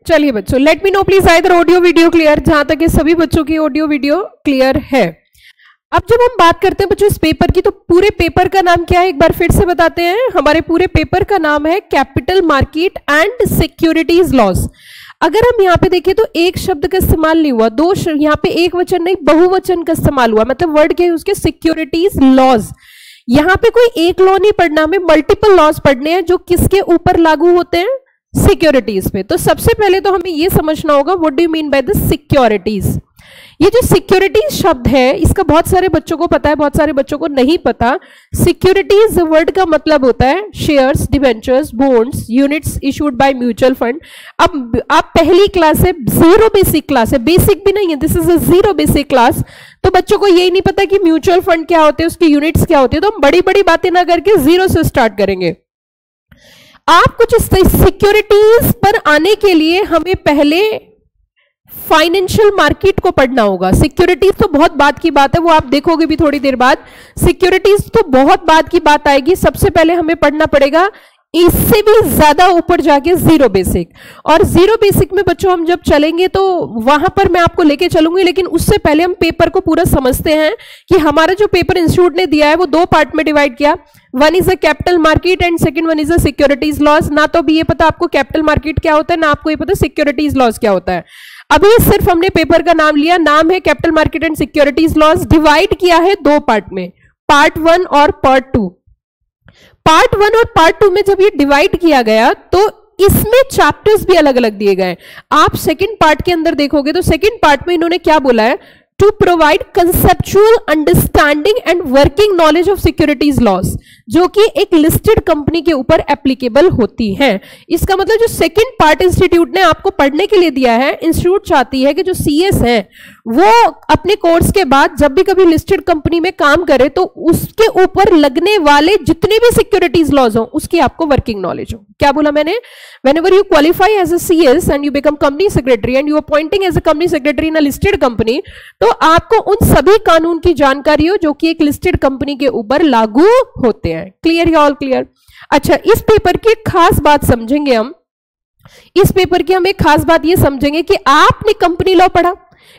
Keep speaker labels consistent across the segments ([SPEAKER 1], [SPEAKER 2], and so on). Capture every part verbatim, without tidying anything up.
[SPEAKER 1] चलिए बच्चों, let me know please either audio video clear, जहां तक ये सभी बच्चों की ऑडियो वीडियो क्लियर है। अब जब हम बात करते हैं बच्चों इस पेपर की, तो पूरे पेपर का नाम क्या है एक बार फिर से बताते हैं। हमारे पूरे पेपर का नाम है capital market and securities laws. अगर हम यहाँ पे देखें तो एक शब्द का इस्तेमाल नहीं हुआ, दो यहाँ पे एक वचन नहीं बहुवचन का इस्तेमाल हुआ, मतलब वर्ड क्या है उसके, सिक्योरिटीज लॉज। यहाँ पे कोई एक लॉ नहीं पढ़ना, हमें मल्टीपल लॉज पढ़ने हैं जो किसके ऊपर लागू होते हैं, सिक्योरिटीज पे। तो सबसे पहले तो हमें ये समझना होगा what do you mean by the securities. ये जो सिक्योरिटीज शब्द है इसका बहुत सारे बच्चों को पता है, बहुत सारे बच्चों को नहीं पता। सिक्योरिटीज वर्ड का मतलब होता है shares, debentures, bonds, units issued by mutual fund. अब आप पहली क्लास है, जीरो बेसिक क्लास है, बेसिक भी नहीं है, this is a zero basic class. तो बच्चों को यही नहीं पता कि म्यूचुअल फंड क्या होते हैं, उसके यूनिट्स क्या होते हैं। तो हम बड़ी बड़ी बातें ना करके जीरो से स्टार्ट करेंगे। आप कुछ सिक्योरिटीज पर आने के लिए हमें पहले फाइनेंशियल मार्केट को पढ़ना होगा। सिक्योरिटीज तो बहुत बात की बात है, वो आप देखोगे भी थोड़ी देर बाद। सिक्योरिटीज तो बहुत बात की बात आएगी। सबसे पहले हमें पढ़ना पड़ेगा इससे भी ज्यादा ऊपर जाके जीरो बेसिक। और जीरो बेसिक में बच्चों हम जब चलेंगे तो वहां पर मैं आपको लेके चलूंगी, लेकिन उससे पहले हम पेपर को पूरा समझते हैं कि हमारा जो पेपर इंस्टीट्यूट ने दिया है वो दो पार्ट में डिवाइड किया। One is a capital market and second one is a securities laws. ना तो भी ये पता आपको कैपिटल मार्केट क्या होता है, ना आपको ये पता सिक्योरिटीज लॉज क्या होता है। अभी सिर्फ हमने पेपर का नाम लिया, नाम है capital market and securities laws. Divide किया है दो पार्ट में, पार्ट वन और पार्ट टू। पार्ट वन और पार्ट टू में जब ये डिवाइड किया गया तो इसमें चैप्टर्स भी अलग अलग दिए गए। आप सेकंड पार्ट के अंदर देखोगे तो सेकंड पार्ट में इन्होंने क्या बोला है, to provide conceptual understanding and working knowledge of securities laws, जो कि एक लिस्टेड कंपनी के ऊपर एप्लीकेबल होती है। इसका मतलब जो सेकंड पार्ट इंस्टीट्यूट ने आपको पढ़ने के लिए दिया है, इंस्टीट्यूट चाहती है कि जो सीएस है वो अपने कोर्स के बाद जब भी कभी लिस्टेड कंपनी में काम करे तो उसके ऊपर लगने वाले जितने भी सिक्योरिटीज लॉज हो उसकी आपको वर्किंग नॉलेज हो। क्या बोला मैंने, whenever you qualify as a C S and you become company secretary and you are appointing as a company secretary in a listed company, तो आपको उन सभी कानून की जानकारी हो जो कि एक लिस्टेड कंपनी के ऊपर लागू होते हैं। क्लियर या ऑल क्लियर? अच्छा, इस पेपर की खास बात समझेंगे हम। इस पेपर की हम एक खास बात ये समझेंगे कि आपने कंपनी लॉ पढ़ा,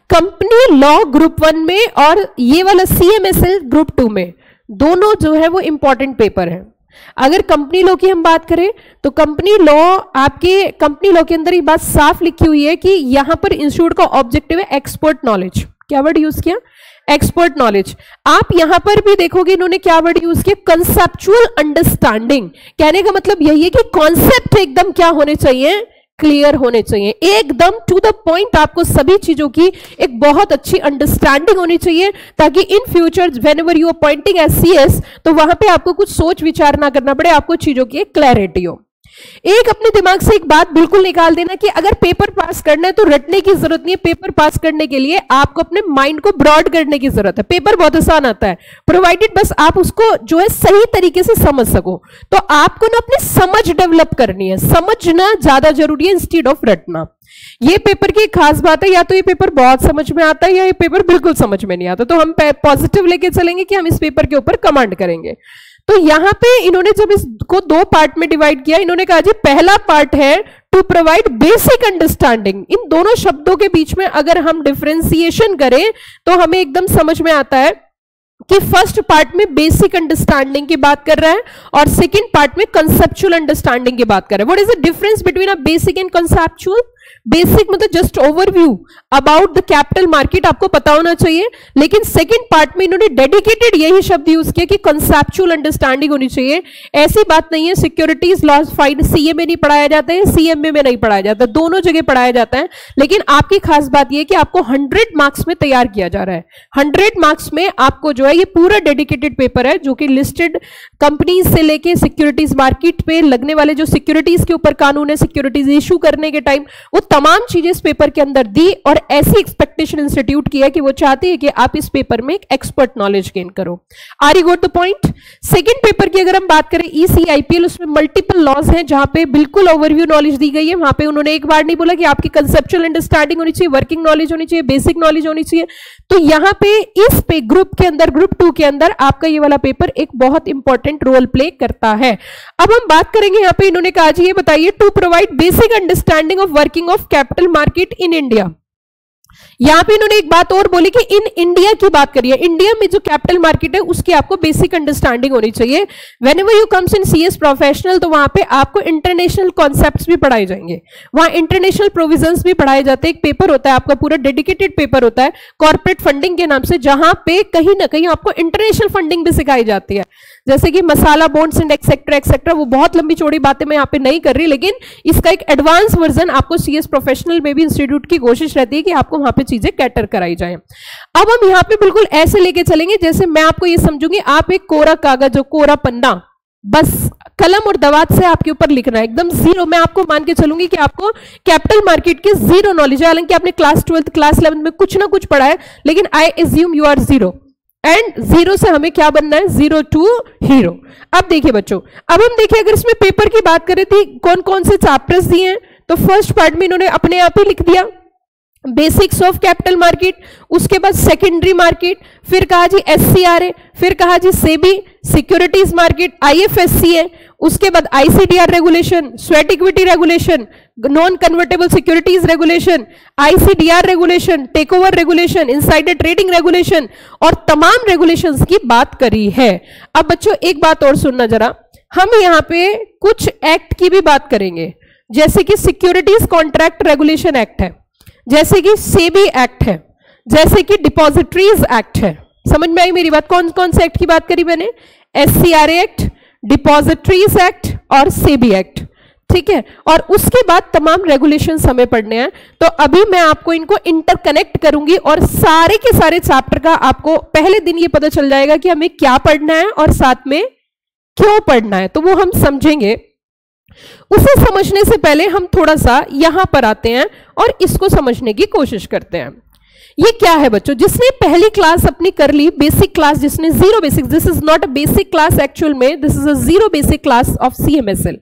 [SPEAKER 1] कंपनी लॉ ग्रुप वन में और ये वाला सीएमएसएल ग्रुप टू में, दोनों जो है वो इंपॉर्टेंट पेपर है। अगर कंपनी लॉ की हम बात करें तो कंपनी लॉ, आपके कंपनी लॉ के अंदर ये बात साफ लिखी हुई है कि यहां पर इंस्टीट्यूट का ऑब्जेक्टिव है एक्सपर्ट नॉलेज। क्या वर्ड यूज किया, एक्सपर्ट नॉलेज। आप यहां पर भी देखोगे इन्होंने क्या वर्ड यूज किया, कंसेप्चुअल अंडरस्टैंडिंग। कहने का मतलब यही है कि कॉन्सेप्ट एकदम क्या होने चाहिए, क्लियर होने चाहिए, एकदम टू द पॉइंट। आपको सभी चीजों की एक बहुत अच्छी अंडरस्टैंडिंग होनी चाहिए ताकि in future whenever you appointing as CS तो वहां पे आपको कुछ सोच विचार ना करना पड़े, आपको चीजों की एक क्लैरिटी हो। एक अपने दिमाग से एक बात बिल्कुल निकाल देना कि अगर पेपर पास करना है तो रटने की जरूरत नहीं है। पेपर पास करने के लिए आपको अपने माइंड को ब्रॉड करने की जरूरत है। पेपर बहुत आसान आता है, प्रोवाइडेड बस आप उसको जो है सही तरीके से समझ सको। तो आपको ना अपनी समझ डेवलप करनी है, समझना ज्यादा जरूरी है इंस्टीड ऑफ रटना। ये पेपर की खास बात है, या तो ये पेपर बहुत समझ में आता है या ये पेपर बिल्कुल समझ में नहीं आता। तो हम पॉजिटिव लेके चलेंगे कि हम इस पेपर के ऊपर कमांड करेंगे। तो यहां पे इन्होंने जब इसको दो पार्ट में डिवाइड किया, इन्होंने कहा जी पहला पार्ट है टू प्रोवाइड बेसिक अंडरस्टैंडिंग। इन दोनों शब्दों के बीच में अगर हम डिफरेंशिएशन करें तो हमें एकदम समझ में आता है कि फर्स्ट पार्ट में बेसिक अंडरस्टैंडिंग की बात कर रहा है और सेकंड पार्ट में कंसेप्चुअल अंडरस्टैंडिंग की बात कर रहा है। What is the difference between a basic and conceptual? Basic मतलब just overview about the capital market, आपको पता होना चाहिए। लेकिन सेकंड पार्ट में इन्होंने डेडिकेटेड यही शब्द यूज किया कि कंसेप्चुअल अंडरस्टैंडिंग होनी चाहिए। ऐसी बात नहीं है सिक्योरिटीज लॉज फाइड सीए में नहीं पढ़ाया जाता है, सीएमए में नहीं पढ़ाया जाता, दोनों जगह पढ़ाया जाता है। लेकिन आपकी खास बात यह कि आपको हंड्रेड मार्क्स में तैयार किया जा रहा है। हंड्रेड मार्क्स में आपको जो है ये पूरा डेडिकेटेड पेपर है जो कि लिस्टेड कंपनीज से लेके सिक्योरिटीज मार्केट पे लगने वाले जो सिक्योरिटीज के ऊपर कानून है, सिक्योरिटीज इशू करने के टाइम, वो तमाम चीजें इस पेपर के अंदर दी। और ऐसी एक्सपेक्टेशन इंस्टीट्यूट की है कि वो चाहती है कि आप इस पेपर में एक एक्सपर्ट नॉलेज गेन करो। Are you got the point? Second paper की अगर हम बात करें ईसीआईपीएल, उसमें मल्टीपल लॉज हैं जहां पे बिल्कुल ओवरव्यू नॉलेज दी गई है। वहां पे उन्होंने एक बार नहीं बोला कि आपकी कंसेप्चुअल अंडरस्टैंडिंग होनी चाहिए, वर्किंग नॉलेज होनी चाहिए, बेसिक नॉलेज होनी चाहिए। तो यहां पे इस पे ग्रुप के अंदर, ग्रुप टू के अंदर आपका ये वाला पेपर एक बहुत इंपॉर्टेंट इंपॉर्टेंट रोल प्ले करता है। अब हम बात करेंगे यहाँ पे, इन्होंने कहा जी ये बताइए, to provide basic understanding of working of capital market in India. यहां पे इन्होंने एक बात और बोली कि इन इंडिया की बात करिए, इंडिया में जो कैपिटल मार्केट है उसकी आपको बेसिक अंडरस्टैंडिंग होनी चाहिए। Whenever you comes in CS professional तो वहां पे आपको इंटरनेशनल कॉन्सेप्ट्स भी पढ़ाए जाएंगे, वहां इंटरनेशनल प्रोविजंस भी पढ़ाए जाते हैं। एक पेपर होता है आपका पूरा डेडिकेटेड पेपर होता है कॉर्पोरेट फंडिंग के नाम से, जहां पे कहीं ना कहीं आपको इंटरनेशनल फंडिंग भी सिखाई जाती है, जैसे कि masala bonds and etcetera etcetera. वो बहुत लंबी चौड़ी बातें मैं यहाँ पे नहीं कर रही, लेकिन इसका एक एडवांस वर्जन आपको सीएस प्रोफेशनल में भी इंस्टीट्यूट की कोशिश रहती है कि आपको वहां पे चीजें कैटर कराई जाए। अब हम यहाँ पे बिल्कुल ऐसे लेके चलेंगे जैसे मैं आपको ये समझूंगी, आप एक कोरा कागज हो, कोरा पन्ना, बस कलम और दवात से आपके ऊपर लिखना है, एकदम जीरो। मैं आपको मान के चलूंगी कि आपको कैपिटल मार्केट की जीरो नॉलेज है, हालांकि आपने क्लास ट्वेल्थ क्लास इलेवंथ में कुछ ना कुछ पढ़ा है, लेकिन I assume you are zero, and zero से हमें क्या बनना है, जीरो टू हीरो। अब देखिए बच्चों, अब हम देखिए अगर इसमें पेपर की बात करें थी कौन कौन से चैप्टर्स दिए हैं, तो फर्स्ट पार्ट में इन्होंने अपने आप ही लिख दिया बेसिक्स ऑफ कैपिटल मार्केट, उसके बाद सेकेंडरी मार्केट, फिर कहा जी एससीआरए, फिर कहा जी सेबी, सिक्योरिटीज मार्केट, आईएफएससीए, उसके बाद ICDR regulation, sweat equity regulation, non convertible securities regulation, ICDR regulation, take over regulation, insider trading regulation, और तमाम रेगुलेशंस की बात करी है। अब बच्चों एक बात और सुनना जरा, हम यहाँ पे कुछ एक्ट की भी बात करेंगे, जैसे कि सिक्योरिटीज कॉन्ट्रैक्ट रेगुलेशन एक्ट है, जैसे कि सेबी एक्ट है, जैसे कि डिपॉजिटरीज एक्ट है। समझ में आई मेरी बात? कौन कौन से एक्ट की बात करी मैंने? एससीआरए एक्ट, डिपॉजिटरीज एक्ट और सेबी एक्ट, ठीक है। और उसके बाद तमाम रेगुलेशंस हमें पढ़ने हैं, तो अभी मैं आपको इनको इंटरकनेक्ट करूंगी और सारे के सारे चैप्टर का आपको पहले दिन ये पता चल जाएगा कि हमें क्या पढ़ना है और साथ में क्यों पढ़ना है, तो वो हम समझेंगे। उसे समझने से पहले हम थोड़ा सा यहां पर आते हैं और इसको समझने की कोशिश करते हैं। ये क्या है बच्चों? जिसने पहली क्लास अपनी कर ली, बेसिक क्लास, जिसने zero basic, this is not a basic class actual में, this is a zero basic class of CMSL.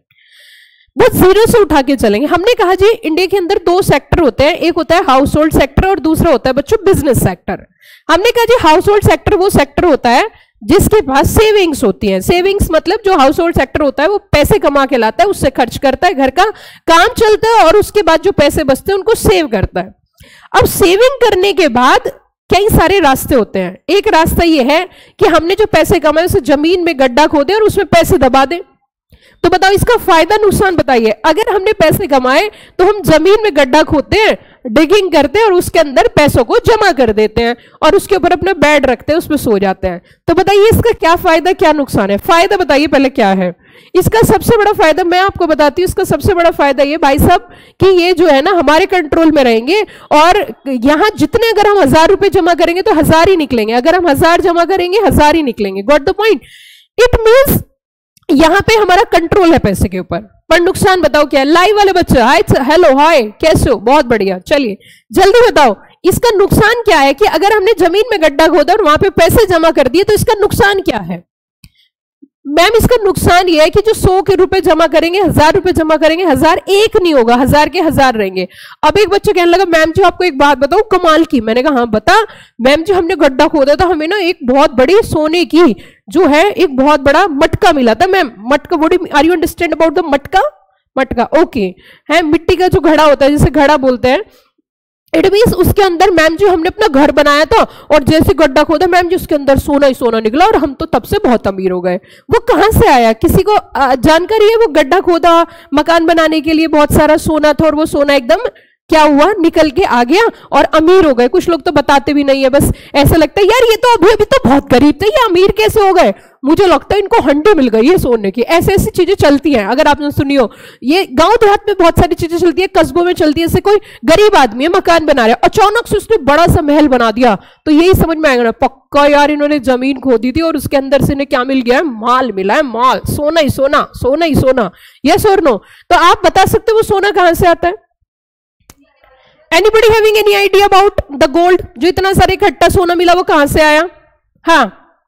[SPEAKER 1] बस जीरो से उठा के चलेंगे। हमने कहा जी इंडिया के अंदर दो सेक्टर होते हैं, एक होता है हाउस होल्ड सेक्टर और दूसरा होता है बच्चों बिजनेस सेक्टर। हमने कहा जी हाउस होल्ड सेक्टर वो सेक्टर होता है जिसके पास सेविंग्स होती हैं। सेविंग्स मतलब जो हाउस होल्ड सेक्टर होता है वो पैसे कमा के लाता है, उससे खर्च करता है, घर का काम चलता है और उसके बाद जो पैसे बचते हैं उनको सेव करता है। अब सेविंग करने के बाद कई सारे रास्ते होते हैं। एक रास्ता ये है कि हमने जो पैसे कमाए उसे जमीन में गड्ढा खोदे और उसमें पैसे दबा दें। तो बताओ इसका फायदा नुकसान बताइए। अगर हमने पैसे कमाए तो हम जमीन में गड्ढा खोदते हैं, डिगिंग करते हैं और उसके अंदर पैसों को जमा कर देते हैं और उसके ऊपर अपना बेड रखते हैं, उसमें सो जाते हैं। तो बताइए इसका क्या फायदा क्या नुकसान है? फायदा बताइए पहले क्या है इसका। सबसे बड़ा फायदा मैं आपको बताती हूँ। इसका सबसे बड़ा फायदा ये भाई साहब कि ये जो है ना हमारे कंट्रोल में रहेंगे और यहां जितने अगर हम हजार रुपए जमा करेंगे तो हजार ही निकलेंगे, अगर हम हजार जमा करेंगे हजार ही निकलेंगे। Got the point? It means यहां पे हमारा कंट्रोल है पैसे के ऊपर। पर नुकसान बताओ क्या है? लाइव वाले बच्चे हाय, हेलो, हाय, कैसे हो? बहुत बढ़िया, चलिए जल्दी बताओ इसका नुकसान क्या है कि अगर हमने जमीन में गड्ढा खोदा और वहां पे पैसे जमा कर दिए तो इसका नुकसान क्या है? मैम इसका नुकसान ये है कि जो सौ के रुपए जमा करेंगे, हजार रुपए जमा करेंगे, हजार एक नहीं होगा, हजार के हजार रहेंगे। अब एक बच्चा कहने लगा मैम जी आपको एक बात बताऊं कमाल की। मैंने कहा हाँ बता। मैम जी हमने गड्ढा खोदा था, हमें ना एक बहुत बड़ी सोने की जो है एक बहुत बड़ा मटका मिला था। Ma'am matka, body are you understand about the matka? Matka okay है, मिट्टी का जो घड़ा होता है जिसे घड़ा बोलते हैं। इट मीन्स उसके अंदर मैम जी हमने अपना घर बनाया था और जैसे गड्ढा खोदा मैम जी उसके अंदर सोना ही सोना निकला और हम तो तब से बहुत अमीर हो गए। वो कहां से आया? किसी को जानकारी है? वो गड्ढा खोदा मकान बनाने के लिए, बहुत सारा सोना था और वो सोना एकदम क्या हुआ, निकल के आ गया और अमीर हो गए। कुछ लोग तो बताते भी नहीं है, बस ऐसा लगता है यार ये तो अभी अभी तो बहुत गरीब थे, ये अमीर कैसे हो गए? मुझे लगता है इनको हंडी मिल गई है सोने की। ऐसे ऐसी चीजें चलती हैं। अगर आपने सुनी हो, ये गांव देहात में बहुत सारी चीजें चलती है, कस्बों में चलती है। जैसे कोई गरीब आदमी है, मकान बना रहा है, अचानक से उसने बड़ा सा महल बना दिया, तो यही समझ में आएगा ना पक्का यार इन्होंने जमीन खोदी थी और उसके अंदर से इन्हें क्या मिल गया है? माल मिला है, माल, सोना ही सोना, सोना ही सोना। यस और नो? तो आप बता सकते हो वो सोना कहां से आता है? Anybody having any idea about the gold? जो इतना सारे इकट्ठा सोना मिला वो कहां से आया? हाँ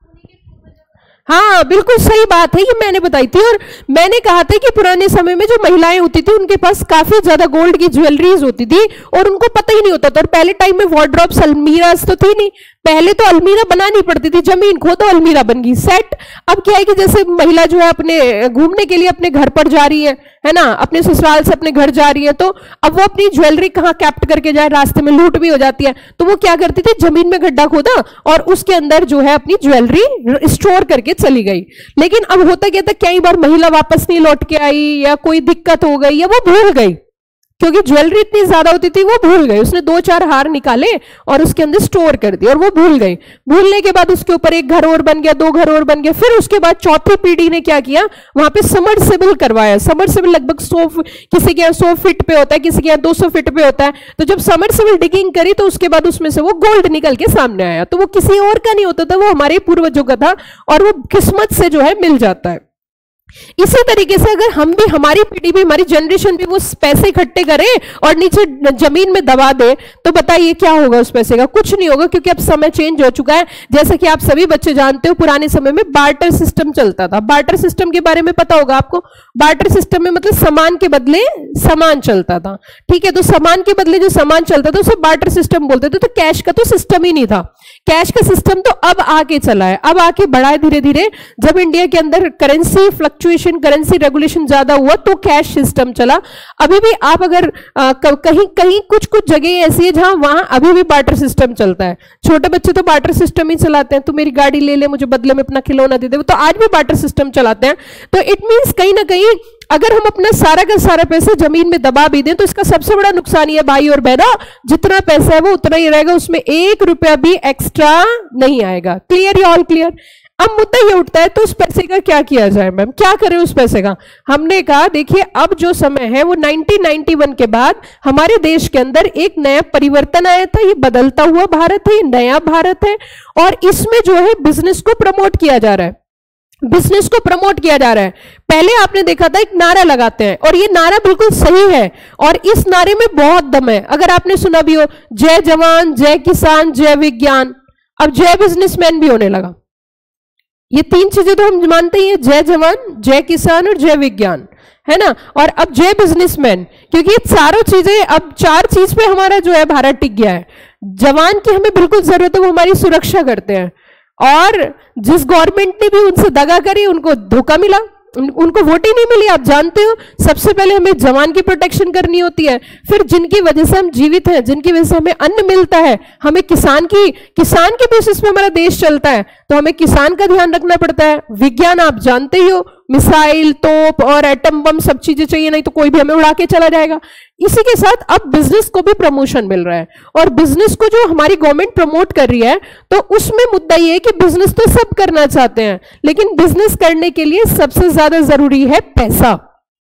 [SPEAKER 1] हाँ बिल्कुल सही बात है, ये मैंने बताई थी। और मैंने कहा था कि पुराने समय में जो महिलाएं होती थी उनके पास काफी ज्यादा गोल्ड की ज्वेलरीज होती थी और उनको पता ही नहीं होता था। और पहले टाइम में वार्डरोब्स, अलमीराज तो थी नहीं, पहले तो अलमीरा बनानी पड़ती थी, जमीन खोदो अलमीरा बन गई, सेट। अब क्या है कि जैसे महिला जो है अपने घूमने के लिए अपने घर पर जा रही है है ना, अपने ससुराल से अपने घर जा रही है, तो अब वो अपनी ज्वेलरी कहाँ कैप्ट करके जाए, रास्ते में लूट भी हो जाती है, तो वो क्या करती थी, जमीन में गड्ढा खोदा और उसके अंदर जो है अपनी ज्वेलरी स्टोर करके चली गई। लेकिन अब होता क्या था, कई बार महिला वापस नहीं लौट के आई या कोई दिक्कत हो गई या वो भूल गई, क्योंकि ज्वेलरी इतनी ज्यादा होती थी, वो भूल गई। उसने दो चार हार निकाले और उसके अंदर स्टोर कर दिया और वो भूल गई। भूलने के बाद उसके ऊपर एक घर और बन गया, दो घर और बन गया। फिर उसके बाद चौथी पीढ़ी ने क्या किया, वहां पे सबमर्सिबल करवाया। सबमर्सिबल लगभग सौ, किसी के यहाँ सौ फीट पे होता है, किसी के यहाँ दो सौ फीट पे होता है। तो जब सबमर्सिबल डिगिंग करी तो उसके बाद उसमें से वो गोल्ड निकल के सामने आया। तो वो किसी और का नहीं होता था, वो हमारे पूर्वजों का था और वो किस्मत से जो है मिल जाता है। इसी तरीके से अगर हम भी, हमारी पीढ़ी भी, हमारी जनरेशन भी वो पैसे इकट्ठे करे और नीचे जमीन में दबा दे, तो बताइए क्या होगा उस पैसे का? कुछ नहीं होगा, क्योंकि अब समय चेंज हो चुका है। जैसा कि आप सभी बच्चे जानते हो, पुराने समय में बार्टर सिस्टम चलता था। बार्टर सिस्टम के बारे में पता होगा आपको। बार्टर सिस्टम में मतलब सामान के बदले सामान चलता था, ठीक है। तो सामान के बदले जो सामान चलता था उसे बार्टर सिस्टम बोलते थे। तो कैश का तो सिस्टम ही नहीं था। कैश का सिस्टम तो अब आके चला है, अब आके बढ़ा है धीरे धीरे। जब इंडिया के अंदर करेंसी फ्लक्चुएशन, करेंसी रेगुलेशन ज्यादा हुआ तो कैश सिस्टम चला। अभी भी आप अगर आ, कहीं कहीं कुछ कुछ जगह ऐसी है जहां वहां अभी भी बार्टर सिस्टम चलता है। छोटे बच्चे तो बार्टर सिस्टम ही चलाते हैं, तो मेरी गाड़ी ले ले, मुझे बदले में अपना खिलौना दे दे, तो आज भी बार्टर सिस्टम चलाते हैं। तो इट मींस कहीं ना कहीं अगर हम अपना सारा का सारा पैसा जमीन में दबा भी दें तो इसका सबसे बड़ा नुकसान ये भाई और बहनों, जितना पैसा है वो उतना ही रहेगा, उसमें एक रुपया भी एक्स्ट्रा नहीं आएगा। क्लियर? ये ऑल क्लियर? अब मुद्दा ये उठता है, तो उस पैसे का क्या किया जाए मैम, क्या करें उस पैसे का? हमने कहा देखिए, अब जो समय है वो नाइनटीन नाइंटी वन के बाद हमारे देश के अंदर एक नया परिवर्तन आया था। ये बदलता हुआ भारत है, ये नया भारत है और इसमें जो है बिजनेस को प्रमोट किया जा रहा है। बिजनेस को प्रमोट किया जा रहा है। पहले आपने देखा था एक नारा लगाते हैं और ये नारा बिल्कुल सही है और इस नारे में बहुत दम है। अगर आपने सुना भी हो, जय जवान, जय किसान, जय विज्ञान। अब जय बिजनेसमैन भी होने लगा। ये तीन चीजें तो हम मानते ही हैं, जय जवान, जय किसान और जय विज्ञान, है ना। और अब जय बिजनेसमैन, क्योंकि ये चारों चीजें, अब चार चीज पे हमारा जो है भारत टिक गया है। जवान की हमें बिल्कुल जरूरत है, वो हमारी सुरक्षा करते हैं और जिस गवर्नमेंट ने भी उनसे दगा करी उनको धोखा मिला, उन, उनको वोट ही नहीं मिली। आप जानते हो, सबसे पहले हमें जवान की प्रोटेक्शन करनी होती है, फिर जिनकी वजह से हम जीवित हैं, जिनकी वजह से हमें अन्न मिलता है, हमें किसान की किसान के बेसिस पे हमारा देश चलता है, तो हमें किसान का ध्यान रखना पड़ता है। विज्ञान आप जानते ही हो, मिसाइल, तोप और एटम बम सब चीजें चाहिए, नहीं तो कोई भी हमें उड़ा के चला जाएगा। इसी के साथ अब बिजनेस को भी प्रमोशन मिल रहा है और बिजनेस को जो हमारी गवर्नमेंट प्रमोट कर रही है, तो उसमें मुद्दा यह है कि बिजनेस तो सब करना चाहते हैं, लेकिन बिजनेस करने के लिए सबसे ज्यादा जरूरी है पैसा।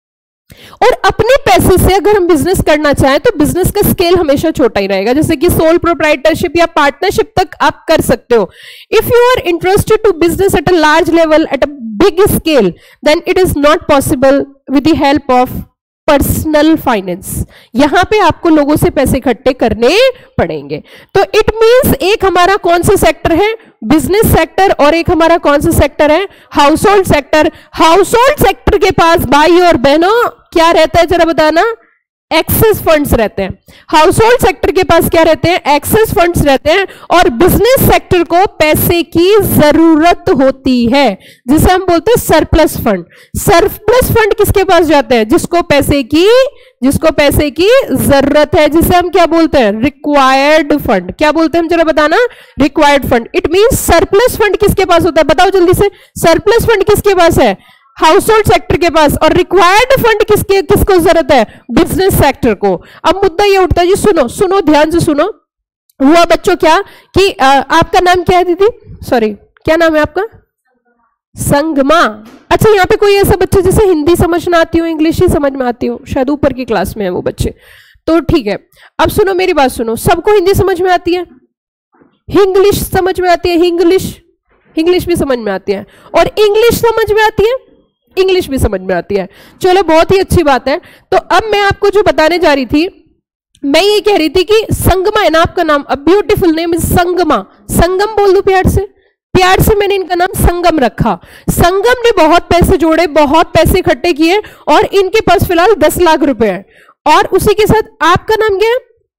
[SPEAKER 1] और अपने पैसे से अगर हम बिजनेस करना चाहें तो बिजनेस का स्केल हमेशा छोटा ही रहेगा। जैसे कि सोल प्रोप्राइटरशिप या पार्टनरशिप तक आप कर सकते हो। If you are interested to business at a large level, at a big scale, then it is not possible with the help of personal finance. यहां पे आपको लोगों से पैसे इकट्ठे करने पड़ेंगे। तो इट मींस एक हमारा कौन सा सेक्टर है, बिजनेस सेक्टर, और एक हमारा कौन सा सेक्टर है, household sector. Household sector के पास भाई और बहनों क्या रहता है, जरा बताना? एक्सेस फंड्स रहते हैं। हाउस होल्ड सेक्टर के पास क्या रहते हैं? एक्सेस फंड्स रहते हैं। और बिजनेस सेक्टर को पैसे की जरूरत होती है, जिसे हम बोलते हैं सरप्लस फंड। सरप्लस फंड किसके पास जाते हैं? जिसको पैसे की जिसको पैसे की जरूरत है, जिसे हम क्या बोलते हैं? Required fund. क्या बोलते हैं हम, जरा बताना? Required fund. It means surplus fund किसके पास होता है? बताओ जल्दी से। सरप्लस फंड किसके पास है? हाउस होल्ड सेक्टर के पास। और रिक्वायर्ड फंड किसके किसको जरूरत है? बिजनेस सेक्टर को। अब मुद्दा ये उठता है जी, सुनो सुनो ध्यान से सुनो। हुआ बच्चों क्या कि आ, आपका नाम क्या है दीदी? सॉरी, क्या नाम है आपका? संगमा। अच्छा, यहाँ पे कोई ऐसा बच्चा जिसे हिंदी समझ ना आती हो, इंग्लिश ही समझ में आती हो? शायद ऊपर की क्लास में है वो बच्चे, तो ठीक है। अब सुनो मेरी बात सुनो, सबको हिंदी समझ में आती है, इंग्लिश समझ में आती है, इंग्लिश इंग्लिश भी समझ में आती है, और इंग्लिश समझ में आती है, इंग्लिश भी समझ में आती है। चलो, बहुत ही अच्छी बात है। तो अब मैं आपको जो बताने जा रही थी, मैं ये कह रही थी कि संगमा है ना आपका नाम, a beautiful name is Sangma. Sangam बोल दो प्यार से, प्यार से मैंने इनका नाम संगम रखा। संगम ने बहुत पैसे जोड़े, बहुत पैसे इकट्ठे किए और इनके पास फिलहाल दस लाख रुपए है। और उसी के साथ आपका नाम क्या है?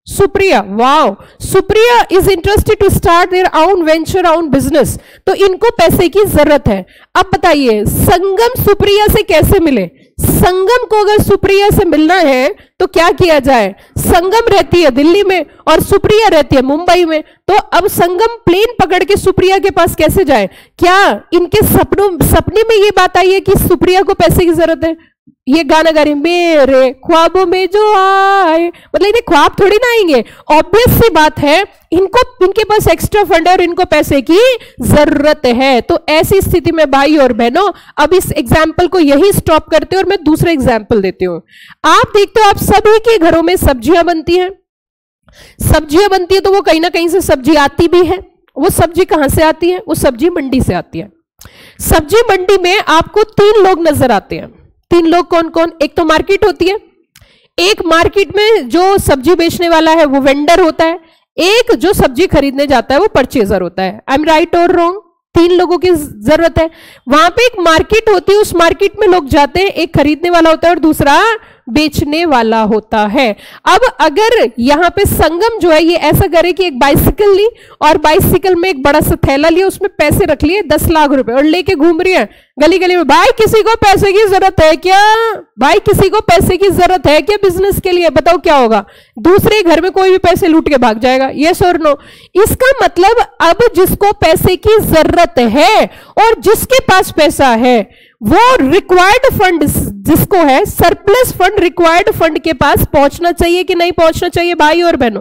[SPEAKER 1] Supriya, wow, Supriya is interested to start their own venture, own business, तो इनको पैसे की जरूरत है। अब बताइए संगम सुप्रिया से कैसे मिले? संगम को अगर सुप्रिया से मिलना है तो क्या किया जाए? संगम रहती है दिल्ली में और सुप्रिया रहती है मुंबई में, तो अब संगम प्लेन पकड़ के सुप्रिया के पास कैसे जाए? क्या इनके सपनों सपने में ये बात आई है कि सुप्रिया को पैसे की जरूरत है? ये गाना गा रही मेरे ख्वाबों में जो आए, मतलब इन्हें ख्वाब थोड़ी ना आएंगे, ऑब्वियस सी बात है इनको, इनके पास एक्स्ट्रा फंड है और इनको पैसे की जरूरत है। तो ऐसी स्थिति में भाई और बहनों अब इस एग्जाम्पल को यही स्टॉप करते हैं और मैं दूसरा एग्जाम्पल देती हूं। आप देखते हो आप सभी के घरों में सब्जियां बनती हैं, सब्जियां बनती है तो वो कहीं ना कहीं से सब्जी आती भी है। वो सब्जी कहां से आती है? वो सब्जी मंडी से आती है। सब्जी मंडी में आपको तीन लोग नजर आते हैं। तीन लोग कौन कौन? एक तो मार्केट होती है, एक मार्केट में जो सब्जी बेचने वाला है वो वेंडर होता है, एक जो सब्जी खरीदने जाता है वो परचेजर होता है। आई एम राइट और रॉन्ग? तीन लोगों की जरूरत है। वहां पे एक मार्केट होती है, उस मार्केट में लोग जाते हैं, एक खरीदने वाला होता है और दूसरा बेचने वाला होता है। अब अगर यहां पे संगम जो है ये ऐसा करे कि एक बाइसिकल ली और बाइसिकल में एक बड़ा सा थैला लिया, उसमें पैसे रख लिए दस लाख रुपए और लेके घूम रही है गली गली में, भाई किसी को पैसे की जरूरत है क्या? भाई किसी को पैसे की जरूरत है क्या बिजनेस के लिए? बताओ क्या होगा? दूसरे घर में कोई भी पैसे लूट के भाग जाएगा। यस और नो? इसका मतलब अब जिसको पैसे की जरूरत है और जिसके पास पैसा है वो रिक्वायर्ड फंड जिसको है, सरप्लस फंड रिक्वायर्ड फंड के पास पहुंचना चाहिए कि नहीं पहुंचना चाहिए? भाई और बहनों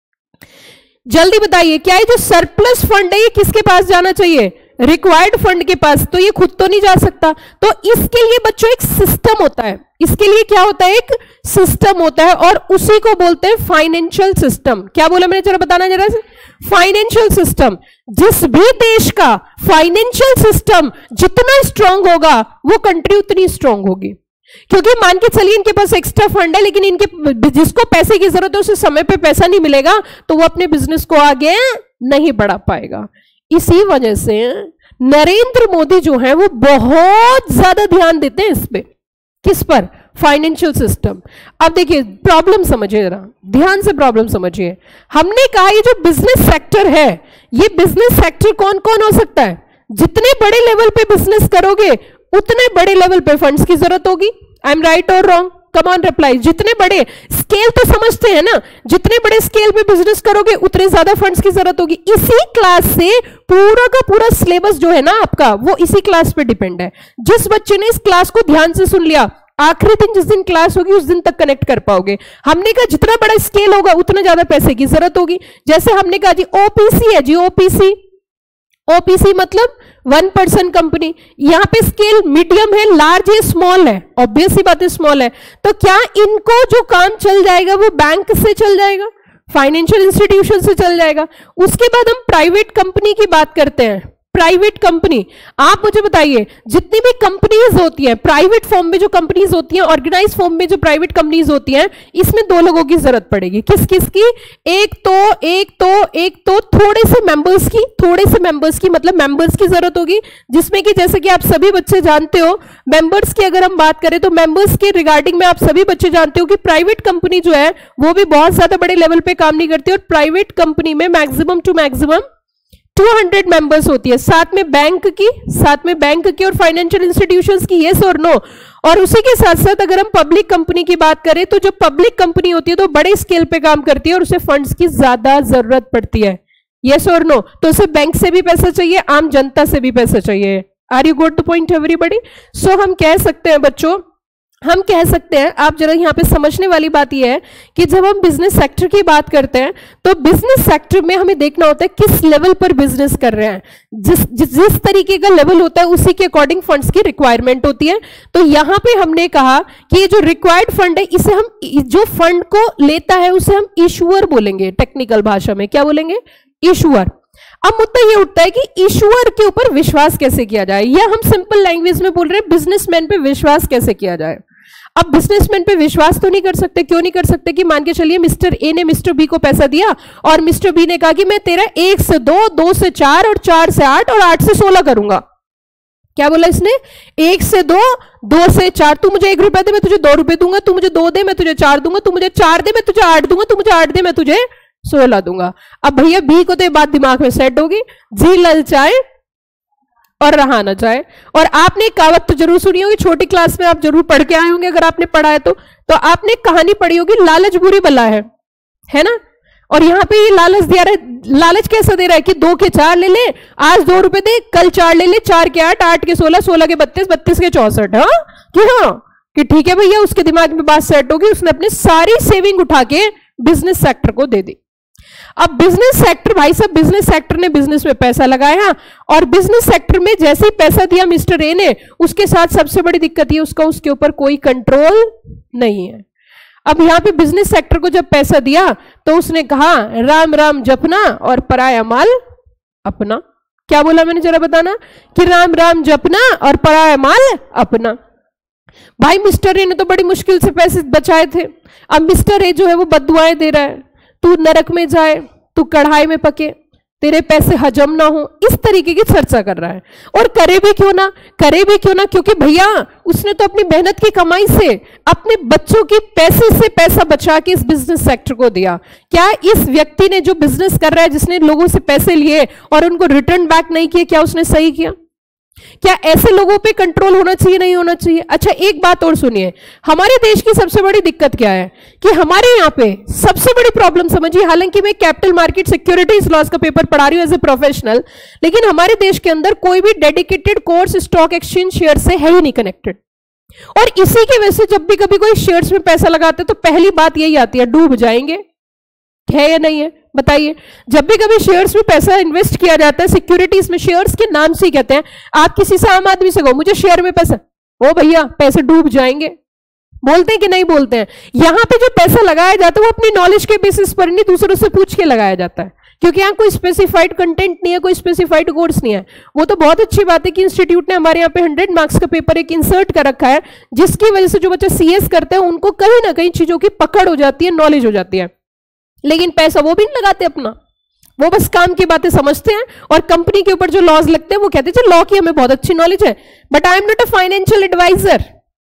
[SPEAKER 1] जल्दी बताइए, क्या है जो सरप्लस फंड है ये किसके पास जाना चाहिए? रिक्वायर्ड फंड के पास। तो ये खुद तो नहीं जा सकता, तो इसके लिए बच्चों एक सिस्टम होता है। इसके लिए क्या होता है? एक सिस्टम होता है और उसी को बोलते हैं फाइनेंशियल सिस्टम। क्या बोला मैंने? जरा बताना जरा से। Financial system. जिस भी देश का फाइनेंशियल सिस्टम जितना स्ट्रांग होगा वो कंट्री उतनी स्ट्रांग होगी। क्योंकि मान के चलिए इनके पास एक्स्ट्रा फंड है लेकिन इनके जिसको पैसे की जरूरत है उसे समय पे पैसा नहीं मिलेगा तो वो अपने बिजनेस को आगे नहीं बढ़ा पाएगा। इसी वजह से नरेंद्र मोदी जो है वो बहुत ज्यादा ध्यान देते हैं इस पे। किस पर? Financial system. अब देखिए प्रॉब्लम समझिए, जरा ध्यान से प्रॉब्लम समझिए। हमने कहा ये जो बिजनेस सेक्टर है, ये बिजनेस सेक्टर कौन कौन हो सकता है? जितने बड़े लेवल पे बिजनेस करोगे उतने बड़े लेवल पे फंड्स की जरूरत होगी। आई एम राइट और रॉन्ग? Come on reply. जितने बड़े स्केल तो समझते हैं ना, जितने बड़े स्केल पे बिजनेस करोगे उतने ज्यादा फंड्स की जरूरत होगी। इसी क्लास से पूरा का पूरा सिलेबस जो है ना आपका वो इसी क्लास पे डिपेंड है। जिस बच्चे ने इस क्लास को ध्यान से सुन लिया, आखिरी दिन जिस दिन क्लास होगी उस दिन तक कनेक्ट कर पाओगे। हमने कहा जितना बड़ा स्केल होगा उतना ज्यादा पैसे की जरूरत होगी। जैसे हमने कहा जी ओपीसी है जी, ओपीसी ओपीसी मतलब वन पर्सन कंपनी। यहां पे स्केल मीडियम है, लार्ज है, स्मॉल है, ऑब्वियस सी बात है स्मॉल है। तो क्या इनको जो काम चल जाएगा वो बैंक से चल जाएगा, फाइनेंशियल इंस्टीट्यूशन से चल जाएगा। उसके बाद हम प्राइवेट कंपनी की बात करते हैं। प्राइवेट कंपनी, आप मुझे बताइए जितनी भी कंपनीज होती हैं प्राइवेट फॉर्म में, जो कंपनीज होती हैं ऑर्गेनाइज फॉर्म में जो प्राइवेट कंपनीज होती हैं, इसमें दो लोगों की जरूरत पड़ेगी। किस किस की? एक तो एक तो एक तो थोड़े से मेंबर्स की, थोड़े से मेंबर्स की मतलब मेंबर्स की जरूरत होगी, जिसमें कि जैसे कि आप सभी बच्चे जानते हो मेंबर्स की अगर हम बात करें तो मेंबर्स के रिगार्डिंग में आप सभी बच्चे जानते हो कि प्राइवेट कंपनी जो है वो भी बहुत ज्यादा बड़े लेवल पे काम नहीं करती और प्राइवेट कंपनी में मैक्सिमम टू मैक्सिमम दो सौ मेंबर्स होती है। साथ में बैंक की, साथ में बैंक की और फाइनेंशियल इंस्टीट्यूशंस की, यस और नो। और उसी के साथ साथ अगर हम पब्लिक कंपनी की बात करें तो जो पब्लिक कंपनी होती है तो बड़े स्केल पे काम करती है और उसे फंड्स की ज्यादा जरूरत पड़ती है। यस और नो? तो उसे बैंक से भी पैसा चाहिए, आम जनता से भी पैसा चाहिए। Are you got the point everybody? So हम कह सकते हैं बच्चों, हम कह सकते हैं, आप जरा यहाँ पे समझने वाली बात यह है कि जब हम बिजनेस सेक्टर की बात करते हैं तो बिजनेस सेक्टर में हमें देखना होता है किस लेवल पर बिजनेस कर रहे हैं। जिस जिस, जिस तरीके का लेवल होता है उसी के अकॉर्डिंग फंड्स की रिक्वायरमेंट होती है। तो यहाँ पे हमने कहा कि ये जो रिक्वायर्ड फंड है इसे हम, जो फंड को लेता है उसे हम इशूअर बोलेंगे, टेक्निकल भाषा में क्या बोलेंगे? इशूअर। अब मुद्दा ये उठता है कि इशूअर के ऊपर विश्वास कैसे किया जाए, या हम सिंपल लैंग्वेज में बोल रहे हैं बिजनेसमैन पे विश्वास कैसे किया जाए। अब बिजनेसमैन पे विश्वास तो नहीं कर सकते। क्यों नहीं कर सकते? कि मान के चलिए मिस्टर ए ने मिस्टर बी को पैसा दिया और मिस्टर बी ने कहा कि मैं तेरा एक से दो, दो से चार और चार से आठ और आठ से सोलह करूंगा। क्या बोला इसने? एक से दो, दो से चार। तू मुझे एक रुपए दे, मैं तुझे दो रुपए दूंगा। तू मुझे दो दे, मैं तुझे चार दूंगा। तू मुझे चार दे, मैं तुझे आठ दूंगा। तू मुझे आठ दे, मैं तुझे सोलह दूंगा। अब भैया बी को तो ये बात दिमाग में सेट होगी, जी ललचाए और रहा ना जाए। और आपने एक कहावत तो जरूर सुनी होगी, छोटी क्लास में आप जरूर पढ़ के आए होंगे, अगर आपने पढ़ा है तो तो आपने एक कहानी पढ़ी होगी, लालच बुरी बला है, है ना। और यहां पे ये लालच दिया रहा, लालच कैसा दे रहा है कि दो के चार ले ले, आज दो रुपए दे, कल चार ले ले, चार के आठ, आठ के सोलह, सोलह के बत्तीस, बत्तीस के चौसठ। हाँ कि हाँ कि ठीक है भैया, उसके दिमाग में बात सेट होगी। उसने अपनी सारी सेविंग उठा के बिजनेस सेक्टर को दे दी। अब बिजनेस सेक्टर, भाई साहब बिजनेस सेक्टर ने बिजनेस में पैसा लगाया, और बिजनेस सेक्टर में जैसे ही पैसा दिया मिस्टर ए ने, उसके साथ सबसे बड़ी दिक्कत ये उसका उसके ऊपर कोई कंट्रोल नहीं है। अब यहां पे बिजनेस सेक्टर को जब पैसा दिया तो उसने कहा राम राम जपना और पराया माल अपना। क्या बोला मैंने, जरा बताना, कि राम राम जपना और पराया माल अपना। भाई मिस्टर ए ने तो बड़ी मुश्किल से पैसे बचाए थे, अब मिस्टर ए जो है वो बद्दुआएं दे रहा है, तू नरक में जाए, तू कढ़ाई में पके, तेरे पैसे हजम ना हो, इस तरीके की चर्चा कर रहा है। और करे भी क्यों ना, करे भी क्यों ना, क्योंकि भैया उसने तो अपनी मेहनत की कमाई से, अपने बच्चों की पैसे से पैसा बचा के इस बिजनेस सेक्टर को दिया। क्या इस व्यक्ति ने जो बिजनेस कर रहा है, जिसने लोगों से पैसे लिए और उनको रिटर्न बैक नहीं किए, क्या उसने सही किया? क्या ऐसे लोगों पे कंट्रोल होना चाहिए, नहीं होना चाहिए? अच्छा एक बात और सुनिए, हमारे देश की सबसे बड़ी दिक्कत क्या है कि हमारे यहाँ पे सबसे बड़ी प्रॉब्लम समझिए, हालांकि मैं कैपिटल मार्केट सिक्योरिटीज लॉस का पेपर पढ़ा रही हूँ एज ए प्रोफेशनल, लेकिन हमारे देश के अंदर कोई भी dedicated course stock exchange share से है ही नहीं कनेक्टेड। और इसी की वजह से जब भी कभी कोई शेयर्स में पैसा लगाते तो पहली बात यही आती है, डूब जाएंगे। है या नहीं है बताइए? जब भी कभी शेयर्स में पैसा इन्वेस्ट किया जाता है, सिक्योरिटीज में, शेयर्स के नाम से ही कहते हैं, आप किसी से आम आदमी से कहो मुझे शेयर में पैसा, ओ भैया पैसे डूब जाएंगे, बोलते हैं कि नहीं बोलते हैं? यहां पे जो पैसा लगाया जाता है वो अपनी नॉलेज के बेसिस पर नहीं, दूसरों से पूछ के लगाया जाता है, क्योंकि यहाँ कोई स्पेसिफाइड कंटेंट नहीं है, कोई स्पेसिफाइड कोर्स नहीं है। वो तो बहुत अच्छी बात है कि इंस्टीट्यूट ने हमारे यहाँ पे हंड्रेड मार्क्स का पेपर एक इंसर्ट कर रखा है, जिसकी वजह से जो बच्चे सीएस करते हैं उनको कहीं ना कहीं चीजों की पकड़ हो जाती है, नॉलेज हो जाती है। लेकिन पैसा वो भी नहीं लगाते अपना, वो बस काम की बातें समझते हैं, और कंपनी के ऊपर जो लॉज लगते हैं वो कहते हैं लॉ की हमें बहुत अच्छी नॉलेज है, but I am not a financial advisor,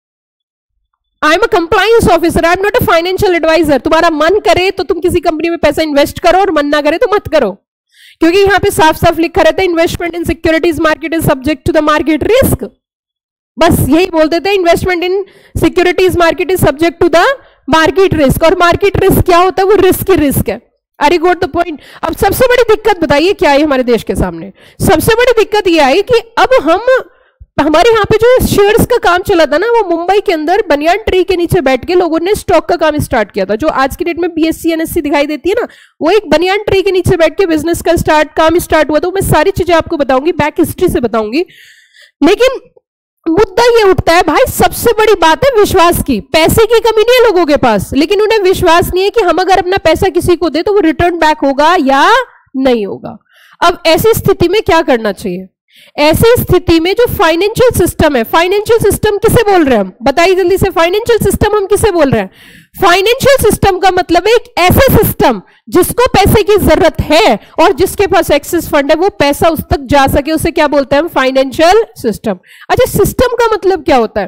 [SPEAKER 1] I am a compliance officer, I am not a financial advisor. तुम्हारा मन करे तो तुम किसी कंपनी में पैसा इन्वेस्ट करो, और मन ना करे तो मत करो, क्योंकि यहां पे साफ साफ लिखा रहता है investment in securities market is subject to the market risk. बस यही बोल देते हैं, investment in securities market is subject to the market risk. और मार्केट रिस्क क्या होता है? वो रिस्क ही रिस्क है। अरे गोट द पॉइंट। अब सबसे बड़ी दिक्कत बताइए क्या है हमारे देश के सामने? सबसे बड़ी दिक्कत यह आई कि अब हम, हमारे यहाँ पे जो शेयर्स का काम चला था ना, वो मुंबई के अंदर बनियान ट्री के नीचे बैठ के लोगों ने स्टॉक का काम स्टार्ट किया था। जो आज की डेट में बीएससी एनएससी दिखाई देती है ना, वो एक बनियान ट्री के नीचे बैठ के बिजनेस का स्टार्ट काम स्टार्ट हुआ था। मैं सारी चीजें आपको बताऊंगी, बैक हिस्ट्री से बताऊंगी, लेकिन मुद्दा ये उठता है भाई, सबसे बड़ी बात है विश्वास की। पैसे की कमी नहीं है लोगों के पास, लेकिन उन्हें विश्वास नहीं है कि हम अगर अपना पैसा किसी को दे तो वो रिटर्न बैक होगा या नहीं होगा। अब ऐसी स्थिति में क्या करना चाहिए? ऐसी स्थिति में जो फाइनेंशियल सिस्टम है, फाइनेंशियल सिस्टम किसे बोल रहे हैं हम? बताइए जल्दी से, फाइनेंशियल सिस्टम हम किसे बोल रहे हैं? फाइनेंशियल सिस्टम का मतलब है एक ऐसे सिस्टम जिसको पैसे की जरूरत है और जिसके पास एक्सेस फंड है, वो पैसा उस तक जा सके, उसे क्या बोलते हैं हम? Financial system. अच्छा, सिस्टम का मतलब क्या होता है?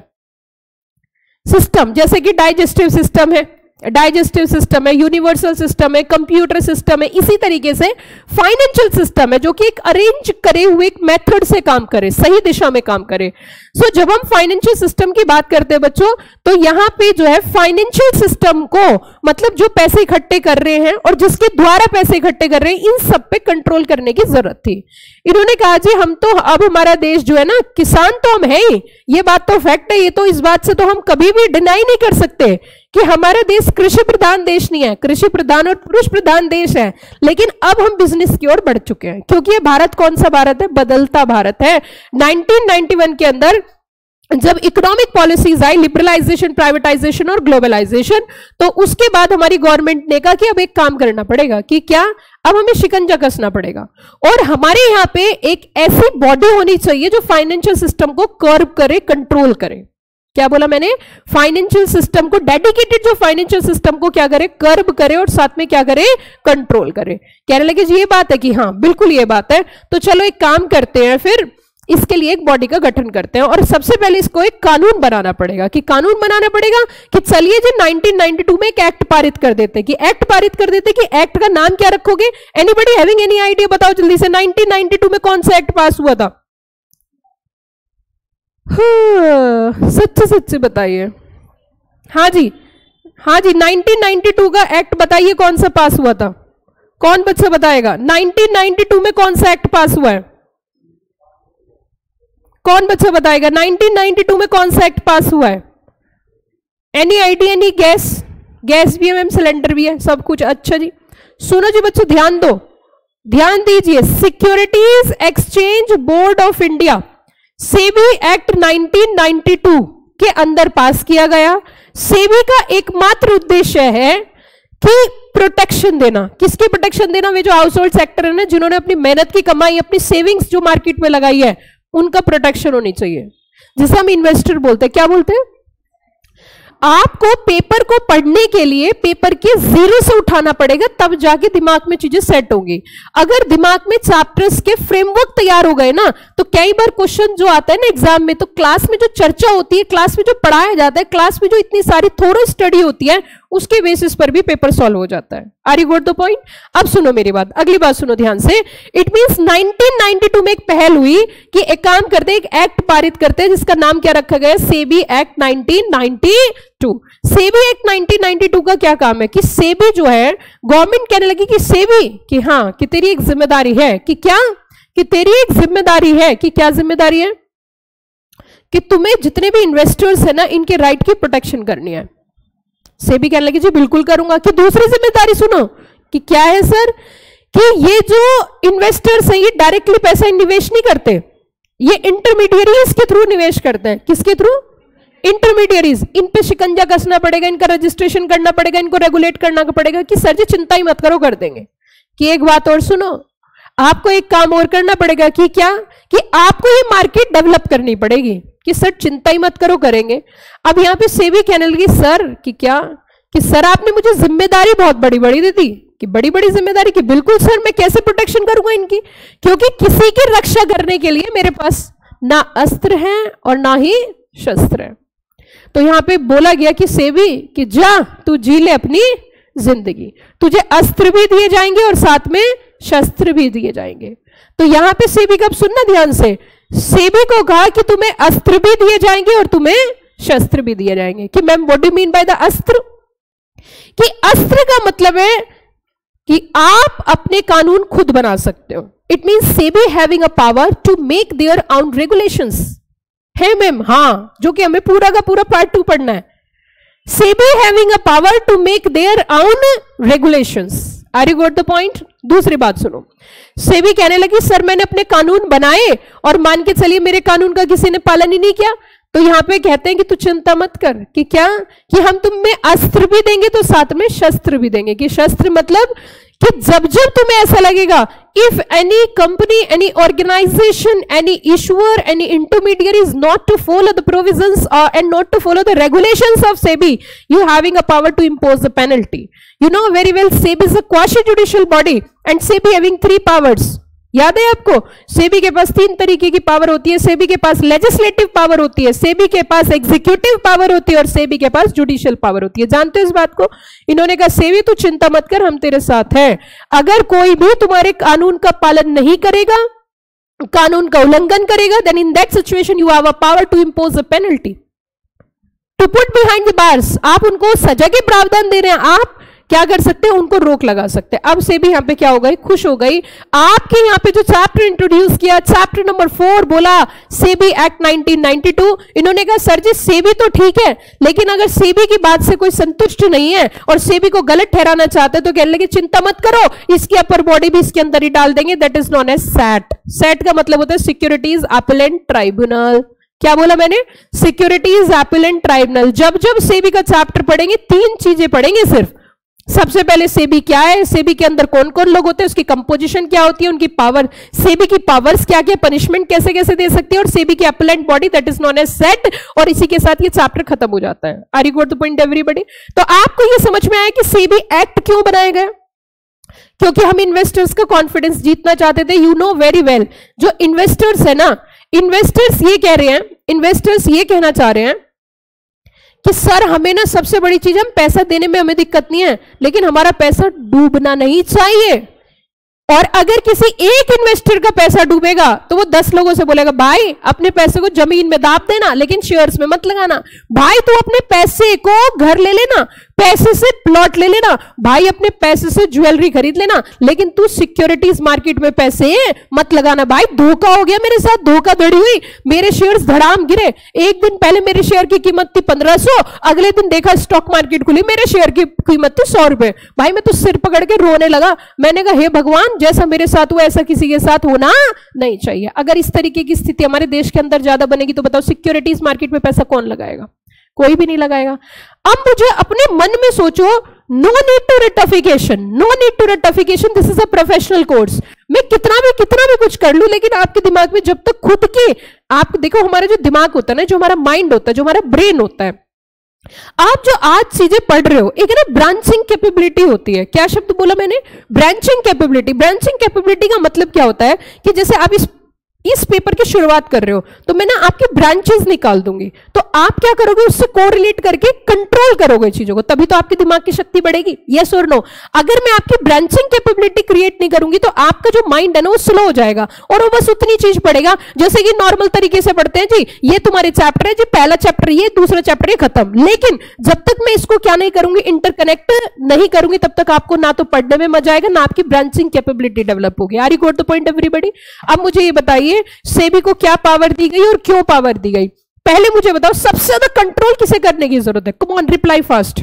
[SPEAKER 1] सिस्टम जैसे कि डाइजेस्टिव सिस्टम है, डाइजेस्टिव सिस्टम है, यूनिवर्सल सिस्टम है, कंप्यूटर सिस्टम है, इसी तरीके से फाइनेंशियल सिस्टम है जो कि एक अरेंज करे हुए एक मेथड से काम करे, सही दिशा में काम करे। सो so, जब हम फाइनेंशियल सिस्टम की बात करते हैं बच्चों, तो यहां पे जो है फाइनेंशियल सिस्टम को मतलब जो पैसे इकट्ठे कर रहे हैं और जिसके द्वारा पैसे इकट्ठे कर रहे हैं, इन सब पे कंट्रोल करने की जरूरत थी। इन्होंने कहा जी हम तो, अब हमारा देश जो है ना, किसान तो हम है ही, ये बात तो फैक्ट है, ये तो इस बात से तो हम कभी भी डिनाई नहीं कर सकते कि हमारा देश कृषि प्रधान देश नहीं है, कृषि प्रधान और पुरुष प्रधान देश है, लेकिन अब हम बिजनेस की ओर बढ़ चुके हैं, क्योंकि ये भारत कौन सा भारत है? बदलता भारत है। नाइनटीन नाइंटी वन के अंदर जब इकोनॉमिक पॉलिसीज आई, लिबरलाइजेशन, प्राइवेटाइजेशन और ग्लोबलाइजेशन, तो उसके बाद हमारी गवर्नमेंट ने कहा कि अब एक काम करना पड़ेगा कि क्या, अब हमें शिकंजा कसना पड़ेगा और हमारे यहाँ पे एक ऐसी बॉडी होनी चाहिए जो फाइनेंशियल सिस्टम को कर्व करे, कंट्रोल करे। क्या बोला मैंने? फाइनेंशियल सिस्टम को, डेडिकेटेड जो फाइनेंशियल सिस्टम को क्या करे? कर्व करे और साथ में क्या करे? कंट्रोल करे। कहने लगे जी ये बात है कि हाँ बिल्कुल ये बात है, तो चलो एक काम करते हैं, फिर इसके लिए एक बॉडी का गठन करते हैं और सबसे पहले इसको एक कानून बनाना पड़ेगा कि कानून बनाना पड़ेगा कि चलिए जी नाइनटीन नाइंटी टू में एक एक्ट पारित कर देते कि एक्ट पारित कर देते कि एक्ट का नाम क्या रखोगे? Anybody having any idea? बताओ जल्दी से, नाइनटीन नाइंटी टू में कौन सा एक्ट पास हुआ था? हाँ, सच्चे सच्चे बताइए। हाँ जी, हाँ जी, नाइनटीन नाइंटी टू का एक्ट बताइए कौन सा पास हुआ था? कौन बच्चा बताएगा? नाइनटीन नाइंटी टू में कौन सा एक्ट पास हुआ है? कौन बच्चा बताएगा? नाइनटीन नाइंटी टू में कौन सा एक्ट पास हुआ है? Any idea? Any guess? Guess भी है मैम, सिलेंडर भी है, सब कुछ। अच्छा जी, सुनो जी बच्चों, ध्यान दो, ध्यान दीजिए। Securities exchange board of India SEBI act nineteen ninety two के अंदर पास किया गया। सेबी का एकमात्र उद्देश्य है कि प्रोटेक्शन देना। किसकी प्रोटेक्शन देना? वे जो हाउस होल्ड सेक्टर है ना, जिन्होंने अपनी मेहनत की कमाई, अपनी सेविंग्स जो मार्केट में लगाई है, उनका प्रोटेक्शन होनी चाहिए, जिसे हम इन्वेस्टर बोलते हैं। क्या बोलते हैं? आपको पेपर को पढ़ने के लिए पेपर के जीरो से उठाना पड़ेगा, तब जाके दिमाग में चीजें सेट होंगी। अगर दिमाग में चैप्टर्स के फ्रेमवर्क तैयार हो गए ना, तो कई बार क्वेश्चन जो आता है ना एग्जाम में, तो क्लास में जो चर्चा होती है, क्लास में जो पढ़ाया जाता है, क्लास में जो इतनी सारी थोरो स्टडी होती है, उसके बेसिस पर भी पेपर सॉल्व हो जाता है। Are you got the point? अब सुनो मेरी बात, अगली बात सुनो ध्यान से। It means nineteen ninety two में एक पहल हुई कि एक काम करते हैं, एक एक्ट पारित करते हैं, जिसका नाम क्या रखा गया? SEBI act nineteen ninety two. SEBI act nineteen ninety two का क्या काम है कि सेबी जो है, गवर्नमेंट कहने लगी कि सेबी कि हाँ कि तेरी एक जिम्मेदारी है कि क्या कि तेरी एक जिम्मेदारी है कि क्या जिम्मेदारी है कि तुम्हें जितने भी इन्वेस्टर्स है ना, इनके राइट की प्रोटेक्शन करनी है। सेबी कहने लगी जी बिल्कुल करूंगा। कि दूसरी जिम्मेदारी सुनो कि क्या है सर, कि ये जो इन्वेस्टर्स हैं ये डायरेक्टली पैसा निवेश नहीं करते, ये इंटरमीडियरीज के थ्रू निवेश करते हैं। किसके थ्रू? इंटरमीडियरीज। इन पे शिकंजा कसना पड़ेगा, इनका रजिस्ट्रेशन करना पड़ेगा, इनको रेगुलेट करना पड़ेगा कि सर जी चिंता ही मत करो, कर देंगे। कि एक बात और सुनो, आपको एक काम और करना पड़ेगा कि क्या कि आपको ये मार्केट डेवलप करनी पड़ेगी कि सर चिंता ही मत करो, करेंगे। अब यहां पे सेबी कहने लगी सर कि क्या कि सर आपने मुझे जिम्मेदारी बहुत बड़ी बड़ी दे दी कि बड़ी बड़ी जिम्मेदारी कि बिल्कुल सर, मैं कैसे प्रोटेक्शन करूंगा इनकी, क्योंकि किसी की रक्षा करने के लिए मेरे पास ना अस्त्र है और ना ही शस्त्र है। तो यहां पे बोला गया कि सेबी कि जा तू जी ले अपनी जिंदगी, तुझे अस्त्र भी दिए जाएंगे और साथ में शस्त्र भी दिए जाएंगे। तो यहां पे सेबी का सुनना ध्यान से, सेबी को कहा कि तुम्हें अस्त्र भी दिए जाएंगे और तुम्हें शस्त्र भी दिए जाएंगे। कि ma'am what do mean by the अस्त्र? कि अस्त्र का मतलब है कि आप अपने कानून खुद बना सकते हो। It means SEBI having a power to make their own regulations. है मैम? हाँ, जो कि हमें पूरा का पूरा पार्ट टू पढ़ना है। SEBI having a power to make their own regulations. Are you got the point? दूसरी बात सुनो, सेबी कहने लगी सर मैंने अपने कानून बनाए और मान के चलिए मेरे कानून का किसी ने पालन ही नहीं किया, तो यहां पे कहते हैं कि तू चिंता मत कर कि क्या कि हम तुम्हें अस्त्र भी देंगे तो साथ में शस्त्र भी देंगे। कि शस्त्र मतलब कि जब जब तुम्हें ऐसा लगेगा, if any company, any organisation, any issuer, any intermediary is not to follow the provisions and not to follow the regulations of SEBI, you having a power to impose the penalty. You know very well SEBI is a quasi judicial body and SEBI having three powers. याद है आपको? सेबी के पास तीन तरीके की power होती है। सेबी के पास लेजिस्लेटिव पावर होती है, सेबी के पास एग्जीक्यूटिव पावर होती है और सेबी के पास जुडिशियल पावर होती है। जानते हो इस बात को? इन्होंने कहा सेबी तू चिंता मत कर, हम तेरे साथ हैं। अगर कोई भी तुम्हारे कानून का पालन नहीं करेगा, कानून का उल्लंघन करेगा, then in that situation you have a power to impose a penalty, to put behind the bars. आप उनको सजा के प्रावधान दे रहे हैं, आप क्या कर सकते हैं? उनको रोक लगा सकते हैं। अब सेबी यहां पे क्या हो गई? खुश हो गई। आपके यहां पे जो चैप्टर इंट्रोड्यूस किया, चैप्टर नंबर फोर, बोला SEBI act nineteen ninety two. इन्होंने कहा सर जी सेबी तो ठीक है, लेकिन अगर सेबी की बात से कोई संतुष्ट नहीं है और सेबी को गलत ठहराना चाहते तो कहने लगे चिंता मत करो, इसकी अपर बॉडी भी इसके अंदर ही डाल देंगे, that is known as SAT. SAT का मतलब होता है सिक्योरिटीज अपीलेंट ट्राइब्यूनल। क्या बोला मैंने? Securities appellate tribunal. जब जब सेबी का चैप्टर पढ़ेंगे, तीन चीजें पढ़ेंगे सिर्फ। सबसे पहले सेबी क्या है, सेबी के अंदर कौन कौन लोग होते हैं, उसकी कंपोजिशन क्या होती है, उनकी पावर, सेबी की पावर्स क्या क्या, पनिशमेंट कैसे कैसे दे सकती है, और सेबी की appellate body that is known as SAT. और इसी के साथ ये चैप्टर खत्म हो जाता है। Are you got the point everybody? तो आपको ये समझ में आया कि सेबी एक्ट क्यों बनाया गया? क्योंकि हम इन्वेस्टर्स का कॉन्फिडेंस जीतना चाहते थे। यू नो वेरी वेल, जो इन्वेस्टर्स है ना, इन्वेस्टर्स ये कह रहे हैं, इन्वेस्टर्स ये कहना चाह रहे हैं कि सर हमें ना सबसे बड़ी चीज, हम पैसा देने में हमें दिक्कत नहीं है, लेकिन हमारा पैसा डूबना नहीं चाहिए। और अगर किसी एक इन्वेस्टर का पैसा डूबेगा तो वो दस लोगों से बोलेगा भाई अपने पैसे को जमीन में दाब देना, लेकिन शेयर्स में मत लगाना। भाई तू अपने पैसे को घर ले लेना, पैसे से प्लॉट ले लेना, भाई अपने पैसे से ज्वेलरी खरीद लेना, लेकिन तू सिक्योरिटीज मार्केट में पैसे मत लगाना। भाई धोखा हो गया मेरे साथ, धोखाधड़ी हुई, मेरे शेयर्स धड़ाम गिरे। एक दिन पहले मेरे शेयर की कीमत थी पंद्रह सौ, अगले दिन देखा स्टॉक मार्केट खुली, मेरे शेयर की कीमत थी सौ रुपए। भाई मैं तो सिर पकड़ के रोने लगा। मैंने कहा हे भगवान, जैसा मेरे साथ हुआ ऐसा किसी के साथ होना नहीं चाहिए। अगर इस तरीके की स्थिति हमारे देश के अंदर ज्यादा बनेगी तो बताओ सिक्योरिटीज मार्केट में पैसा कौन लगाएगा? कोई भी नहीं लगाएगा। अब मुझे अपने मन में सोचो, no need to ratification, no need to ratification, this is a professional course. मैं कितना भी कितना भी कुछ कर लूं, लेकिन आपके दिमाग में जब तक खुद के, आप देखो हमारा जो दिमाग होता है ना, जो हमारा माइंड होता है, जो हमारा ब्रेन होता है, आप जो आज चीजें पढ़ रहे हो, एक ना ब्रांचिंग कैपेबिलिटी होती है। क्या शब्द बोला मैंने? Branching capability. ब्रांचिंग कैपेबिलिटी का मतलब क्या होता है कि जैसे आप इस इस पेपर की शुरुआत कर रहे हो तो मैं ना आपके ब्रांचेस निकाल दूंगी, तो आप क्या करोगे, उससे कोरिलेट करके कंट्रोल करोगे चीजों को, तभी तो आपके दिमाग की शक्ति बढ़ेगी। यस और नो? अगर मैं आपकी ब्रांचिंग कैपेबिलिटी क्रिएट नहीं करूंगी तो आपका जो माइंड है ना वो स्लो हो जाएगा और वो बस उतनी चीज पढ़ेगा जैसे कि नॉर्मल तरीके से पढ़ते हैं, जी ये तुम्हारे चैप्टर है, जी पहला चैप्टर ये, दूसरा चैप्टर ये, खत्म। लेकिन जब तक मैं इसको क्या नहीं करूंगी, इंटरकनेक्ट नहीं करूंगी, तब तक आपको ना तो पढ़ने में मजा आएगा, ना आपकी ब्रांचिंग कैपेबिलिटी डेवलप होगी। Are you got the point everybody? अब मुझे ये बताइए सेबी को क्या पावर दी गई और क्यों पावर दी गई? पहले मुझे बताओ सबसे ज्यादा कंट्रोल किसे करने की जरूरत है? Come on reply fast.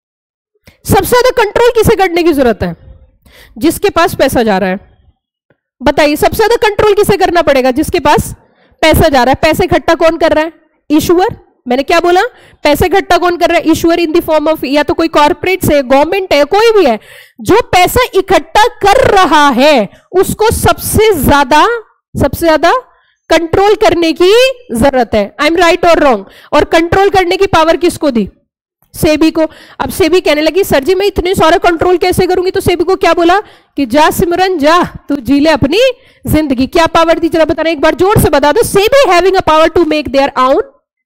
[SPEAKER 1] सबसे ज्यादा कंट्रोल किसे करने की जरूरत है? जिसके पास पैसा जा रहा है। बताइए सबसे ज्यादा कंट्रोल किसे करना पड़ेगा? जिसके पास पैसा जा रहा है। पैसे इकट्ठा कौन कर रहा है? इशूअर। मैंने क्या बोला? पैसे इकट्ठा कौन कर रहा है? Issuer in the form of, या तो कोई कॉर्पोरेट है, गवर्नमेंट है, कोई भी है, जो पैसा इकट्ठा कर रहा है उसको सबसे ज्यादा सबसे ज्यादा कंट्रोल करने की जरूरत है। आई एम राइट और रॉन्ग? और कंट्रोल करने की पावर किसको दी? सेबी को। अब सेबी कहने लगी सर जी मैं इतने सारे कंट्रोल कैसे करूंगी? तो सेबी को क्या बोला कि जा सिमरन जा, तू जी ले अपनी जिंदगी। क्या पावर दी जरा बताना, एक बार जोर से बता दो। SEBI having a power to make their own,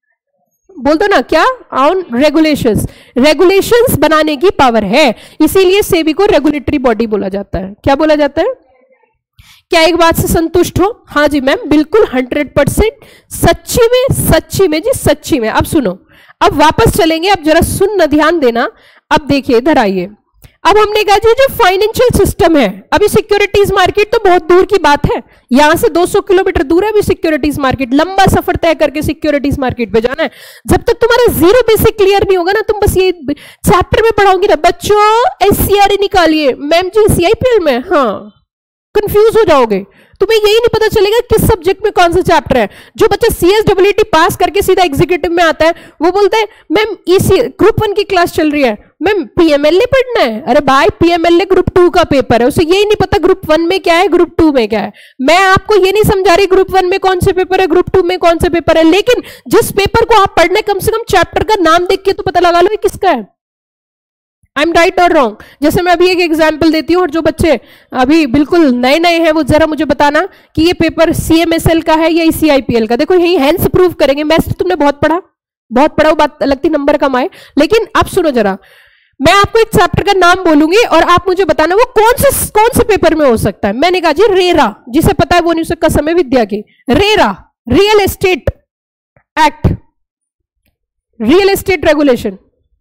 [SPEAKER 1] बोल दो ना, क्या? आउन रेगुलेशंस। रेगुलेशंस बनाने की पावर है, इसीलिए सेबी को रेगुलेटरी बॉडी बोला जाता है। क्या बोला जाता है? क्या एक बात से संतुष्ट हो? हाँ जी मैम, बिल्कुल हंड्रेड परसेंट सच्ची में, सच्ची में जी, सच्ची में। अब सुनो, अब वापस चलेंगे, अब जरा सुनना, ध्यान देना। अब देखिए इधर आइए। अब हमने कहा जी जो फाइनेंशियल सिस्टम है, अभी सिक्योरिटीज मार्केट तो बहुत दूर की बात है, यहां से दो सौ किलोमीटर दूर है अभी सिक्योरिटीज मार्केट। लंबा सफर तय करके सिक्योरिटीज मार्केट पे जाना है। जब तक तुम्हारा जीरो बेसिक क्लियर नहीं होगा ना, तुम बस ये चैप्टर में पढ़ाओगे ना, बच्चों एससीआरए निकालिए, मैम जी सीआईपीएल में, हाँ कंफ्यूज हो जाओगे, तुम्हें यही नहीं पता चलेगा किस सब्जेक्ट में कौन सा चैप्टर है। जो बच्चा सीएसडब्ल्यूटी पास करके सीधा एग्जीक्यूटिव में आता है वो बोलता है मैम ईसी ग्रुप वन की क्लास चल रही है, मैम पीएमएलए पढ़ना है। अरे भाई पीएमएलए ग्रुप टू का पेपर है, उसे यही नहीं पता ग्रुप वन में क्या है, ग्रुप टू में क्या है। मैं आपको ये नहीं समझा रही ग्रुप वन में कौन से पेपर है, ग्रुप टू में कौन से पेपर है, लेकिन जिस पेपर को आप पढ़ने, कम से कम चैप्टर का नाम देख के तो पता लगा लो ये किसका है। आई एम राइट और रॉन्ग? जैसे मैं अभी एक एग्जाम्पल देती हूँ, और जो बच्चे अभी बिल्कुल नए नए हैं वो जरा मुझे बताना कि ये पेपर सीएमएसएल का है या सीआईपीएल का। देखो यही हैंड्स प्रूव करेंगे। मैथ्स तो तुमने बहुत पढ़ा, बहुत पढ़ा, वो बात लगती नंबर कम आए, लेकिन आप सुनो जरा, मैं आपको एक चैप्टर का नाम बोलूंगी और आप मुझे बताना वो कौन से कौन से पेपर में हो सकता है। मैंने कहा जी रेरा, जिसे पता है वो नहीं सकता, समय विद्या की RERA, real estate act, real estate regulation.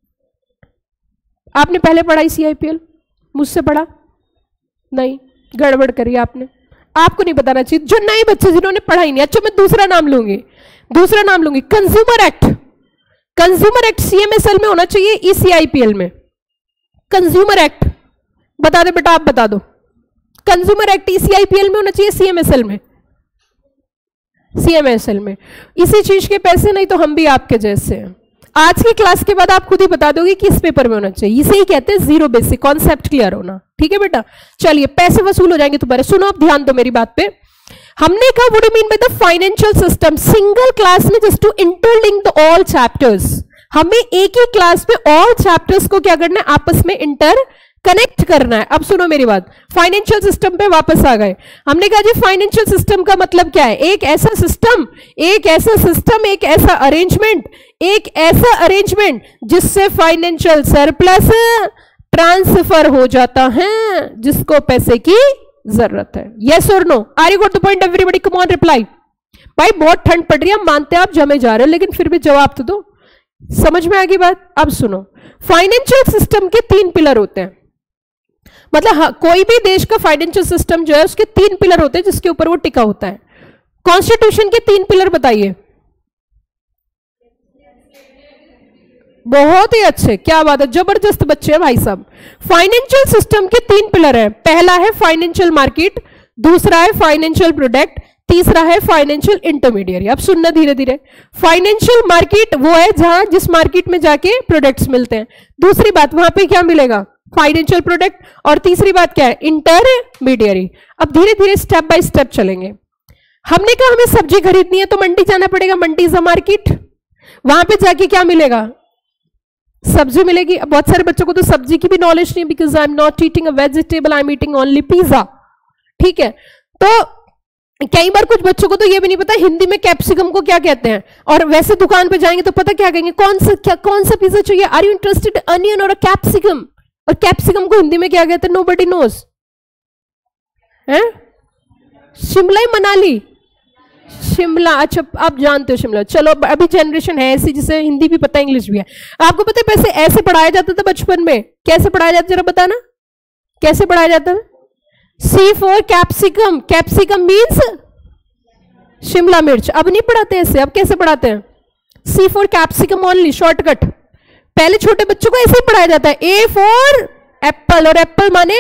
[SPEAKER 1] आपने पहले पढ़ा सीआईपीएल? मुझसे पढ़ा नहीं, गड़बड़ करी आपने। आपको नहीं बताना चाहिए, जो नए बच्चे जिन्होंने पढ़ा ही नहीं। अच्छा मैं दूसरा नाम लूंगी, दूसरा नाम लूंगी consumer act. Consumer act CMSL में होना चाहिए, ईसीआईपीएल में। कंज्यूमर एक्ट बता दे बेटा, आप बता दो। कंज्यूमर एक्ट ईसीआईपीएल में होना चाहिए, सीएमएसएल में? सीएमएसएल में। इसी चीज के पैसे नहीं तो हम भी आपके जैसे हैं। आज की क्लास के बाद आप खुद ही बता दोगे कि इस पेपर में होना चाहिए। इसे ही कहते हैं जीरो बेसिक, कॉन्सेप्ट क्लियर होना। ठीक है बेटा, चलिए पैसे वसूल हो जाएंगे तुम्हारे। सुनो अब ध्यान दो मेरी बात पे। हमने कहा what do you mean by the financial system? Single class में just to interlink the all chapters. हमें एक ही क्लास में ऑल चैप्टर्स को क्या करना है? आपस में इंटर कनेक्ट करना है। अब सुनो मेरी बात, फाइनेंशियल सिस्टम पे वापस आ गए। हमने कहा जी फाइनेंशियल सिस्टम का मतलब क्या है? एक ऐसा सिस्टम, एक ऐसा सिस्टम, एक ऐसा अरेंजमेंट, एक ऐसा अरेंजमेंट जिससे फाइनेंशियल सरप्लस ट्रांसफर हो जाता है जिसको पैसे की जरूरत है। यस और no? Are you got the point everybody? Come on reply. भाई बहुत ठंड पड़ रही है, हम मानते हैं आप जमे जा रहे हो, लेकिन फिर भी जवाब तो दो। समझ में आ गई बात? अब सुनो, फाइनेंशियल सिस्टम के तीन पिलर होते हैं। मतलब हाँ, कोई भी देश का फाइनेंशियल सिस्टम जो है उसके तीन पिलर होते हैं जिसके ऊपर वो टिका होता है। कॉन्स्टिट्यूशन के तीन पिलर बताइए। बहुत ही अच्छे, क्या बात है, जबरदस्त बच्चे हैं भाई साहब। फाइनेंशियल सिस्टम के तीन पिलर हैं। पहला है फाइनेंशियल मार्केट, दूसरा है फाइनेंशियल प्रोडक्ट, तीसरा है फाइनेंशियल इंटरमीडियरी। अब सुनना धीरे धीरे। फाइनेंशियल मार्केट वो है जहां जिस मार्केट में जाके प्रोडक्ट्स मिलते हैं। दूसरी बात, वहां पे क्या मिलेगा? Financial product. और तीसरी बात क्या है? इंटरमीडियरी। अब धीरे धीरे स्टेप बाय स्टेप चलेंगे। हमने कहा हमें सब्जी खरीदनी है तो मंडी जाना पड़ेगा, मंडी इज अ मार्केट। वहां पे जाके क्या मिलेगा? सब्जी मिलेगी। अब बहुत सारे बच्चों को तो सब्जी की भी नॉलेज नहीं, because I am not eating a vegetable, I am eating only pizza. ठीक है, तो कई बार कुछ बच्चों को तो ये भी नहीं पता हिंदी में कैप्सिकम को क्या कहते हैं, और वैसे दुकान पे जाएंगे तो पता क्या कहेंगे? कौन सा क्या कौन सा पिज्जा चाहिए? आर यू इंटरेस्टेड अनियन और कैप्सिकम? और कैप्सिकम को हिंदी में क्या कहते हैं? Nobody knows. हैं? शिमला मनाली शिमला, अच्छा आप जानते हो शिमला। चलो अभी जनरेशन है ऐसी जिसे हिंदी भी पता है इंग्लिश भी है। आपको पता है पैसे ऐसे पढ़ाया जाता था बचपन में? कैसे पढ़ाया जाता जरा बताना, कैसे पढ़ाया जाता? C for capsicum, capsicum means Shimla मिर्च। अब नहीं पढ़ाते ऐसे, अब कैसे पढ़ाते हैं? C for capsicum only, shortcut. पहले छोटे बच्चों को ऐसे ही पढ़ाया जाता है, ए फॉर एप्पल, और एप्पल माने,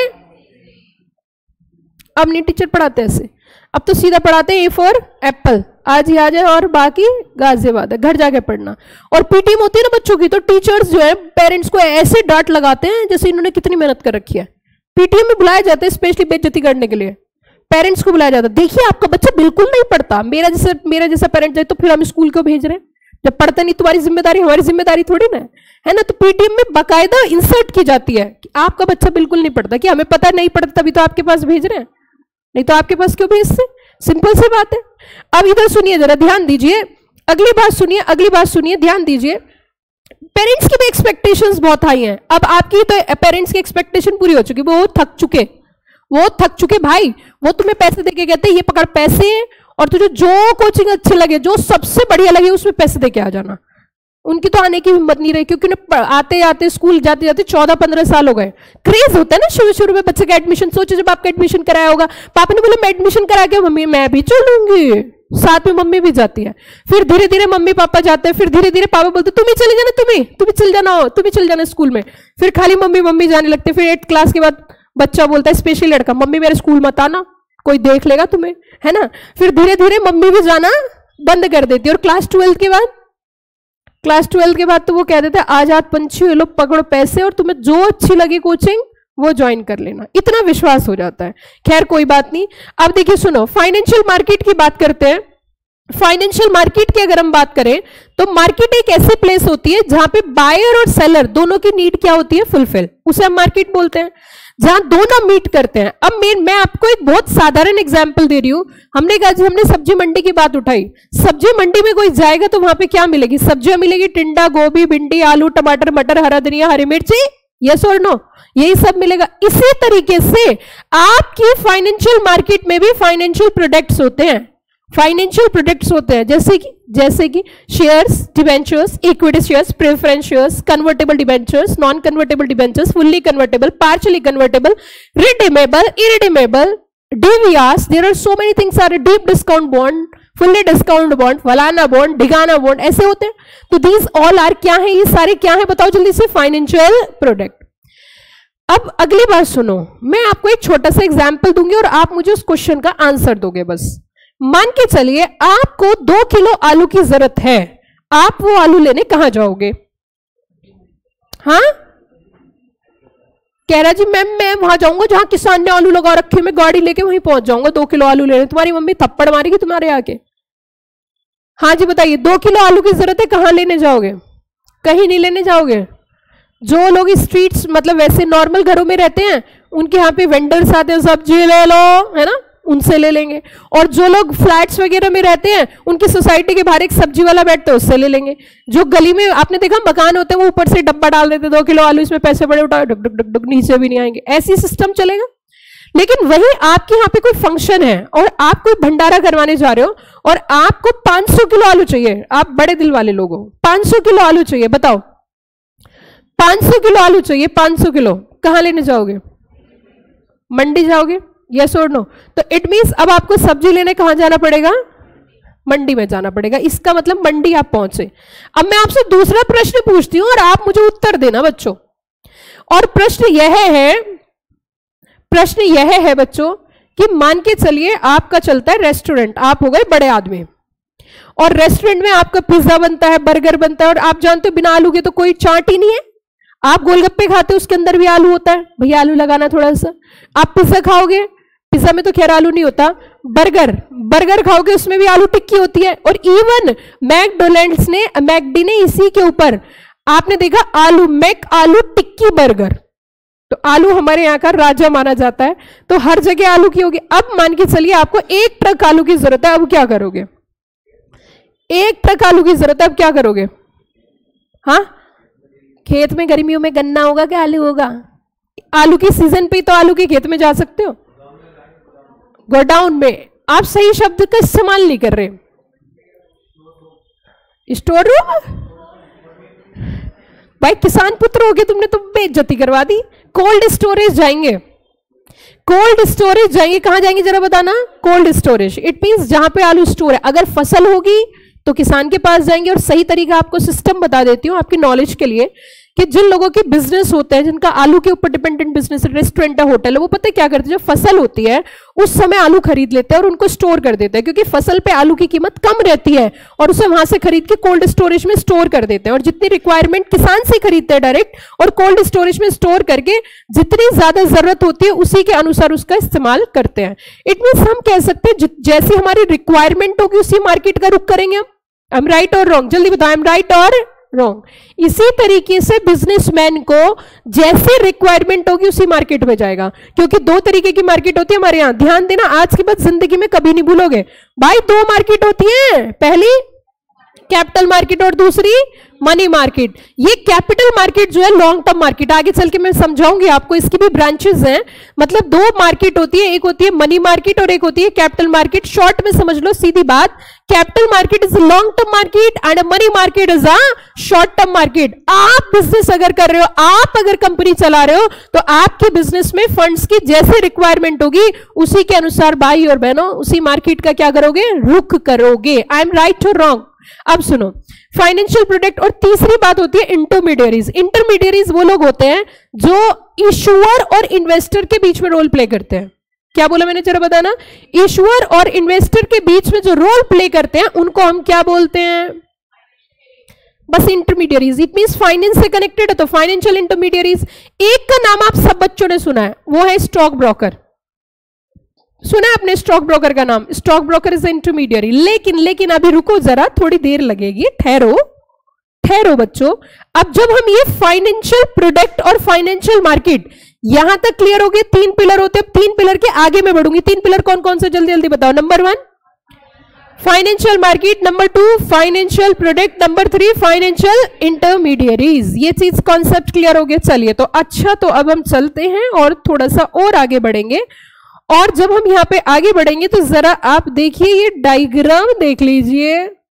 [SPEAKER 1] अब नहीं टीचर पढ़ाते ऐसे, अब तो सीधा पढ़ाते हैं ए फॉर एप्पल, आज ही आ जाए और बाकी गाजियाबाद है, घर जाके पढ़ना। और पीटीएम होती है ना बच्चों की, तो टीचर्स जो है पेरेंट्स को ऐसे डांट लगाते हैं जैसे इन्होंने कितनी मेहनत कर रखी है। पीटीएम में बुलाया जाता है स्पेशली बेइज्जती करने के लिए, पेरेंट्स को बुलाया जाता है। देखिए आपका बच्चा बिल्कुल नहीं पढ़ता, मेरा जैसा मेरा जैसा पेरेंट जाए तो फिर हम स्कूल को भेज रहे हैं, जब पढ़ता नहीं तुम्हारी जिम्मेदारी, हमारी जिम्मेदारी थोड़ी ना है ना। तो पीटीएम में बाकायदा इंसर्ट की जाती है कि आपका बच्चा बिल्कुल नहीं पढ़ता, कि हमें पता नहीं पढ़ता तभी तो आपके पास भेज रहे हैं, नहीं तो आपके पास क्यों भेजते? सिंपल सी बात है। अब इधर सुनिए जरा, ध्यान दीजिए, अगली बात सुनिए, अगली बात सुनिए, ध्यान दीजिए। पेरेंट्स की भी एक्सपेक्टेशंस बहुत हाई हैं। अब आपकी तो पेरेंट्स की एक्सपेक्टेशन पूरी हो चुकी, वो थक चुके, वो थक चुके भाई। वो तुम्हें पैसे देके कहते हैं ये पकड़ पैसे, और तुझे जो कोचिंग अच्छी लगे, जो सबसे बढ़िया लगे उसमें पैसे देके आ जाना। उनकी तो आने की हिम्मत नहीं रही, क्योंकि उन्हें आते आते स्कूल जाते जाते चौदह पंद्रह साल हो गए। क्रेज होता है ना शुरू शुरू में बच्चे का एडमिशन। सोचो जब आपका एडमिशन कराया होगा, पापा ने बोला मैं एडमिशन करा के, मम्मी मैं भी चलूंगी, साथ में मम्मी भी जाती है। फिर धीरे धीरे मम्मी पापा जाते हैं, फिर धीरे धीरे पापा बोलते तुम ही चले जाना, तुम्हें तुम ही चल जाना, तुम ही चल जाना स्कूल में। फिर खाली मम्मी मम्मी जाने लगते। फिर एट्थ क्लास के बाद बच्चा बोलता है, स्पेशली लड़का, मम्मी मेरे स्कूल मत आना, कोई देख लेगा तुम्हें, है ना। फिर धीरे धीरे मम्मी भी जाना बंद कर देती है। और क्लास ट्वेल्थ के बाद क्लास ट्वेल्थ के बाद तो वो कह देते हैं आजाद पंछी लो पकड़ो पैसे, और तुम्हें जो अच्छी लगी कोचिंग वो ज्वाइन कर लेना, इतना विश्वास हो जाता है। खैर कोई बात नहीं। अब देखिए सुनो, फाइनेंशियल मार्केट की बात करते हैं। फाइनेंशियल मार्केट की अगर हम बात करें तो मार्केट एक ऐसी प्लेस होती है जहां पे बायर और सेलर दोनों की नीड क्या होती है? फुलफिल, उसे हम मार्केट बोलते हैं, जहां दोनों मीट करते हैं। अब मेन मैं आपको एक बहुत साधारण एग्जांपल दे रही हूं। हमने कहा हमने सब्जी मंडी की बात उठाई, सब्जी मंडी में कोई जाएगा तो वहां पे क्या मिलेगी? सब्जियां मिलेगी, टिंडा, गोभी, भिंडी, आलू, टमाटर, मटर, हरा धनिया, हरी मिर्ची, यस और नो, यही सब मिलेगा। इसी तरीके से आपकी फाइनेंशियल मार्केट में भी फाइनेंशियल प्रोडक्ट्स होते हैं, फाइनेंशियल प्रोडक्ट्स होते हैं, जैसे कि जैसे कि shares, debentures, equity shares, preference shares, convertible debentures, non convertible debentures, fully convertible, partially convertible, redeemable, irredeemable, DVRs, there are so many things, or deep discount bond, fully discount bond, फलाना bond, ढिगाना bond, ऐसे होते हैं। तो these all are क्या है? ये सारे क्या है बताओ जल्दी से? Financial product. अब अगली बात सुनो, मैं आपको एक छोटा सा एग्जाम्पल दूंगी और आप मुझे उस क्वेश्चन का आंसर दोगे। बस मान के चलिए आपको दो किलो आलू की जरूरत है, आप वो आलू लेने कहां जाओगे? हाँ, कह रहा जी मैम मैं वहां जाऊंगा जहां किसान ने आलू लगा रखे, मैं गाड़ी लेके वहीं पहुंच जाऊंगा दो किलो आलू लेने। तुम्हारी मम्मी थप्पड़ मारेगी तुम्हारे आके। हाँ जी बताइए, दो किलो आलू की जरूरत है, कहां लेने जाओगे? कहीं नहीं लेने जाओगे। जो लोग स्ट्रीट्स मतलब वैसे नॉर्मल घरों में रहते हैं उनके यहाँ पे वेंडर्स आते हैं, सब्जी ले लो, है ना, उनसे ले लेंगे। और जो लोग फ्लैट्स वगैरह में रहते हैं उनकी सोसाइटी के बाहर एक सब्जी वाला बैठता है, उससे ले लेंगे। जो गली में आपने देखा मकान होते हैं वो ऊपर से डब्बा डाल देते, दो किलो आलू इसमें पैसे बड़े उठाओ, डुक डुक डुक डुक नीचे भी नहीं आएंगे, ऐसी सिस्टम चलेगा। लेकिन वही आपके यहाँ पे कोई फंक्शन है और आप कोई भंडारा करवाने जा रहे हो और आपको पांच सौ किलो आलू चाहिए, आप बड़े दिल वाले लोग हो, पांच सौ किलो आलू चाहिए, बताओ पांच सौ किलो आलू चाहिए, पांच सौ किलो कहां लेने जाओगे? मंडी जाओगे? यस और नो? तो इट मींस अब आपको सब्जी लेने कहां जाना पड़ेगा? मंडी में जाना पड़ेगा। इसका मतलब मंडी आप पहुंचे। अब मैं आपसे दूसरा प्रश्न पूछती हूं और आप मुझे उत्तर देना बच्चों। और प्रश्न यह है प्रश्न यह है बच्चों कि मान के चलिए आपका चलता है रेस्टोरेंट, आप हो गए बड़े आदमी और रेस्टोरेंट में आपका पिज्जा बनता है, बर्गर बनता है और आप जानते हो बिना आलू के तो कोई चाट ही नहीं है। आप गोलगप्पे खाते हो उसके अंदर भी आलू होता है, भैया आलू लगाना थोड़ा सा। आप पिज्जा खाओगे, पिज्जा में तो खैर आलू नहीं होता। बर्गर बर्गर खाओगे उसमें भी आलू टिक्की होती है। और इवन मैकडोनल्ड्स ने मैकडी ने इसी के ऊपर आपने देखा आलू मैक आलू टिक्की बर्गर। तो आलू हमारे यहाँ का राजा माना जाता है, तो हर जगह आलू की होगी। अब मान के चलिए आपको एक ट्रक आलू की जरूरत है, अब क्या करोगे? एक ट्रक आलू की जरूरत है, अब क्या करोगे? हाँ, खेत में गर्मियों में गन्ना होगा क्या आलू होगा? आलू की सीजन पे तो आलू के खेत में जा सकते हो, गोडाउन में। आप सही शब्द का इस्तेमाल नहीं कर रहे। Store room? भाई किसान पुत्र हो गए तुमने तो बेइज्जती करवा दी। कोल्ड स्टोरेज जाएंगे, कोल्ड स्टोरेज जाएंगे। कहां जाएंगे जरा बताना? Cold storage. इट मींस जहां पे आलू स्टोर है। अगर फसल होगी तो किसान के पास जाएंगे। और सही तरीका आपको सिस्टम बता देती हूं आपकी नॉलेज के लिए कि जिन लोगों के बिजनेस होते हैं, जिनका आलू के ऊपर डिपेंडेंट बिजनेस है, रेस्टोरेंट है, होटल है, वो पता है क्या करते हैं? जब फसल होती है उस समय आलू खरीद लेते हैं और उनको स्टोर कर देते हैं, क्योंकि फसल पे आलू की कीमत कम रहती है और उसे वहां से खरीद के कोल्ड स्टोरेज में स्टोर कर देते हैं। और जितनी रिक्वायरमेंट किसान से खरीदते हैं डायरेक्ट और कोल्ड स्टोरेज में स्टोर करके जितनी ज्यादा जरूरत होती है उसी के अनुसार उसका इस्तेमाल करते हैं। इट मीन्स हम कह सकते हैं जैसी हमारी रिक्वायरमेंट होगी उसी मार्केट का रुख करेंगे हम। आई एम राइट और रॉन्ग? जल्दी बताओ, आई एम राइट और रॉन्ग? इसी तरीके से बिजनेसमैन को जैसे रिक्वायरमेंट होगी उसी मार्केट में जाएगा, क्योंकि दो तरीके की मार्केट होती है हमारे यहां। ध्यान देना, आज की बात जिंदगी में कभी नहीं भूलोगे भाई। दो मार्केट होती है, पहली कैपिटल मार्केट और दूसरी मनी मार्केट। ये कैपिटल मार्केट जो है लॉन्ग टर्म मार्केट, आगे चल के मैं समझाऊंगी आपको, इसकी भी ब्रांचेस हैं। मतलब दो मार्केट होती है, एक होती है मनी मार्केट और एक होती है कैपिटल मार्केट। शॉर्ट में समझ लो, सीधी बात, capital market is long term market and money market is a short term market. आप बिजनेस अगर कर रहे हो, आप अगर कंपनी चला रहे हो, तो आपके बिजनेस में फंड्स की जैसे रिक्वायरमेंट होगी उसी के अनुसार भाई और बहनों उसी मार्केट का क्या करोगे? रुख करोगे। आई एम राइट और रॉन्ग? अब सुनो, फाइनेंशियल प्रोडक्ट। और तीसरी बात होती है इंटरमीडियरीज। इंटरमीडियरीज वो लोग होते हैं जो इशुअर और इन्वेस्टर के बीच में रोल प्ले करते हैं। क्या बोला मैंने, जरा बताना? इशुअर और इन्वेस्टर के बीच में जो रोल प्ले करते हैं उनको हम क्या बोलते हैं? बस इंटरमीडियरीज। इट मींस फाइनेंस से कनेक्टेड है तो फाइनेंशियल इंटरमीडियरीज। एक का नाम आप सब बच्चों ने सुना है, वो है स्टॉक ब्रोकर। सुना है आपने स्टॉक ब्रोकर का नाम? Stock broker is intermediary. लेकिन लेकिन अभी रुको जरा, थोड़ी देर लगेगी, ठहरो ठहरो बच्चों। अब जब हम ये फाइनेंशियल प्रोडक्ट और फाइनेंशियल मार्केट, यहां तक क्लियर हो गए? तीन पिलर होते हैं, तीन पिलर के आगे मैं बढ़ूंगी। तीन पिलर कौन कौन से, जल्दी जल्दी बताओ। Number one financial market, number two financial product, number three financial intermediaries. ये चीज कॉन्सेप्ट क्लियर हो गया? चलिए तो अच्छा, तो अब हम चलते हैं और थोड़ा सा और आगे बढ़ेंगे। और जब हम यहां पे आगे बढ़ेंगे तो जरा आप देखिए, ये डायग्राम देख लीजिए।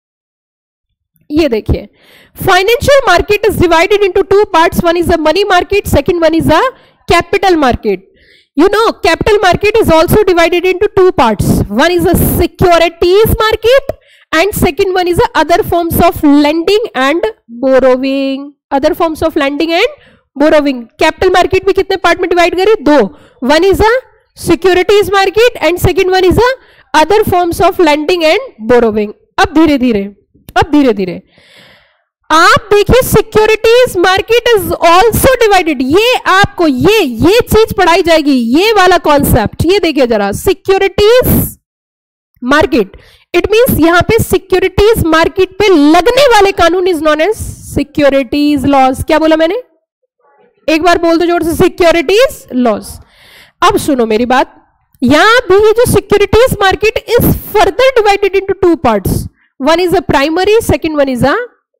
[SPEAKER 1] ये देखिए, financial market is divided into two parts. One is a money market, second one is a capital market. You know, capital market is also divided into two parts. One is a securities market and second one is a other forms of lending and borrowing. Other forms of lending and borrowing. Capital market भी कितने part में divide करें? दो. One is a securities market and second one is a other forms of lending and borrowing. अब धीरे धीरे, अब धीरे धीरे आप देखिए, securities market is also divided. ये आपको ये ये चीज पढ़ाई जाएगी, ये वाला कॉन्सेप्ट। ये देखिए जरा, सिक्योरिटीज मार्केट, इट मींस यहां पे सिक्योरिटीज मार्केट पे लगने वाले कानून is known as securities laws. क्या बोला मैंने? एक बार बोल दो जोर से, सिक्योरिटीज लॉस। अब सुनो मेरी बात, यहां भी ये जो securities market is further divided into two parts, one is a primary, second one is a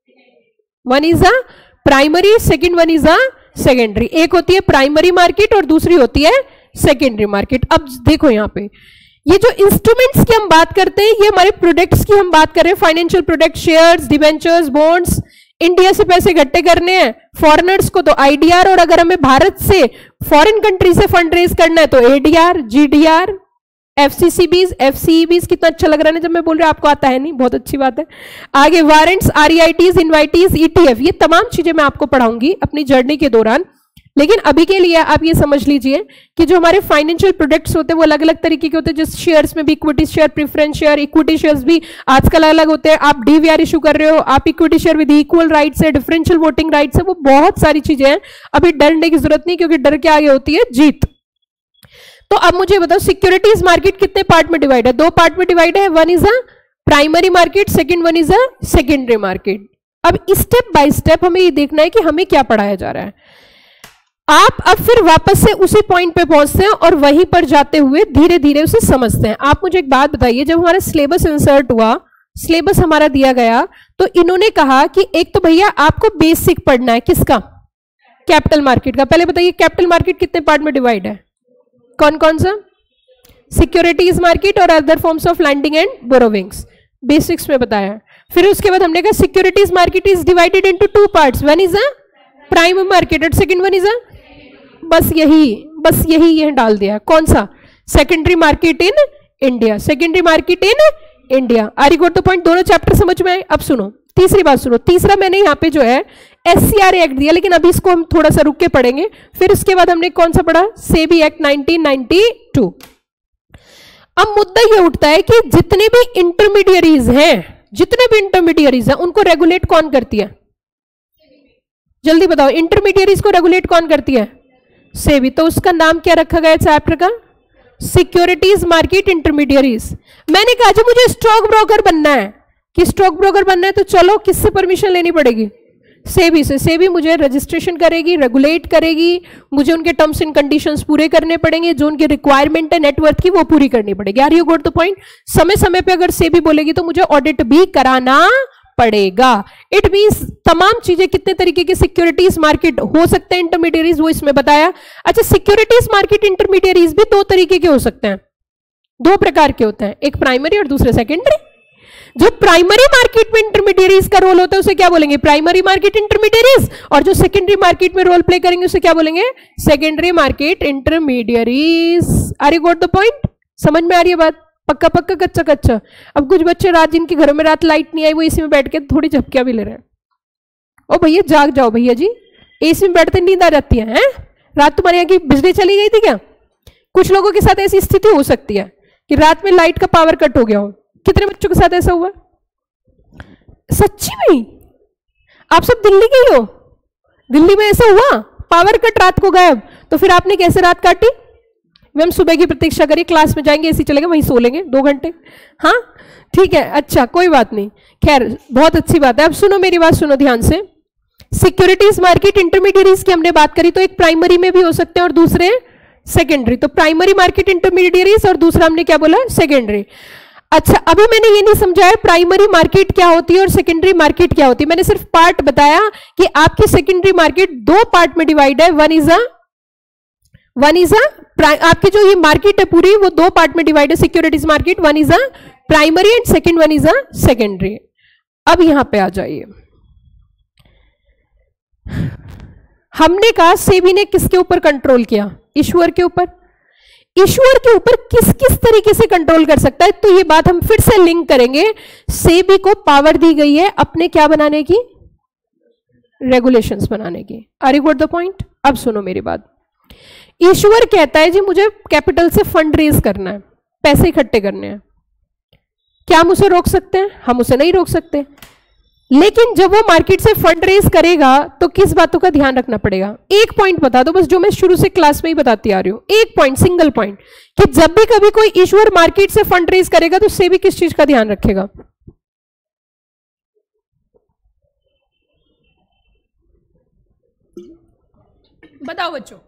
[SPEAKER 1] one is a primary, second one is a secondary. एक होती है प्राइमरी मार्केट और दूसरी होती है सेकेंडरी मार्केट। अब देखो यहां पे ये जो इंस्ट्रूमेंट्स की हम बात करते हैं, ये हमारे प्रोडक्ट्स की हम बात कर रहे हैं, financial product, shares, debentures, bonds. India से पैसे इकट्ठे करने हैं, फॉरेनर्स को तो आईडीआर, और अगर हमें भारत से फॉरेन कंट्री से फंड रेज करना है तो एडीआर, जीडीआर, एफसीसीबीज, एफसीईबीज। कितना अच्छा लग रहा है जब मैं बोल रहा हूं, आपको आता है नहीं, बहुत अच्छी बात है। आगे वारंट्स, आरईआईटीज, इनवाइटीज, ईटीएफ, ये तमाम चीजें मैं आपको पढ़ाऊंगी अपनी जर्नी के दौरान। लेकिन अभी के लिए आप ये समझ लीजिए कि जो हमारे फाइनेंशियल प्रोडक्ट्स होते हैं वो अलग अलग तरीके के होते हैं। जैसे शेयर्स में भी equity share, preference share, equity shares भी आजकल अलग होते हैं। आप डीवीआर इशू कर रहे हो, आप equity share with equal rights है, डिफरेंशियल वोटिंग राइट्स है, वो बहुत सारी चीजें हैं। अभी डरने की जरूरत नहीं, क्योंकि डर के आगे होती है जीत। तो अब मुझे बताओ, सिक्योरिटीज मार्केट कितने पार्ट में डिवाइड है? दो पार्ट में डिवाइड है, one is a primary market, second one is a secondary market. अब स्टेप बाय स्टेप हमें ये देखना है कि हमें क्या पढ़ाया जा रहा है। आप अब फिर वापस से उसी पॉइंट पे पहुंचते हैं और वहीं पर जाते हुए धीरे धीरे उसे समझते हैं। आप मुझे एक बात बताइए, जब हमारा सिलेबस इंसर्ट हुआ, सिलेबस हमारा दिया गया, तो इन्होंने कहा कि एक तो भैया आपको बेसिक पढ़ना है, किसका? कैपिटल मार्केट का। पहले बताइए कैपिटल मार्केट कितने पार्ट में डिवाइड है? कौन कौन सा? सिक्योरिटीज मार्केट और other forms of lending and borrowings, basics में बताया। फिर उसके बाद हमने कहा securities market is divided into two parts, one is a prime market और सेकंड वन इज अ, बस यही बस यही ये डाल दिया। कौन सा? Secondary market in India, secondary market in India. Are you got the point? दोनों चैप्टर समझ में आए? अब सुनो तीसरी बात, सुनो तीसरा मैंने यहाँ पे जो है एससीआरए एक्ट दिया, लेकिन अभी इसको हम थोड़ा सा रुक के पढ़ेंगे। फिर उसके बाद हमने कौन सा पढ़ा? SEBI act nineteen ninety two. अब मुद्दा ये उठता है कि जितने भी इंटरमीडियरीज हैं, जितने भी इंटरमीडियरीज हैं उनको रेगुलेट कौन करती है? जल्दी बताओ, इंटरमीडियरीज को रेगुलेट कौन करती है? सेबी। तो उसका नाम क्या रखा गया चैप्टर का? Securities market intermediaries. मैंने कहा जब मुझे स्टॉक ब्रोकर बनना है, कि स्टॉक ब्रोकर बनना है तो चलो किससे परमिशन लेनी पड़ेगी? सेबी से। सेबी मुझे रजिस्ट्रेशन करेगी, रेगुलेट करेगी, मुझे उनके टर्म्स एंड कंडीशंस पूरे करने पड़ेंगे, जो उनकी रिक्वायरमेंट है नेटवर्थ की वो पूरी करनी पड़ेगी। Are you got the point? समय समय पे अगर सेबी बोलेगी तो मुझे ऑडिट भी कराना पड़ेगा। इट मींस तमाम चीजें, कितने तरीके के सिक्योरिटीज मार्केट हो सकते हैं इंटरमीडियरीज, वो इसमें बताया। अच्छा, सिक्योरिटीज मार्केट इंटरमीडियरीज भी दो तरीके के हो सकते हैं, दो प्रकार के होते हैं, एक प्राइमरी और दूसरे सेकेंडरी। जो प्राइमरी मार्केट में इंटरमीडियरीज का रोल होता है उसे क्या बोलेंगे? Primary market intermediaries. और जो सेकेंडरी मार्केट में रोल प्ले करेंगे उसे क्या बोलेंगे? Secondary market intermediaries. Are you got the point? समझ में आ रही है बात? पक्का पक्का, कच्चा कच्चा। अब कुछ बच्चे रात, जिनके घरों में रात लाइट नहीं आई, वो एसी में बैठ के थोड़ी झपकियां भी ले रहे हैं। ओ भैया जाग जाओ भैया जी, एसी में बैठते नींद आ जाती है, हैं? रात तुम्हारे यहाँ की बिजली चली गई थी क्या? कुछ लोगों के साथ ऐसी स्थिति हो सकती है कि रात में लाइट का पावर कट हो गया हो। कितने बच्चों के साथ ऐसा हुआ? सच्ची में? आप सब दिल्ली गई हो? दिल्ली में ऐसा हुआ, पावर कट, रात को गायब। तो फिर आपने कैसे रात काटी? हम सुबह की प्रतीक्षा करिए, क्लास में जाएंगे, एसी चलेगा, वहीं सो लेंगे दो घंटे। हाँ ठीक है, अच्छा कोई बात नहीं, खैर बहुत अच्छी बात है। अब सुनो मेरी बात, सुनो ध्यान से। सिक्योरिटीज मार्केट इंटरमीडियरीज की हमने बात करी, तो एक प्राइमरी में भी हो सकते हैं और दूसरे सेकेंडरी। तो प्राइमरी मार्केट इंटरमीडियरीज और दूसरा हमने क्या बोला? सेकेंडरी। अच्छा, अभी मैंने ये नहीं समझाया प्राइमरी मार्केट क्या होती है और सेकेंडरी मार्केट क्या होती है। मैंने सिर्फ पार्ट बताया कि आपकी सेकेंडरी मार्केट दो पार्ट में डिवाइड है, one is a one is a आपकी जो ये मार्केट है पूरी, वो दो पार्ट में डिवाइड है securities market, one is a primary and second one is a secondary. अब यहां पे आ जाइए, हमने कहा सेबी ने किसके ऊपर कंट्रोल किया? इशूअर के ऊपर। इशूअर के ऊपर किस किस तरीके से कंट्रोल कर सकता है? तो ये बात हम फिर से लिंक करेंगे। सेबी को पावर दी गई है अपने क्या बनाने की? रेगुलेशंस बनाने की। Are you got the point? अब सुनो मेरी बात। इशूअर कहता है जी मुझे कैपिटल से फंड रेज करना है, पैसे इकट्ठे करने हैं, क्या हम उसे रोक सकते हैं? हम उसे नहीं रोक सकते। लेकिन जब वो मार्केट से फंड रेज करेगा तो किस बातों का ध्यान रखना पड़ेगा? एक पॉइंट बता दो बस, जो मैं शुरू से क्लास में ही बताती आ रही हूं, एक पॉइंट, सिंगल पॉइंट, कि जब भी कभी कोई इशूअर मार्केट से फंड रेज करेगा तो सेबी किस चीज का ध्यान रखेगा? बताओ बच्चों,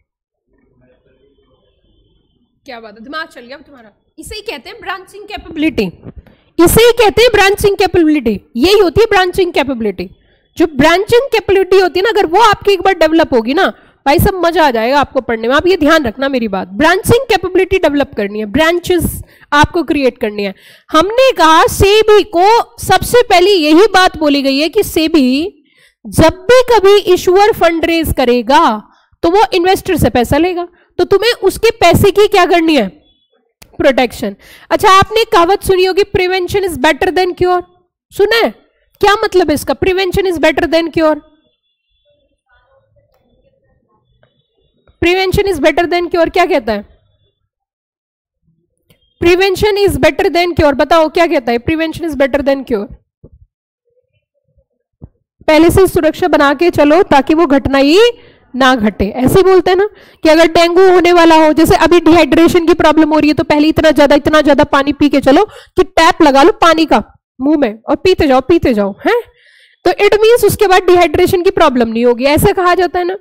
[SPEAKER 1] क्या बात है, दिमाग चल गया अब तुम्हारा। इसे ही कहते हैं ब्रांचिंग कैपेबिलिटी, इसे ही कहते हैं ब्रांचिंग कैपेबिलिटी। यही होती है ब्रांचिंग कैपेबिलिटी। जो ब्रांचिंग कैपेबिलिटी होती है ना, अगर वो आपकी एक बार डेवलप होगी ना भाई, सब मजा आ जाएगा आपको पढ़ने में। आप ये ध्यान रखना मेरी बात, ब्रांचिंग कैपेबिलिटी डेवलप करनी है, ब्रांचेस आपको क्रिएट करनी है। हमने कहा सेबी को सबसे पहले यही बात बोली गई है कि सेबी जब भी कभी इशूअर फंड रेज करेगा तो वो इन्वेस्टर से पैसा लेगा, तो तुम्हें उसके पैसे की क्या करनी है, प्रोटेक्शन। अच्छा, आपने कहावत सुनी होगी, prevention is better than cure. सुना है? क्या मतलब है इसका, prevention is better than cure? Prevention is better than cure क्या कहता है? Prevention is better than cure, बताओ क्या कहता है prevention is better than cure? पहले से सुरक्षा बना के चलो ताकि वो घटना ही ना घटे। ऐसे बोलते हैं ना कि अगर डेंगू होने वाला हो, जैसे अभी डिहाइड्रेशन की प्रॉब्लम हो रही है, तो पहले इतना ज्यादा इतना ज्यादा पानी पी के चलो कि टैप लगा लो पानी का मुंह में और पीते जाओ पीते जाओ, हैं? तो इट मींस उसके बाद डिहाइड्रेशन की प्रॉब्लम नहीं होगी, ऐसा कहा जाता है ना।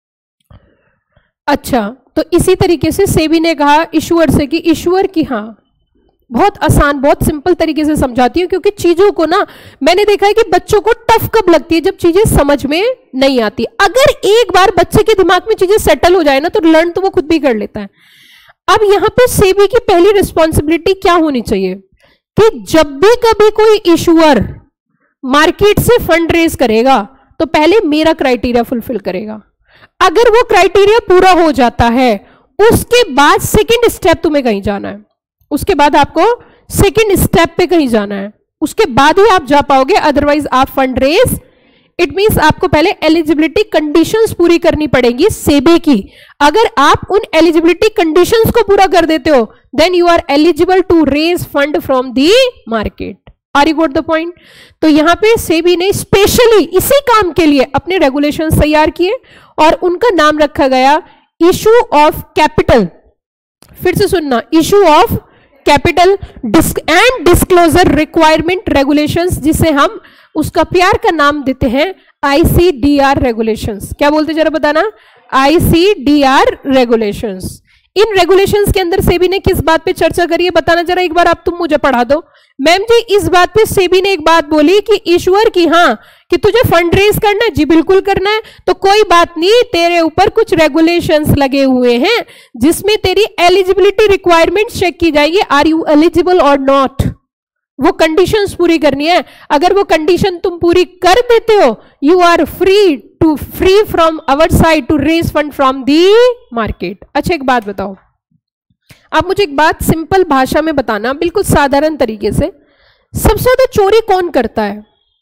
[SPEAKER 1] अच्छा, तो इसी तरीके से सेबी ने कहा ईश्वर से कि ईश्वर की, हाँ बहुत आसान बहुत सिंपल तरीके से समझाती हूँ, क्योंकि चीजों को ना मैंने देखा है कि बच्चों को टफ कब लगती है, जब चीजें समझ में नहीं आती। अगर एक बार बच्चे के दिमाग में चीजें सेटल हो जाए ना, तो लर्न तो वो खुद भी कर लेता है। अब यहां पे सेबी की पहली रिस्पॉन्सिबिलिटी क्या होनी चाहिए कि जब भी कभी कोई इशूअर मार्केट से फंड रेज करेगा तो पहले मेरा क्राइटेरिया फुलफिल करेगा। अगर वो क्राइटेरिया पूरा हो जाता है, उसके बाद सेकेंड स्टेप तुम्हें कहीं जाना है, उसके बाद आपको सेकेंड स्टेप पे कहीं जाना है, उसके बाद ही आप जा पाओगे, अदरवाइज आप फंड रेज, इट मींस आपको पहले एलिजिबिलिटी कंडीशंस पूरी करनी पड़ेगी सेबी की। अगर आप उन एलिजिबिलिटी कंडीशंस को पूरा कर देते हो, then you are eligible to raise fund from the market. Are you got the point? तो यहां पे सेबी ने स्पेशली इसी काम के लिए अपने रेगुलेशंस तैयार किए और उनका नाम रखा गया इशू ऑफ कैपिटल। फिर से सुनना, issue of capital and disclosure requirement regulations, जिसे हम उसका प्यार का नाम देते हैं आईसीडीआर रेगुलेशंस। क्या बोलते जरा बताना, आईसीडीआर रेगुलेशंस। इन रेगुलेशंस के अंदर सेबी ने किस बात पे चर्चा करी है बताना जरा एक बार, आप तुम मुझे पढ़ा दो। मैम जी, इस बात पे सेबी ने एक बात बोली कि ईश्वर की, हाँ कि तुझे फंड रेज करना है, जी बिल्कुल करना है, तो कोई बात नहीं, तेरे ऊपर कुछ रेगुलेशंस लगे हुए हैं जिसमें तेरी एलिजिबिलिटी रिक्वायरमेंट चेक की जाएगी, आर यू एलिजिबल और नॉट। वो कंडीशंस पूरी करनी है। अगर वो कंडीशन तुम पूरी कर देते हो, you are free to free from our side to raise fund from the market. अच्छा, एक बात बताओ, आप मुझे एक बात सिंपल भाषा में बताना, बिल्कुल साधारण तरीके से, सबसे ज्यादा चोरी कौन करता है?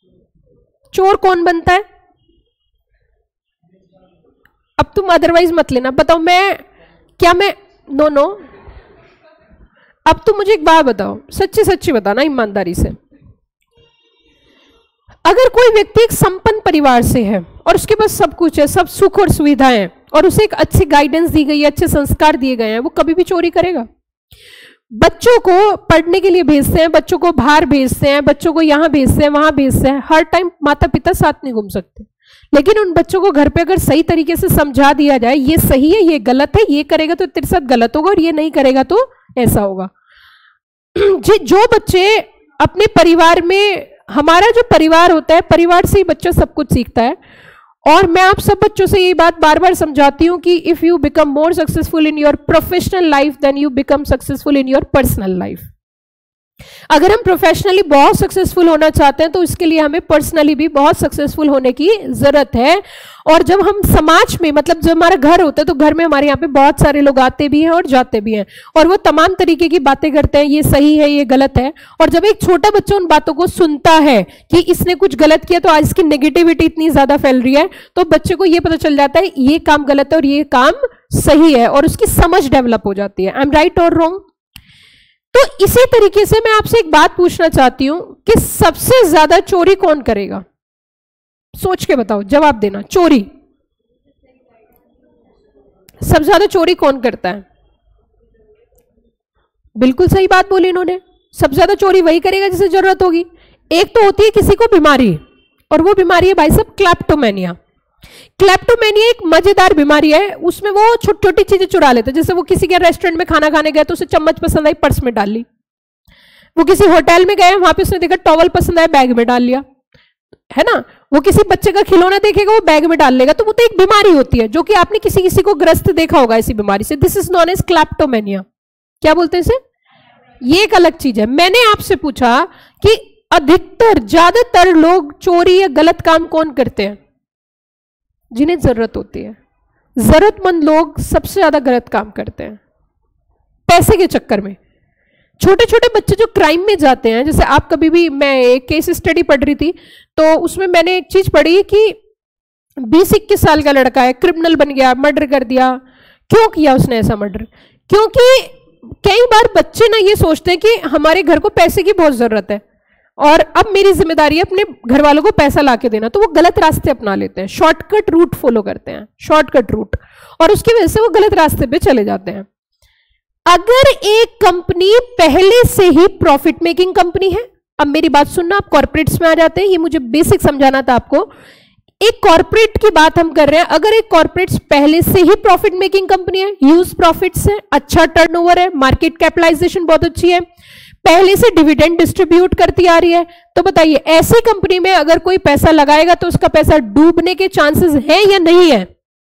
[SPEAKER 1] चोर कौन बनता है? अब तुम अदरवाइज मत लेना, बताओ मैं क्या मैं नो नो अब तुम मुझे एक बात बताओ, सच्ची सच्ची बताना ईमानदारी से। अगर कोई व्यक्ति एक संपन्न परिवार से है और उसके पास सब कुछ है, सब सुख और सुविधाएं हैं, और उसे एक अच्छी गाइडेंस दी गई है, अच्छे संस्कार दिए गए हैं, वो कभी भी चोरी करेगा? बच्चों को पढ़ने के लिए भेजते हैं, बच्चों को बाहर भेजते हैं, बच्चों को यहां भेजते हैं वहां भेजते हैं, हर टाइम माता पिता साथ नहीं घूम सकते, लेकिन उन बच्चों को घर पे अगर सही तरीके से समझा दिया जाए, ये सही है ये गलत है, ये करेगा तो तेरे साथ गलत होगा और ये नहीं करेगा तो ऐसा होगा। जो बच्चे अपने परिवार में, हमारा जो परिवार होता है, परिवार से ही बच्चा सब कुछ सीखता है। और मैं आप सब बच्चों से ये बात बार बार समझाती हूँ कि if you become more successful in your professional life then you become successful in your personal life. अगर हम प्रोफेशनली बहुत सक्सेसफुल होना चाहते हैं तो इसके लिए हमें पर्सनली भी बहुत सक्सेसफुल होने की जरूरत है। और जब हम समाज में, मतलब जब हमारा घर होता है, तो घर में हमारे यहाँ पे बहुत सारे लोग आते भी हैं और जाते भी हैं, और वो तमाम तरीके की बातें करते हैं, ये सही है ये गलत है। और जब एक छोटा बच्चा उन बातों को सुनता है कि इसने कुछ गलत किया तो आज इसकी नेगेटिविटी इतनी ज्यादा फैल रही है, तो बच्चे को ये पता चल जाता है ये काम गलत है और ये काम सही है, और उसकी समझ डेवलप हो जाती है। आई एम राइट और रॉन्ग? तो इसी तरीके से मैं आपसे एक बात पूछना चाहती हूं कि सबसे ज्यादा चोरी कौन करेगा? सोच के बताओ, जवाब देना। चोरी सबसे ज्यादा चोरी कौन करता है? बिल्कुल सही बात बोली इन्होंने, सबसे ज्यादा चोरी वही करेगा जिसे जरूरत होगी। एक तो होती है किसी को बीमारी, और वो बीमारी है भाई साहब क्लैप्टोमेनिया। क्लेप्टोमेनिया एक मजेदार बीमारी है, उसमें वो छोटी छोटी चीजें चुरा लेते हैं। जैसे वो किसी के रेस्टोरेंट में खाना खाने गए तो उसे चम्मच पसंद आई, पर्स में डाल ली। वो किसी होटल में गए, वहां पे उसने देखा टॉवल पसंद आया, बैग में डाल लिया, है ना। वो किसी बच्चे का खिलौना देखेगा, वो बैग में डाल लेगा। तो वो तो एक बीमारी होती है, जो कि आपने किसी किसी को ग्रस्त देखा होगा इसी बीमारी से। This is known as kleptomania. क्या बोलते हैं इसे? ये एक अलग चीज है। मैंने आपसे पूछा कि अधिकतर ज्यादातर लोग चोरी या गलत काम कौन करते हैं? जिन्हें जरूरत होती है। जरूरतमंद लोग सबसे ज्यादा गलत काम करते हैं पैसे के चक्कर में। छोटे छोटे बच्चे जो क्राइम में जाते हैं, जैसे आप कभी भी, मैं एक केस स्टडी पढ़ रही थी तो उसमें मैंने एक चीज पढ़ी कि बीस इक्कीस साल का लड़का है, क्रिमिनल बन गया, मर्डर कर दिया। क्यों किया उसने ऐसा मर्डर? क्योंकि कई बार बच्चे ना ये सोचते हैं कि हमारे घर को पैसे की बहुत जरूरत है और अब मेरी जिम्मेदारी है अपने घर वालों को पैसा लाके देना। तो वो गलत रास्ते अपना लेते हैं, शॉर्टकट रूट फॉलो करते हैं, शॉर्टकट रूट, और उसकी वजह से वो गलत रास्ते पे चले जाते हैं। अगर एक कंपनी पहले से ही प्रॉफिट मेकिंग कंपनी है, अब मेरी बात सुनना, आप कॉर्पोरेट्स में आ जाते हैं, ये मुझे बेसिक समझाना था आपको। एक कॉर्पोरेट की बात हम कर रहे हैं। अगर एक कॉर्पोरेट्स पहले से ही प्रॉफिट मेकिंग कंपनी है, ह्यूज प्रॉफिट्स है, अच्छा टर्नओवर है, मार्केट कैपिटलाइजेशन बहुत अच्छी है, पहले से डिविडेंड डिस्ट्रीब्यूट करती आ रही है, तो बताइए ऐसी कंपनी में अगर कोई पैसा लगाएगा तो उसका पैसा डूबने के चांसेस है या नहीं है?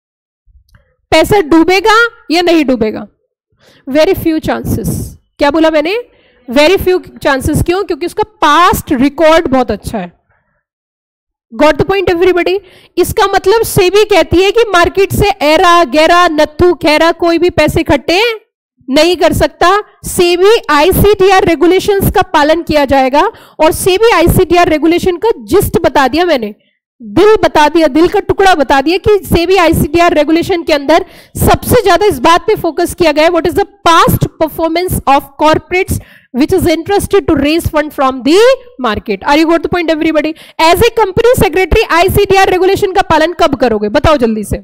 [SPEAKER 1] पैसा डूबेगा या नहीं डूबेगा? Very few chances. क्या बोला मैंने? Very few chances. क्यों? क्योंकि उसका पास्ट रिकॉर्ड बहुत अच्छा है। Got the point everybody? इसका मतलब सेबी कहती है कि मार्केट से एरा गैरा नत्थु खैरा कोई भी पैसे इकट्ठे नहीं कर सकता। सेबी आईसीडीआर रेगुलेशंस का पालन किया जाएगा। और सेबी आईसीडीआर रेगुलेशन का जिस्ट बता दिया मैंने, दिल बता दिया, दिल का टुकड़ा बता दिया कि सेबी आईसीडीआर रेगुलेशन के अंदर सबसे ज्यादा इस बात पे फोकस किया गया है, what is the past performance of corporates which is interested to raise fund from the market. Are you got the point everybody? As a company secretary I C D R regulation का पालन कब करोगे? बताओ जल्दी से।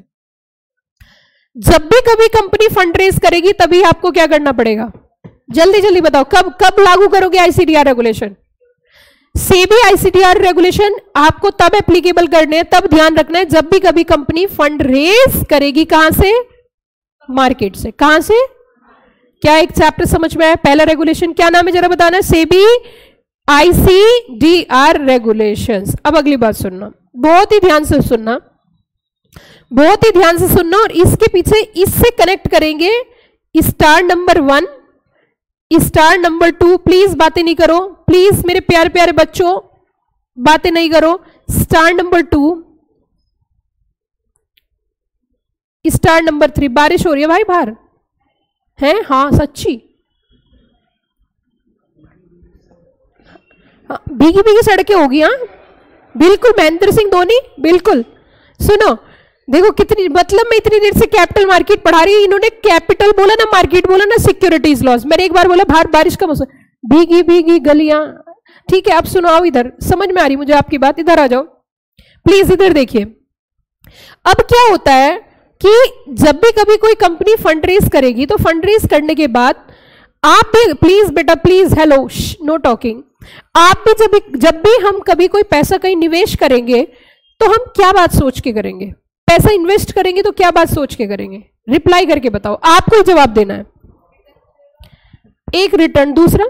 [SPEAKER 1] जब भी कभी कंपनी फंड रेज करेगी तभी आपको क्या करना पड़ेगा? जल्दी जल्दी बताओ, कब कब लागू करोगे I C D R regulation? SEBI I C D R regulation आपको तब एप्लीकेबल करने हैं, तब ध्यान रखना है जब भी कभी कंपनी फंड रेज करेगी। कहां से? मार्केट से। कहां से? क्या एक चैप्टर समझ में आया? पहला रेगुलेशन क्या नाम है जरा बताना? SEBI ICDR regulations. अब अगली बात सुनना, बहुत ही ध्यान से सुनना, बहुत ही ध्यान से सुनना, और इसके पीछे इससे कनेक्ट करेंगे star number one, star number two. Please बातें नहीं करो, प्लीज मेरे प्यारे प्यारे बच्चों बातें नहीं करो। Star number two, star number three. बारिश हो रही है भाई बाहर है? हाँ सच्ची, हाँ, भीगी भीगी सड़कें होगी। हाँ बिल्कुल, महेंद्र सिंह धोनी बिल्कुल। सुनो देखो कितनी, मतलब मैं इतनी देर से कैपिटल मार्केट पढ़ा रही हूँ, इन्होंने कैपिटल बोला ना मार्केट बोला ना सिक्योरिटीज लॉस। मैंने एक बार बोला बाहर बारिश का मौसम, भीगी भीगी गलियां। ठीक है अब सुनो, आओ इधर, समझ में आ रही मुझे आपकी बात, इधर आ जाओ प्लीज, इधर देखिए। अब क्या होता है कि जब भी कभी कोई कंपनी फंड रेज करेगी तो फंड रेज करने के बाद आप भी, प्लीज बेटा प्लीज, हेलो नो टॉकिंग, आप भी जब भी जब भी हम कभी कोई पैसा कहीं निवेश करेंगे तो हम क्या बात सोच के करेंगे? पैसा इन्वेस्ट करेंगे तो क्या बात सोच के करेंगे? रिप्लाई करके बताओ, आपको ही जवाब देना है। एक रिटर्न, दूसरा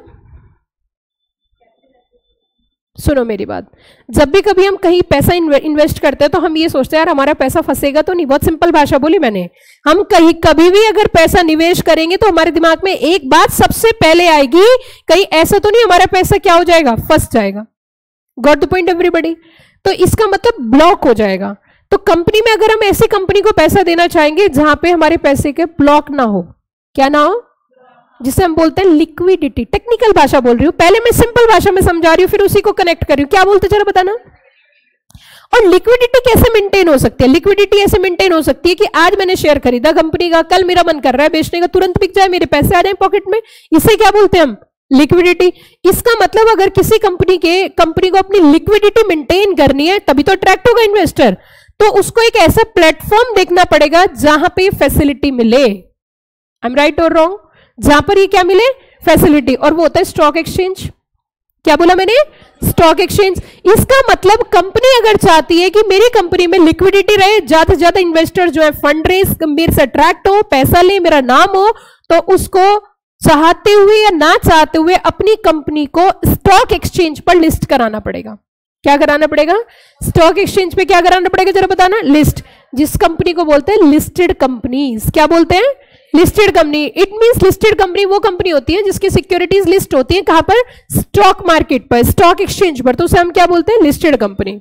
[SPEAKER 1] सुनो मेरी बात, जब भी कभी हम कहीं पैसा इन्वेस्ट करते हैं तो हम ये सोचते हैं यार हमारा पैसा फंसेगा तो नहीं। बहुत सिंपल भाषा बोली मैंने। हम कहीं कभी भी अगर पैसा निवेश करेंगे तो हमारे दिमाग में एक बात सबसे पहले आएगी, कहीं ऐसा तो नहीं हमारा पैसा क्या हो जाएगा? फंस जाएगा। Got the point everybody? तो इसका मतलब ब्लॉक हो जाएगा। तो कंपनी में अगर हम ऐसी कंपनी को पैसा देना चाहेंगे जहां पे हमारे पैसे के ब्लॉक ना हो, क्या ना हो, जिसे हम बोलते हैं लिक्विडिटी। टेक्निकल भाषा बोल रही हूं, पहले मैं सिंपल भाषा में समझा रही हूं फिर उसी को कनेक्ट कर रही हूं। क्या बोलते जरा बताना। और लिक्विडिटी कैसे मेंटेन हो सकती है? लिक्विडिटी ऐसे मेंटेन हो सकती है कि आज मैंने शेयर खरीदा कंपनी का, कल मेरा मन कर रहा है बेचने का, तुरंत बिक जाए, मेरे पैसे आ जाए पॉकेट में। इसे क्या बोलते हैं हम? लिक्विडिटी। इसका मतलब अगर किसी कंपनी के कंपनी को अपनी लिक्विडिटी मेंटेन करनी है तभी तो अट्रैक्ट होगा इन्वेस्टर, तो उसको एक ऐसा प्लेटफॉर्म देखना पड़ेगा जहां पे फैसिलिटी मिले। आई एम राइट और रॉन्ग? जहां पर ये क्या मिले? फैसिलिटी। और वो होता है स्टॉक एक्सचेंज। क्या बोला मैंने? Stock exchange. इसका मतलब कंपनी अगर चाहती है कि मेरी कंपनी में लिक्विडिटी रहे, ज्यादा से ज्यादा इन्वेस्टर जो है फंड रेज मेरे से अट्रैक्ट हो, पैसा ले, मेरा नाम हो, तो उसको चाहते हुए या ना चाहते हुए अपनी कंपनी को स्टॉक एक्सचेंज पर लिस्ट कराना पड़ेगा। क्या कराना पड़ेगा? स्टॉक एक्सचेंज पे क्या कराना पड़ेगा, जरा बताना। लिस्ट। जिस कंपनी को बोलते हैं लिस्टेड कंपनीज। क्या बोलते हैं? Listed company. It means listed company वो कंपनी होती है जिसकी सिक्योरिटीज लिस्ट होती है कहां पर? स्टॉक मार्केट पर, स्टॉक एक्सचेंज पर, तो उसे हम क्या बोलते हैं? Listed company.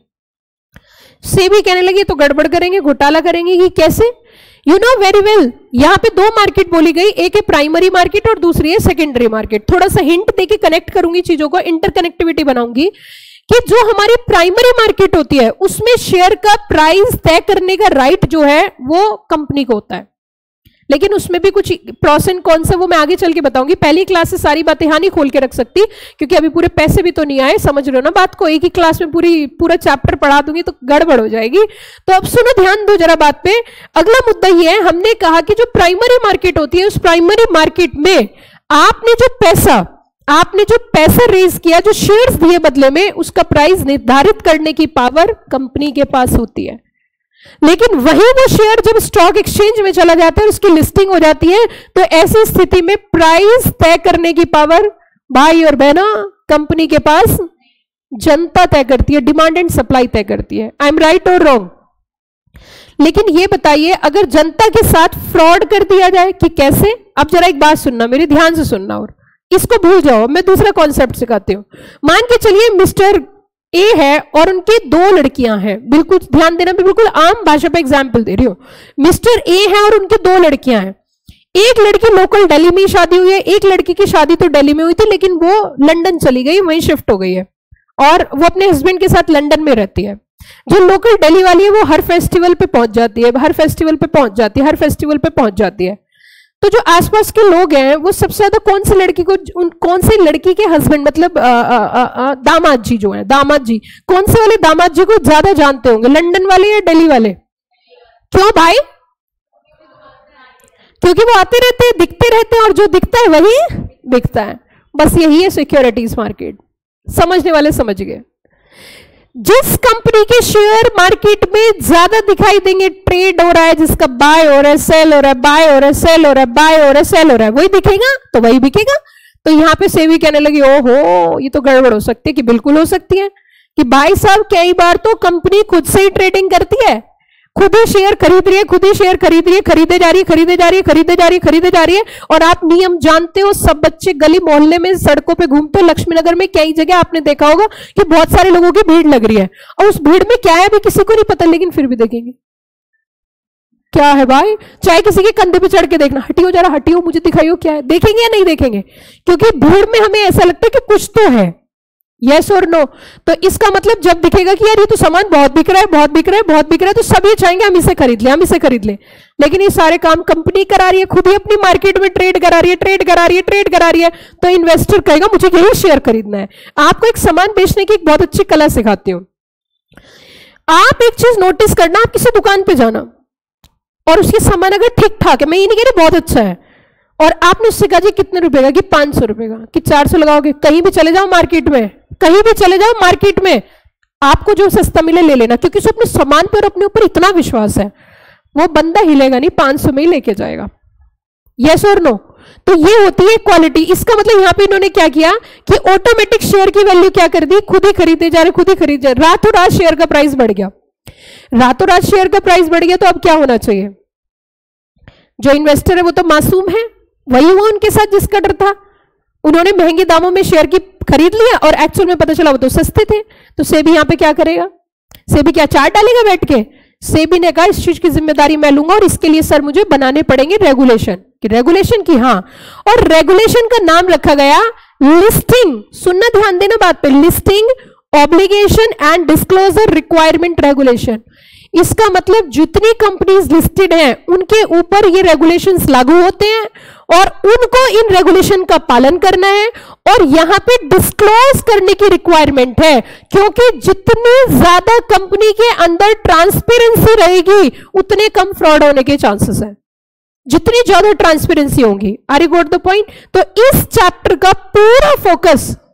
[SPEAKER 1] सेबी कहने लगी तो गड़बड़ करेंगे, घोटाला करेंगे कि कैसे? यू नो वेरी वेल, यहां पे दो मार्केट बोली गई, एक है प्राइमरी मार्केट और दूसरी है सेकेंडरी मार्केट। थोड़ा सा हिंट देके कनेक्ट करूंगी चीजों को, इंटरकनेक्टिविटी बनाऊंगी कि जो हमारी प्राइमरी मार्केट होती है उसमें शेयर का प्राइस तय करने का राइट जो है वो कंपनी को होता है, लेकिन उसमें भी कुछ प्रोस एंड कॉन्स है, वो मैं आगे चल के बताऊंगी। पहली क्लास से सारी बातें हानि खोल के रख सकती, क्योंकि अभी पूरे पैसे भी तो नहीं आए, समझ रहे हो ना बात को। एक ही क्लास में पूरी पूरा चैप्टर पढ़ा दूंगी तो गड़बड़ हो जाएगी। तो अब सुनो, ध्यान दो जरा बात पे। अगला मुद्दा ये है, हमने कहा कि जो प्राइमरी मार्केट होती है उस प्राइमरी मार्केट में आपने जो पैसा आपने जो पैसा रेज किया, जो शेयर्स दिए बदले में, उसका प्राइस निर्धारित करने की पावर कंपनी के पास होती है। लेकिन वही वो शेयर जब स्टॉक एक्सचेंज में चला जाता है, उसकी लिस्टिंग हो जाती है, तो ऐसी स्थिति में प्राइस तय करने की पावर भाई और बहना कंपनी के पास जनता तय करती है, डिमांड एंड सप्लाई तय करती है। आई एम राइट और रॉन्ग? लेकिन ये बताइए, अगर जनता के साथ फ्रॉड कर दिया जाए कि कैसे? अब जरा एक बात सुनना, मेरे ध्यान से सुनना, और इसको भूल जाओ, मैं दूसरा कॉन्सेप्ट सिखाती हूं। मान के चलिए मिस्टर ए है और उनकी दो लड़कियां हैं, बिल्कुल ध्यान देना, मैं बिल्कुल आम भाषा पे एग्जाम्पल दे रही हूं। मिस्टर ए है और उनकी दो लड़कियां हैं। एक लड़की लोकल दिल्ली में शादी हुई है, एक लड़की की शादी तो दिल्ली में हुई थी लेकिन वो लंदन चली गई, वहीं शिफ्ट हो गई है और वो अपने हस्बैंड के साथ लंदन में रहती है। जो लोकल दिल्ली वाली है वो हर फेस्टिवल पे पहुंच जाती है, हर फेस्टिवल पे पहुंच जाती है, हर फेस्टिवल पे पहुंच जाती है। तो जो आसपास के लोग हैं वो सबसे ज्यादा कौन सी लड़की को, उन कौन सी लड़की के हस्बैंड मतलब आ, आ, आ, आ, दामाद जी जो हैं, दामाद जी, कौन से वाले दामाद जी को ज्यादा जानते होंगे, लंदन वाले या दिल्ली वाले? क्यों भाई? क्योंकि वो आते रहते हैं, दिखते रहते हैं, और जो दिखता है वही दिखता है। बस यही है सिक्योरिटीज मार्केट। समझने वाले समझ गए। जिस कंपनी के शेयर मार्केट में ज्यादा दिखाई देंगे, ट्रेड हो रहा है, जिसका बाय हो रहा है, सेल हो रहा है, बाय हो रहा है, सेल हो रहा है, बाय हो रहा है, सेल हो रहा है, वही दिखेगा, तो वही बिकेगा। तो यहां पे सेबी कहने लगी, ओहो ये तो गड़बड़ हो सकती है, कि बिल्कुल हो सकती है कि भाई साहब कई बार तो कंपनी खुद से ही ट्रेडिंग करती है, खुद ही शेयर खरीद रही है, खुद ही शेयर खरीद रही है, खरीदे जा रही है, खरीदे जा रही है, खरीदे जा रही है, खरीदे जा रही है। और आप नियम जानते हो, सब बच्चे गली मोहल्ले में सड़कों पे घूमते हो, लक्ष्मी नगर में कई जगह आपने देखा होगा कि बहुत सारे लोगों की भीड़ लग रही है, और उस भीड़ में क्या है अभी किसी को नहीं पता, लेकिन फिर भी देखेंगे। क्या है भाई? चाहे किसी के कंधे पे चढ़ के देखना, हटियो जरा, हटियो, मुझे दिखाइयो क्या है, देखेंगे या नहीं देखेंगे? क्योंकि भीड़ में हमें ऐसा लगता है कि कुछ तो है। यस और नो? तो इसका मतलब जब दिखेगा कि यार ये तो सामान बहुत बिक रहा है, बहुत बिक रहा है, बहुत बिक रहा है, तो सभी चाहेंगे हम इसे खरीद लें, हम इसे खरीद लें। लेकिन ये सारे काम कंपनी करा रही है, खुद ही अपनी मार्केट में ट्रेड करा रही है, ट्रेड करा रही है, ट्रेड करा रही है, तो इन्वेस्टर कहेगा मुझे यही शेयर खरीदना है। आपको एक सामान बेचने की एक बहुत अच्छी कला सिखाती हूं। आप एक चीज नोटिस करना, आप किसी दुकान पे जाना और उसके सामान अगर ठीक ठाक है, मैं ये नहीं कह रही बहुत अच्छा है, और आपने उससे कहा जी कितने रुपए का, कि पांच सौ रुपए का, कि चार सौ लगाओगे, कहीं भी चले जाओ मार्केट में, कहीं भी चले जाओ मार्केट में, आपको जो सस्ता मिले ले लेना, क्योंकि उसे अपने सामान पर, अपने ऊपर इतना विश्वास है, वो बंदा हिलेगा नहीं, पांच सौ में ही लेके जाएगा। यस और नो? तो ये होती है क्वालिटी। इसका मतलब यहां पे इन्होंने क्या किया कि ऑटोमेटिक शेयर की वैल्यू क्या कर दी, खुद ही खरीदे जा रहे, खुद ही खरीदे जा रहे, रातों रात शेयर का प्राइस बढ़ गया, रातों रात शेयर का प्राइस बढ़ गया। तो अब क्या होना चाहिए? जो इन्वेस्टर है वो तो मासूम है, वही हुआ उनके साथ जिसका डर था। उन्होंने महंगे दामों में शेयर की खरीद लिया और एक्चुअल में पता चला वो तो सस्ते थे। तो सेबी यहां पे क्या करेगा? सेबी क्या चार्ट डालेगा बैठ के? सेबी ने कहा इस चीज की जिम्मेदारी मैं लूंगा, और इसके लिए सर मुझे बनाने पड़ेंगे रेगुलेशन, कि रेगुलेशन की, हाँ, और रेगुलेशन का नाम रखा गया लिस्टिंग। सुनना, ध्यान देना बात पे, listing obligation and disclosure requirement regulation. इसका मतलब जितनी कंपनीज लिस्टेड हैं उनके ऊपर ये रेगुलेशंस लागू होते हैं और उनको इन रेगुलेशन का पालन करना है, और यहां पे डिस्क्लोज करने की रिक्वायरमेंट है, क्योंकि जितनी ज्यादा कंपनी के अंदर ट्रांसपेरेंसी रहेगी उतने कम फ्रॉड होने के चांसेस हैं, जितनी ज्यादा ट्रांसपेरेंसी होगी। Are you got the point? तो इस चैप्टर का पूरा फोकस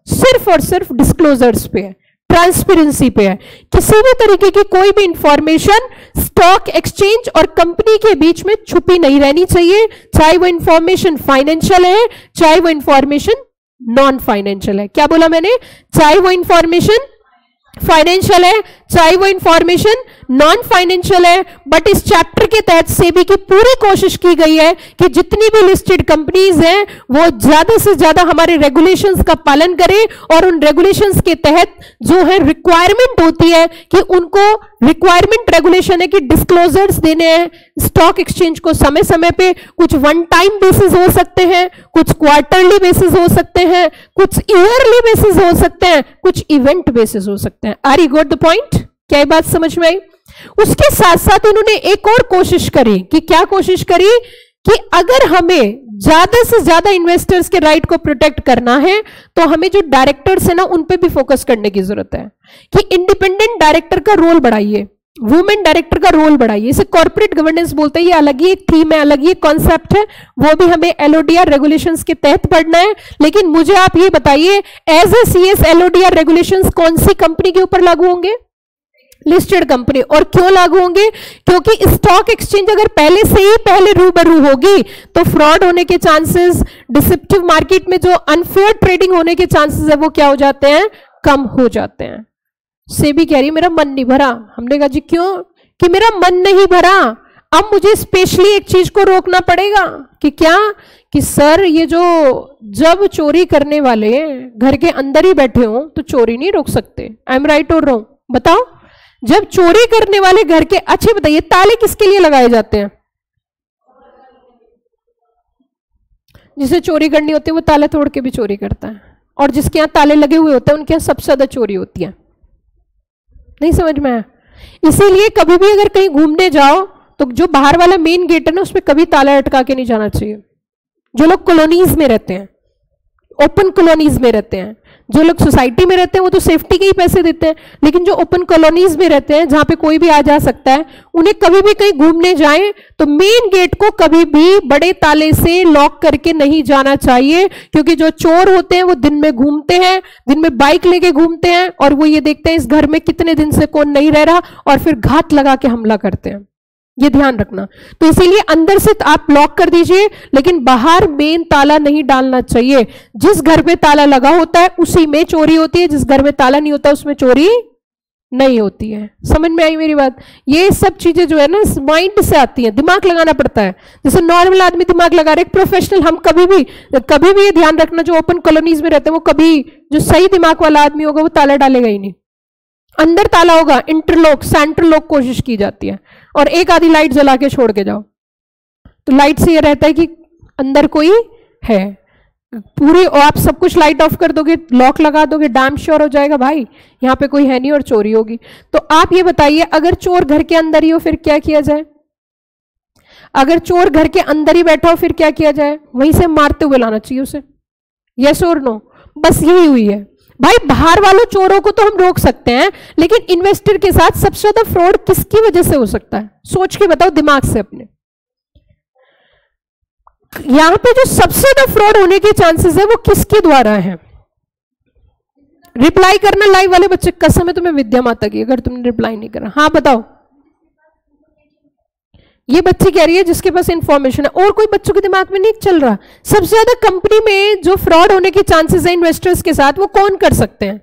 [SPEAKER 1] सिर्फ और सिर्फ डिस्क्लोजर्स पे है, ट्रांसपेरेंसी पे है। किसी भी तरीके की कोई भी इंफॉर्मेशन स्टॉक एक्सचेंज और कंपनी के बीच में छुपी नहीं रहनी चाहिए, चाहे वो इंफॉर्मेशन फाइनेंशियल है, चाहे वो इंफॉर्मेशन नॉन फाइनेंशियल है। क्या बोला मैंने? चाहे वो इंफॉर्मेशन फाइनेंशियल है, चाहे वो इंफॉर्मेशन नॉन फाइनेंशियल है। बट इस चैप्टर के तहत सेबी की पूरी कोशिश की गई है कि जितनी भी लिस्टेड कंपनीज हैं वो ज्यादा से ज्यादा हमारे रेगुलेशंस का पालन करें, और उन रेगुलेशंस के तहत जो है रिक्वायरमेंट होती है कि उनको रिक्वायरमेंट रेगुलेशन है कि डिस्क्लोजर्स देने हैं स्टॉक एक्सचेंज को समय समय पे। कुछ वन टाइम बेसिस हो सकते हैं, कुछ क्वार्टरली बेसिस हो सकते हैं, कुछ ईयरली बेसिस हो सकते हैं, कुछ इवेंट बेसिस हो सकते हैं। Are you got the point? क्या ये बात समझ में आई? उसके साथ साथ उन्होंने एक और कोशिश करी कि क्या कोशिश करी कि अगर हमें ज्यादा से ज्यादा इन्वेस्टर्स के राइट को प्रोटेक्ट करना है तो हमें जो डायरेक्टर्स है ना उन पे भी फोकस करने की जरूरत है कि इंडिपेंडेंट डायरेक्टर का रोल बढ़ाइए, वुमेन डायरेक्टर का रोल बढ़ाइए। इसे कॉर्पोरेट गवर्नेंस बोलते हैं। ये अलग ही एक थीम है, अलग ही एक कॉन्सेप्ट है, वो भी हमें एलओडीआर रेगुलेशंस के तहत पढ़ना है। लेकिन मुझे आप ये बताइए, as a CS LODR regulations कौन सी कंपनी के ऊपर लागू होंगे? Listed company. और क्यों लागू होंगे? क्योंकि स्टॉक एक्सचेंज अगर पहले से ही पहले रूबरू होगी तो फ्रॉड होने के चांसेस, डिसेप्टिव मार्केट में जो अनफेयर ट्रेडिंग होने के चांसेस है वो क्या हो जाते हैं? कम हो जाते हैं। सेबी कह रही मेरा मन नहीं भरा। हमने कहा जी क्यों? कि मेरा मन नहीं भरा। अब मुझे स्पेशली एक चीज को रोकना पड़ेगा कि क्या? कि सर ये जो जब चोरी करने वाले घर के अंदर ही बैठे हो तो चोरी नहीं रोक सकते। आई एम राइट और रॉन्ग? बताओ। जब चोरी करने वाले घर के, अच्छे बताइए ताले किसके लिए लगाए जाते हैं? जिसे चोरी करनी होती है वो ताले तोड़ के भी चोरी करता है, और जिसके यहाँ ताले लगे हुए होते हैं उनके यहाँ सबसे ज्यादा चोरी होती है। नहीं समझ में आया? इसीलिए कभी भी अगर कहीं घूमने जाओ तो जो बाहर वाला मेन गेट है ना उस पर कभी ताला अटका के नहीं जाना चाहिए। जो लोग कॉलोनीज में रहते हैं, ओपन कॉलोनीज में रहते हैं, जो लोग सोसाइटी में रहते हैं वो तो सेफ्टी के ही पैसे देते हैं, लेकिन जो ओपन कॉलोनीज में रहते हैं जहां पे कोई भी आ जा सकता है, उन्हें कभी भी कहीं घूमने जाएं तो मेन गेट को कभी भी बड़े ताले से लॉक करके नहीं जाना चाहिए। क्योंकि जो चोर होते हैं वो दिन में घूमते हैं, दिन में बाइक लेके घूमते हैं, और वो ये देखते हैं इस घर में कितने दिन से कौन नहीं रह रहा, और फिर घात लगा के हमला करते हैं। ये ध्यान रखना। तो इसीलिए अंदर से आप लॉक कर दीजिए, लेकिन बाहर मेन ताला नहीं डालना चाहिए। जिस घर पे ताला लगा होता है उसी में चोरी होती है, जिस घर में ताला नहीं होता उसमें चोरी नहीं होती है। समझ में आई मेरी बात? ये सब चीजें जो है ना माइंड से आती हैं, दिमाग लगाना पड़ता है। जैसे नॉर्मल आदमी दिमाग लगा रहे, एक प्रोफेशनल हम कभी भी कभी भी ये ध्यान रखना, जो ओपन कॉलोनीज में रहते हैं वो कभी, जो सही दिमाग वाला आदमी होगा वो ताला डालेगा ही नहीं। अंदर ताला होगा, इंटरलॉक सेंट्रल लॉक कोशिश की जाती है, और एक आधी लाइट जला के छोड़ के जाओ तो लाइट से ये रहता है कि अंदर कोई है। पूरी और आप सब कुछ लाइट ऑफ कर दोगे, लॉक लगा दोगे, डैम श्योर हो जाएगा भाई यहाँ पे कोई है नहीं और चोरी होगी। तो आप ये बताइए, अगर चोर घर के अंदर ही हो फिर क्या किया जाए? अगर चोर घर के अंदर ही बैठा हो फिर क्या किया जाए? वहीं से मारते हुए लाना चाहिए उसे। यस और नो? बस यही हुई है भाई। बाहर वालों चोरों को तो हम रोक सकते हैं, लेकिन इन्वेस्टर के साथ सबसे ज्यादा फ्रॉड किसकी वजह से हो सकता है? सोच के बताओ दिमाग से अपने। यहां पे जो सबसे ज्यादा फ्रॉड होने के चांसेस है वो किसके द्वारा है? रिप्लाई करना लाइव वाले बच्चे, कसम है तुम्हें विद्या माता की अगर तुमने रिप्लाई नहीं करा। हाँ बताओ। ये बच्ची कह रही है जिसके पास इंफॉर्मेशन है, और कोई बच्चों के दिमाग में नहीं चल रहा। सबसे ज्यादा कंपनी में जो फ्रॉड होने के चांसेस है इन्वेस्टर्स के साथ, वो कौन कर सकते हैं?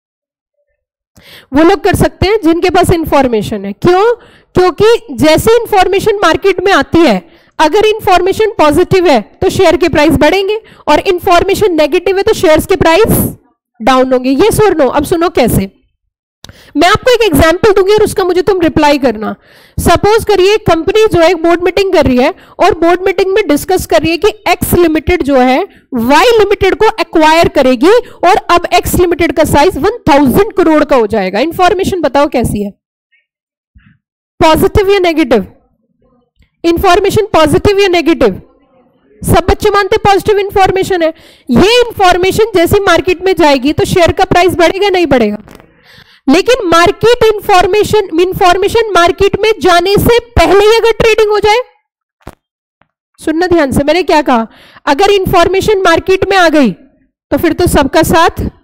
[SPEAKER 1] वो लोग कर सकते हैं जिनके पास इंफॉर्मेशन है। क्यों? क्योंकि जैसे इंफॉर्मेशन मार्केट में आती है, अगर इंफॉर्मेशन पॉजिटिव है तो शेयर के प्राइस बढ़ेंगे, और इंफॉर्मेशन नेगेटिव है तो शेयर्स के प्राइस डाउन होंगे। ये सुन लो। अब सुनो कैसे। मैं आपको एक एग्जांपल दूंगी और उसका मुझे तुम रिप्लाई करना। सपोज करिए कंपनी जो है बोर्ड मीटिंग कर रही है, और बोर्ड मीटिंग में डिस्कस कर रही है कि एक्स लिमिटेड जो है वाई लिमिटेड को एक्वायर करेगी, और अब एक्स लिमिटेड का साइज वन थाउजेंड करोड़ का हो जाएगा। इंफॉर्मेशन बताओ कैसी है? पॉजिटिव या नेगेटिव? इंफॉर्मेशन पॉजिटिव या नेगेटिव? सब बच्चे मानते पॉजिटिव इंफॉर्मेशन है। ये इंफॉर्मेशन जैसी मार्केट में जाएगी तो शेयर का प्राइस बढ़ेगा नहीं बढ़ेगा? लेकिन मार्केट इंफॉर्मेशन इंफॉर्मेशन मार्केट में जाने से पहले ही अगर ट्रेडिंग हो जाए, सुनना ध्यान से, मैंने क्या कहा? अगर इंफॉर्मेशन मार्केट में आ गई तो फिर तो सबका साथ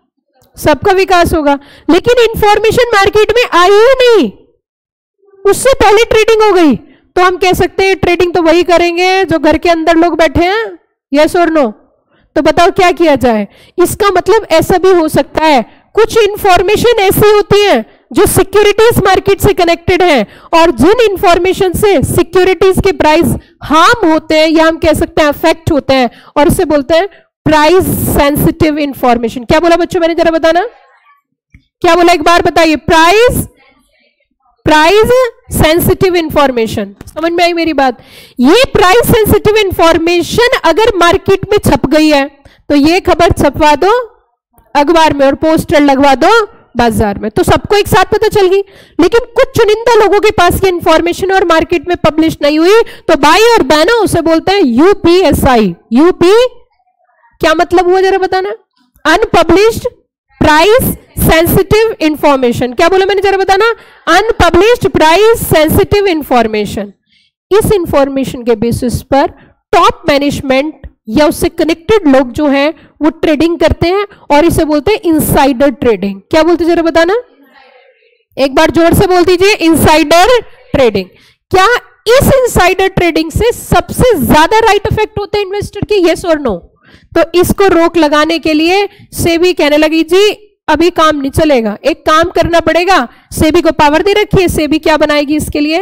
[SPEAKER 1] सबका विकास होगा। लेकिन इंफॉर्मेशन मार्केट में आई ही नहीं, उससे पहले ट्रेडिंग हो गई, तो हम कह सकते हैं ट्रेडिंग तो वही करेंगे जो घर के अंदर लोग बैठे हैं, यस और नो। तो बताओ क्या किया जाए। इसका मतलब ऐसा भी हो सकता है कुछ इंफॉर्मेशन ऐसी होती है जो सिक्योरिटीज मार्केट से कनेक्टेड है, और जिन इंफॉर्मेशन से सिक्योरिटीज के प्राइस हार्म होते हैं या हम कह सकते हैं अफेक्ट होते हैं, और इसे बोलते हैं प्राइस सेंसिटिव इंफॉर्मेशन। क्या बोला बच्चों मैंने, जरा बताना क्या बोला, एक बार बताइए। प्राइस प्राइस सेंसिटिव इंफॉर्मेशन, समझ में आई मेरी बात। ये प्राइस सेंसिटिव इंफॉर्मेशन अगर मार्केट में छप गई है तो ये खबर छपवा दो अखबार में और पोस्टर लगवा दो बाजार में, तो सबको एक साथ पता चल गई। लेकिन कुछ चुनिंदा लोगों के पास ये इंफॉर्मेशन और मार्केट में पब्लिश नहीं हुई, तो भाई और बहनों उसे बोलते हैं यूपीएसआई। यूपी क्या मतलब हुआ जरा बताना, अनपब्लिश्ड प्राइस सेंसिटिव इंफॉर्मेशन। क्या बोला मैंने जरा बताना, अनपब्लिश्ड प्राइस सेंसिटिव इंफॉर्मेशन। इस इंफॉर्मेशन के बेसिस पर टॉप मैनेजमेंट या उससे कनेक्टेड लोग जो हैं वो ट्रेडिंग करते हैं, और इसे बोलते हैं इनसाइडर ट्रेडिंग। क्या बोलते जरा बताना, एक बार जोर से बोल दीजिए, इनसाइडर ट्रेडिंग। क्या इस इनसाइडर ट्रेडिंग से सबसे ज्यादा राइट इफेक्ट होते हैं इन्वेस्टर के, यस और नो? तो इसको रोक लगाने के लिए सेबी कहने लगी जी अभी काम नहीं चलेगा, एक काम करना पड़ेगा। सेबी को पावर दे रखी है, सेबी क्या बनाएगी इसके लिए,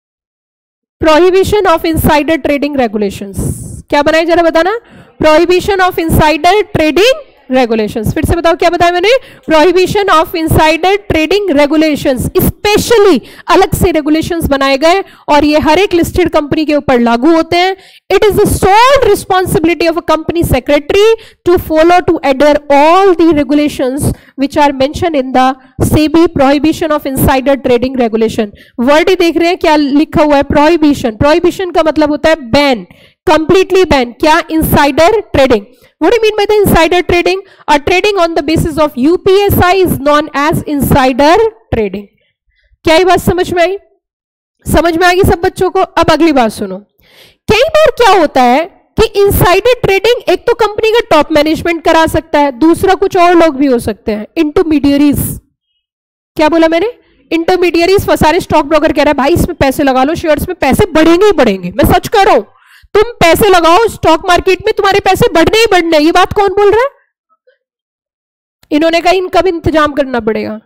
[SPEAKER 1] prohibition of insider trading regulations. क्या बनाए जरा बताना, prohibition of insider trading regulations. फिर से बताओ क्या बताया मैंने, prohibition of insider trading regulations. Specially अलग से रेगुलेशंस बनाए गए और ये हर एक लिस्टेड कंपनी के ऊपर लागू होते हैं। It is the sole responsibility of a company secretary to follow to adhere all the regulations which are mention in the SEBI prohibition of insider trading regulation. Word ही देख रहे हैं क्या लिखा हुआ है, प्रोहिबिशन। प्रोहिबिशन का मतलब होता है बैन, कंप्लीटली बैन। क्या, insider trading. What do you mean by the insider trading? A trading on the basis of U P S I is known as insider trading. क्या ये बात समझ में आई? समझ में आ गई सब बच्चों को? अब अगली बात सुनो। कई बार क्या होता है कि इनसाइडर ट्रेडिंग एक तो कंपनी का टॉप मैनेजमेंट करा सकता है, दूसरा कुछ और लोग भी हो सकते हैं, इंटरमीडियरीज। क्या बोला मैंने, इंटरमीडियरीज। सारे स्टॉक ब्रोकर कह रहा है भाई इसमें पैसे लगा लो, शेयर्स में पैसे बढ़ेंगे ही बढ़ेंगे। मैं सच कह रहा हूं, तुम पैसे लगाओ स्टॉक मार्केट में, तुम्हारे पैसे बढ़ने ही बढ़ने। ये बात कौन बोल रहा है? इन्होंने कहा इनका भी इंतजाम करना पड़ेगा,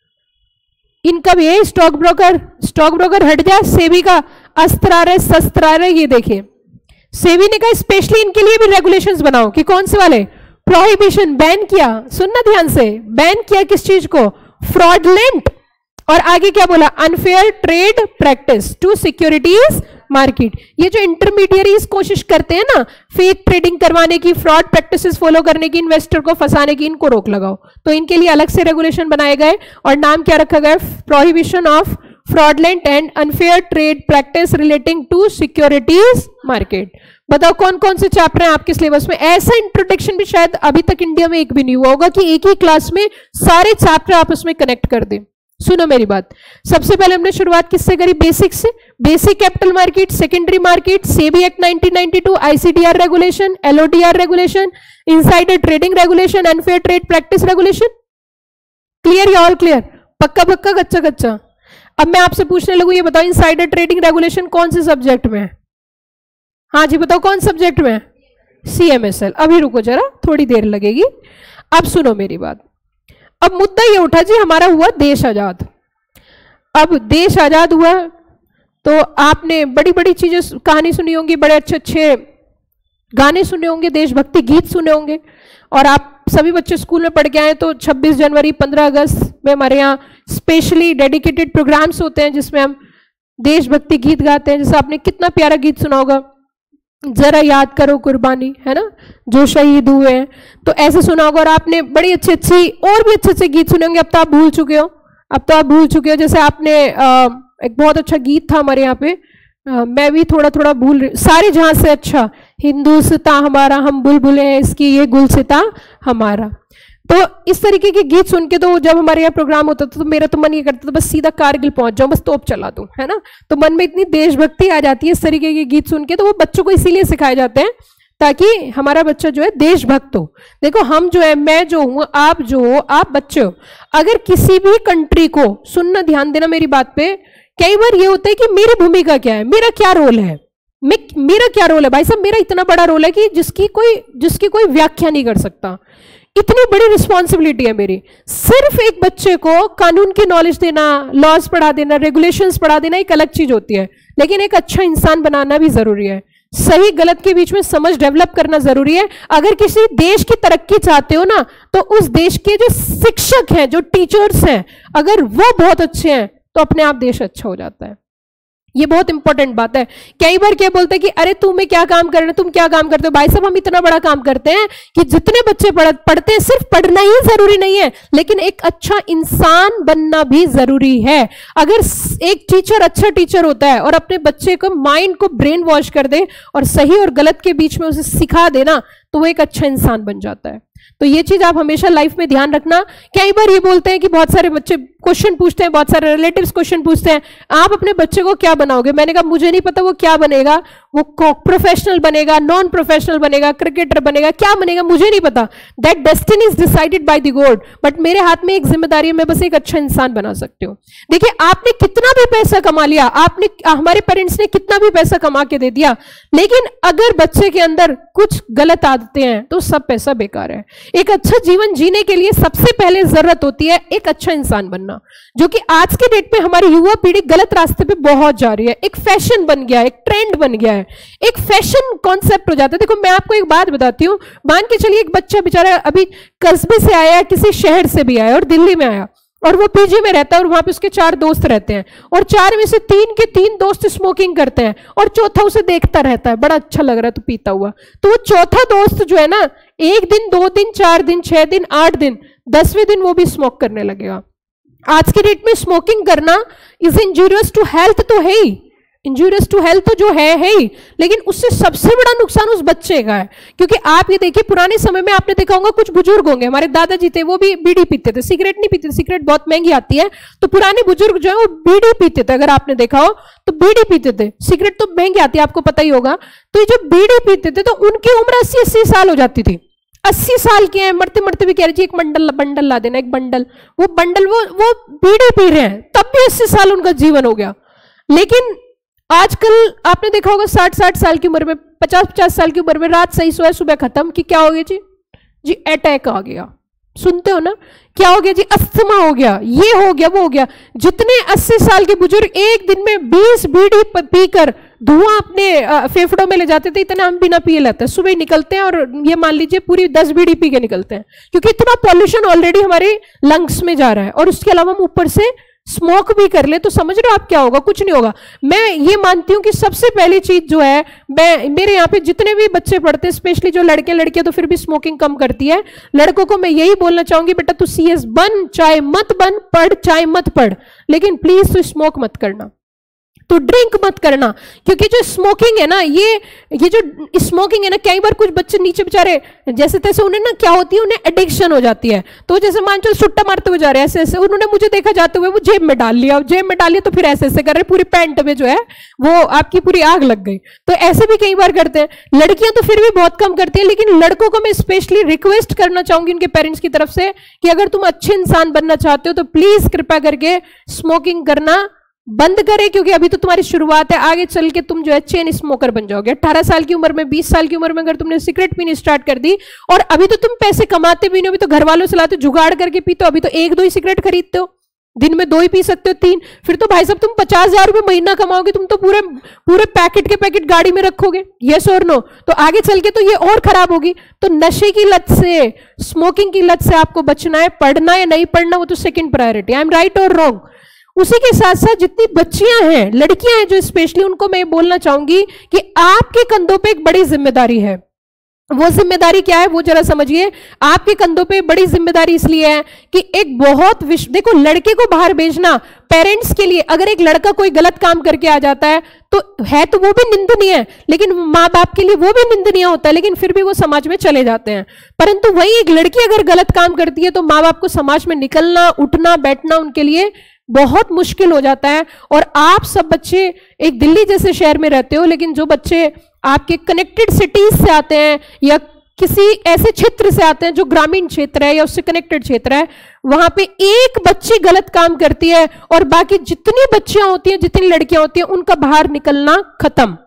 [SPEAKER 1] इनका भी है स्टॉक ब्रोकर। स्टॉक ब्रोकर हट जाए, सेबी का अस्त्र आ रहा है, शस्त्र आ रहा है। ये देखिए सेबी ने कहा स्पेशली इनके लिए भी रेगुलेशंस बनाओ। कि कौन से वाले, प्रोहिबिशन, बैन किया। सुनना ध्यान से, बैन किया किस चीज को, फ्रॉडलेंट। और आगे क्या बोला, unfair trade practice to securities market. ये जो इंटरमीडियरीज कोशिश करते हैं ना फेक ट्रेडिंग करवाने की, फ्रॉड प्रैक्टिसेस फॉलो करने की, इन्वेस्टर को फंसाने की, इनको रोक लगाओ। तो इनके लिए अलग से रेगुलेशन बनाए गए और नाम क्या रखा गया, prohibition of fraudulent and unfair trade practice relating to securities market. बताओ कौन कौन से चैप्टर हैं आपके सिलेबस में? ऐसा इंट्रोडक्शन भी शायद अभी तक इंडिया में एक भी नहीं हुआ होगा कि एक ही क्लास में सारे चैप्टर आपस में कनेक्ट कर दें। सुनो मेरी बात, सबसे पहले हमने शुरुआत किससे करी, बेसिक से। Basic capital market, secondary market, SEBI act nineteen ninety two, ICDR regulation, LODR regulation, insider trading regulation, unfair trade practice regulation. Clear या ऑल क्लियर? पक्का पक्का, कच्चा कच्चा? अब मैं आपसे पूछने लगूं, ये बताओ इनसाइडर ट्रेडिंग रेगुलेशन कौन से सब्जेक्ट में है? हाँ जी बताओ कौन सब्जेक्ट में है? सीएमएसएल। अभी रुको जरा, थोड़ी देर लगेगी। अब सुनो मेरी बात। अब मुद्दा ये उठा जी हमारा हुआ देश आजाद। अब देश आजाद हुआ तो आपने बड़ी बड़ी चीजें, कहानी सुनी होंगी, बड़े अच्छे अच्छे गाने सुने होंगे, देशभक्ति गीत सुने होंगे। और आप सभी बच्चे स्कूल में पढ़ के आए तो छब्बीस जनवरी, पंद्रह अगस्त में हमारे यहाँ स्पेशली डेडिकेटेड प्रोग्राम्स होते हैं जिसमें हम देशभक्ति गीत गाते हैं। जैसे आपने कितना प्यारा गीत सुना होगा, जरा याद करो कुर्बानी, है ना, जो शहीद हुए हैं। तो ऐसे सुना होगा। और आपने बड़ी अच्छी अच्छी और भी अच्छे अच्छे गीत सुने होंगे। अब तो आप भूल चुके हो, अब तो आप भूल चुके हो। जैसे आपने आ, एक बहुत अच्छा गीत था हमारे यहाँ पे, आ, मैं भी थोड़ा थोड़ा भूल रही, सारे जहां से अच्छा, हिंदुस्तां हमारा, हम बुलबुलें हैं इसकी, ये गुलसिता हमारा। तो इस तरीके के गीत सुन के तो जब हमारे यहाँ प्रोग्राम होता था तो मेरा तो मन ये करता था बस सीधा कारगिल पहुंच जाऊं, बस तोप चला दूं, है ना। तो मन में इतनी देशभक्ति आ जाती है इस तरीके के गीत सुन के। तो वो बच्चों को इसीलिए सिखाए जाते हैं ताकि हमारा बच्चा जो है देशभक्त हो। देखो हम जो है, मैं जो हूं, आप जो हो, आप बच्चे हो, अगर किसी भी कंट्री को, सुनना ध्यान देना मेरी बात पे, कई बार ये होता है कि मेरी भूमिका क्या है, मेरा क्या रोल है, मैं मेरा क्या रोल है भाई साहब, मेरा इतना बड़ा रोल है कि जिसकी कोई जिसकी कोई व्याख्या नहीं कर सकता। इतनी बड़ी रिस्पॉन्सिबिलिटी है मेरी। सिर्फ एक बच्चे को कानून की नॉलेज देना, लॉज पढ़ा देना, रेगुलेशंस पढ़ा देना एक अलग चीज होती है, लेकिन एक अच्छा इंसान बनाना भी जरूरी है। सही गलत के बीच में समझ डेवलप करना जरूरी है। अगर किसी देश की तरक्की चाहते हो ना, तो उस देश के जो शिक्षक हैं, जो टीचर्स हैं, अगर वो बहुत अच्छे हैं तो अपने आप देश अच्छा हो जाता है। ये बहुत इंपॉर्टेंट बात है। कई बार क्या बोलते हैं कि अरे तुम्हें क्या काम करना है, तुम क्या काम करते हो। भाई साहब हम इतना बड़ा काम करते हैं कि जितने बच्चे पढ़, पढ़ते हैं, सिर्फ पढ़ना ही जरूरी नहीं है, लेकिन एक अच्छा इंसान बनना भी जरूरी है। अगर एक टीचर अच्छा टीचर होता है और अपने बच्चे को माइंड को ब्रेन वॉश कर दे और सही और गलत के बीच में उसे सिखा देना, तो वो एक अच्छा इंसान बन जाता है। तो ये चीज आप हमेशा लाइफ में ध्यान रखना। कई बार ये बोलते हैं कि बहुत सारे बच्चे क्वेश्चन पूछते हैं, बहुत सारे रिलेटिव्स क्वेश्चन पूछते हैं, आप अपने बच्चे को क्या बनाओगे। मैंने कहा मुझे नहीं पता वो क्या बनेगा, वो प्रोफेशनल बनेगा, नॉन प्रोफेशनल बनेगा, क्रिकेटर बनेगा, क्या बनेगा मुझे नहीं पता। That destiny is decided by the god, but मेरे हाथ में एक जिम्मेदारी है, मैं बस एक अच्छा इंसान बना सकती हूँ। देखिए आपने कितना भी पैसा कमा लिया, आपने हमारे पेरेंट्स ने कितना भी पैसा कमा के दे दिया, लेकिन अगर बच्चे के अंदर कुछ गलत आदतें हैं तो सब पैसा बेकार है। एक अच्छा जीवन जीने के लिए सबसे पहले जरूरत होती है एक अच्छा इंसान बनना, जो कि आज के डेट में हमारी युवा पीढ़ी गलत रास्ते पे बहुत जा रही है। एक फैशन बन गया है, एक ट्रेंड बन गया है, एक फैशन कॉन्सेप्ट हो जाता है। देखो मैं आपको एक बात बताती हूँ, मान के चलिए एक बच्चा बेचारा अभी कस्बे से आया, किसी शहर से भी आया और दिल्ली में आया, और वो पीजी में रहता है और वहां पे उसके चार दोस्त रहते हैं, और चार में से तीन के तीन दोस्त स्मोकिंग करते हैं और चौथा उसे देखता रहता है, बड़ा अच्छा लग रहा है तो पीता हुआ। तो वो चौथा दोस्त जो है ना, एक दिन, दो दिन, चार दिन, छह दिन, आठ दिन, दसवें दिन वो भी स्मोक करने लगेगा। आज के डेट में स्मोकिंग करना इज इंजूरियस टू हेल्थ, तो है ही इंजूरियस टू हेल्थ, तो जो है है ही, लेकिन उससे सबसे बड़ा नुकसान उस बच्चे का है। क्योंकि आप ये देखिए पुराने समय में आपने देखा होगा, कुछ बुजुर्ग होंगे, हमारे दादाजी थे, वो भी बीड़ी पीते थे, सिगरेट नहीं पीते थे, सिगरेट बहुत महंगी आती है, तो पुराने बुजुर्ग जो है वो बीड़ी पीते थे। अगर आपने देखा हो तो बीड़ी पीते थे, सिगरेट तो महंगी आती है आपको पता ही होगा। तो ये जो बीड़ी पीते थे तो उनकी उम्र अस्सी अस्सी साल हो जाती थी। अस्सी साल के हैं, मरते मरते भी कह रहे जी एक बंडल बंडल ला देना, एक बंडल, वो बंडल वो वो बीड़ी पी रहे हैं, तब भी अस्सी साल उनका जीवन हो गया। लेकिन आजकल आपने देखा होगा साठ साठ साल की उम्र में, पचास पचास साल की उम्र में रात सही सोया सुबह खत्म, कि क्या हो गया जी जी अटैक आ गया, सुनते हो ना, क्या हो गया जी अस्थमा हो गया, ये हो गया, वो हो गया। जितने अस्सी साल के बुजुर्ग एक दिन में बीस बीड़ी पीकर धुआं अपने फेफड़ों में ले जाते थे, इतना हम बिना पिए लेते हैं, सुबह निकलते हैं और ये मान लीजिए पूरी दस बीड़ी पी के निकलते हैं, क्योंकि इतना पॉल्यूशन ऑलरेडी हमारे लंग्स में जा रहा है। और उसके अलावा हम ऊपर से स्मोक भी कर ले तो समझ रहे हो आप क्या होगा, कुछ नहीं होगा। मैं ये मानती हूं कि सबसे पहली चीज जो है, मैं मेरे यहाँ पे जितने भी बच्चे पढ़ते हैं, स्पेशली जो लड़के लड़कियां तो फिर भी स्मोकिंग कम करती है, लड़कों को मैं यही बोलना चाहूंगी, बेटा तू सीएस बन चाहे मत बन, पढ़ चाहे मत पढ़, लेकिन प्लीज तू स्मोक मत करना, तो ड्रिंक मत करना। क्योंकि जो स्मोकिंग है ना, ये ये जो स्मोकिंग है ना, कई बार कुछ बच्चे नीचे बेचारे जैसे तैसे उन्हें ना क्या होती है, उन्हें एडिक्शन हो जाती है। तो जैसे मान चलो सुट्टा मारते हुए जा रहे हैं ऐसे ऐसे, उन्होंने मुझे देखा जाते हुए वो जेब में डाल लिया, जेब में डाल लिया तो फिर ऐसे ऐसे कर रहे, पूरी पैंट में जो है वो आपकी पूरी आग लग गई। तो ऐसे भी कई बार करते हैं। लड़कियां तो फिर भी बहुत कम करती है, लेकिन लड़कों को मैं स्पेशली रिक्वेस्ट करना चाहूंगी उनके पेरेंट्स की तरफ से कि अगर तुम अच्छे इंसान बनना चाहते हो तो प्लीज कृपया करके स्मोकिंग करना बंद करें, क्योंकि अभी तो तुम्हारी शुरुआत है, आगे चल के तुम जो है चेन स्मोकर बन जाओगे। अठारह साल की उम्र में, बीस साल की उम्र में अगर तुमने सिगरेट पीनी स्टार्ट कर दी, और अभी तो तुम पैसे कमाते भी नहीं, अभी तो घर वालों से लाते जुगाड़ करके पीते हो, अभी तो एक दो ही सिगरेट खरीदते हो, दिन में दो ही पी सकते हो, तीन, फिर तो भाई साहब तुम पचास हजार रुपए महीना कमाओगे, तुम तो पूरे पूरे पैकेट के पैकेट गाड़ी में रखोगे, यस और नो, तो आगे चल के तो ये और खराब होगी। तो नशे की लत से, स्मोकिंग की लत से आपको बचना है। पढ़ना या नहीं पढ़ना वो तो second priority, I am right और रॉन्ग। उसी के साथ साथ जितनी बच्चियां हैं, लड़कियां हैं जो स्पेशली, उनको मैं बोलना चाहूंगी कि आपके कंधों पे एक बड़ी जिम्मेदारी है। वो जिम्मेदारी क्या है वो जरा समझिए। आपके कंधों पे बड़ी जिम्मेदारी इसलिए है कि एक बहुत विश्व, देखो लड़के को बाहर भेजना पेरेंट्स के लिए, अगर एक लड़का कोई गलत काम करके आ जाता है तो है तो वो भी निंदनीय है, लेकिन माँ बाप के लिए वो भी निंदनीय होता है, लेकिन फिर भी वो समाज में चले जाते हैं। परंतु वही एक लड़की अगर गलत काम करती है तो माँ बाप को समाज में निकलना, उठना, बैठना उनके लिए बहुत मुश्किल हो जाता है। और आप सब बच्चे एक दिल्ली जैसे शहर में रहते हो, लेकिन जो बच्चे आपके कनेक्टेड सिटीज से आते हैं या किसी ऐसे क्षेत्र से आते हैं जो ग्रामीण क्षेत्र है या उससे कनेक्टेड क्षेत्र है, वहां पे एक बच्ची गलत काम करती है और बाकी जितनी बच्चियां होती हैं, जितनी लड़कियां होती हैं, उनका बाहर निकलना खत्म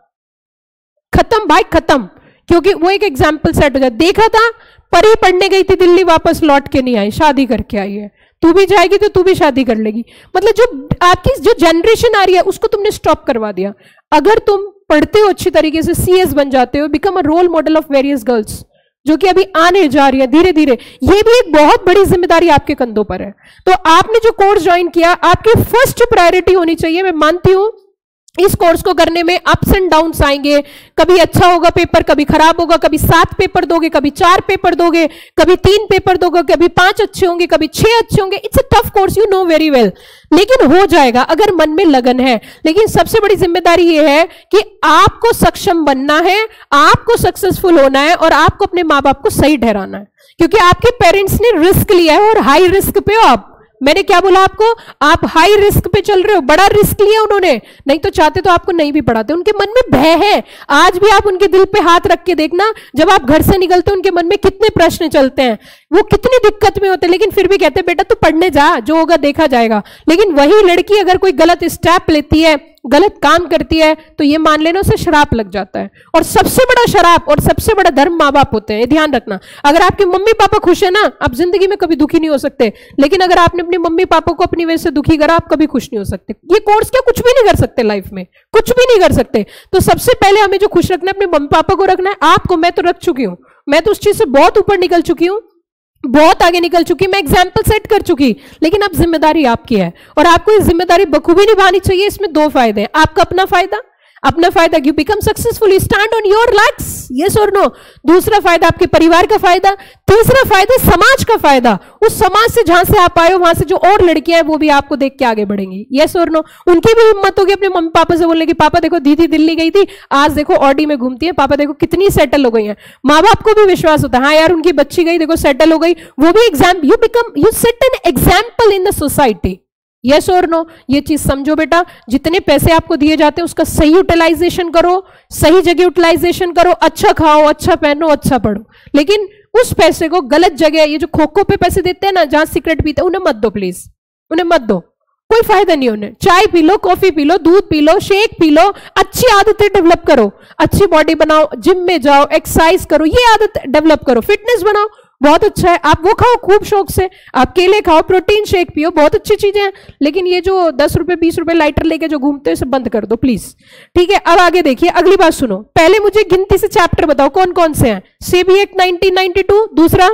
[SPEAKER 1] खत्म भाई खत्म। क्योंकि वो एक एग्जाम्पल सेट हो जाए। देखा था, परी पढ़ने गई थी दिल्ली, वापस लौट के नहीं आई, शादी करके आई है। तू भी जाएगी तो तू भी शादी कर लेगी। मतलब जो आपकी जो जनरेशन आ रही है उसको तुमने स्टॉप करवा दिया। अगर तुम पढ़ते हो अच्छी तरीके से, सीएस बन जाते हो, become a role model of various girls जो कि अभी आने जा रही है धीरे धीरे, ये भी एक बहुत बड़ी जिम्मेदारी आपके कंधों पर है। तो आपने जो कोर्स ज्वाइन किया, आपकी फर्स्ट प्रायोरिटी होनी चाहिए। मैं मानती हूं इस कोर्स को करने में अप्स एंड डाउन्स आएंगे, कभी अच्छा होगा पेपर, कभी खराब होगा, कभी सात पेपर दोगे, कभी चार पेपर दोगे, कभी तीन पेपर दोगे, कभी पांच अच्छे होंगे, कभी छह अच्छे होंगे। It's a tough course, you know very well, लेकिन हो जाएगा अगर मन में लगन है। लेकिन सबसे बड़ी जिम्मेदारी यह है कि आपको सक्षम बनना है, आपको सक्सेसफुल होना है और आपको अपने माँ बाप को सही ठहराना है, क्योंकि आपके पेरेंट्स ने रिस्क लिया है और हाई रिस्क पे हो आप। मैंने क्या बोला आपको? आप हाई रिस्क पे चल रहे हो, बड़ा रिस्क लिया उन्होंने, नहीं तो चाहते तो आपको नहीं भी पढ़ाते। उनके मन में भय है। आज भी आप उनके दिल पे हाथ रख के देखना, जब आप घर से निकलते उनके मन में कितने प्रश्न चलते हैं, वो कितनी दिक्कत में होते हैं, लेकिन फिर भी कहते हैं बेटा तू पढ़ने जा, जो होगा देखा जाएगा। लेकिन वही लड़की अगर कोई गलत स्टेप लेती है, गलत काम करती है, तो ये मान लेना उसे शराप लग जाता है। और सबसे बड़ा शराप और सबसे बड़ा धर्म माँ बाप होते हैं, ध्यान रखना। अगर आपके मम्मी पापा खुश है ना, आप जिंदगी में कभी दुखी नहीं हो सकते। लेकिन अगर आपने अपने मम्मी पापा को अपनी वजह से दुखी करा, आप कभी खुश नहीं हो सकते। ये कोर्स क्या कुछ भी नहीं कर सकते लाइफ में, कुछ भी नहीं कर सकते। तो सबसे पहले हमें जो खुश रखना है, अपने मम्मी पापा को रखना है। आपको मैं तो रख चुकी हूं, मैं तो उस चीज से बहुत ऊपर निकल चुकी हूं, बहुत आगे निकल चुकी, मैं एग्जाम्पल सेट कर चुकी। लेकिन अब जिम्मेदारी आपकी है और आपको ये जिम्मेदारी बखूबी निभानी चाहिए। इसमें दो फायदे हैं, आपका अपना फायदा, अपना फायदा, you become successful, you stand on your legs, yes और नो। दूसरा फायदा आपके परिवार का फायदा, तीसरा फायदा समाज का फायदा। उस समाज से जहां से आप आए हो, वहां से जो और लड़कियां हैं वो भी आपको देख के आगे बढ़ेंगी, यस और नो। उनकी भी हिम्मत होगी अपने मम्मी पापा से बोलने की, पापा देखो दीदी दिल्ली गई थी, आज देखो ऑडी में घूमती है, पापा देखो कितनी सेटल हो गई है। माँ बाप को भी विश्वास होता है, हाँ यार उनकी बच्ची गई देखो सेटल हो गई, वो भी exam, you become, you set an example in the society, yes और नो। ये चीज समझो बेटा, जितने पैसे आपको दिए जाते हैं उसका सही यूटिलाइजेशन करो, सही जगह यूटिलाइजेशन करो, अच्छा खाओ, अच्छा पहनो, अच्छा पढ़ो। लेकिन उस पैसे को गलत जगह, ये जो खो खो पे पैसे देते हैं ना, जहां सिगरेट पीते हैं, उन्हें मत दो प्लीज, उन्हें मत दो, कोई फायदा नहीं उन्हें। चाय पी लो, कॉफी पी लो, दूध पी लो, शेक पी लो, अच्छी आदतें डेवलप करो, अच्छी बॉडी बनाओ, जिम में जाओ, एक्सरसाइज करो, ये आदत डेवलप करो, फिटनेस बनाओ, बहुत अच्छा है। आप वो खाओ खूब शौक से, आप केले खाओ, प्रोटीन शेक पियो, बहुत अच्छी चीजें हैं। लेकिन ये जो दस रुपए बीस रुपए लाइटर लेके जो घूमते हैं, सब बंद कर दो प्लीज, ठीक है। अब आगे देखिए, अगली बात सुनो। पहले मुझे गिनती से चैप्टर बताओ कौन कौन से हैं। SEBI act nineteen ninety two, दूसरा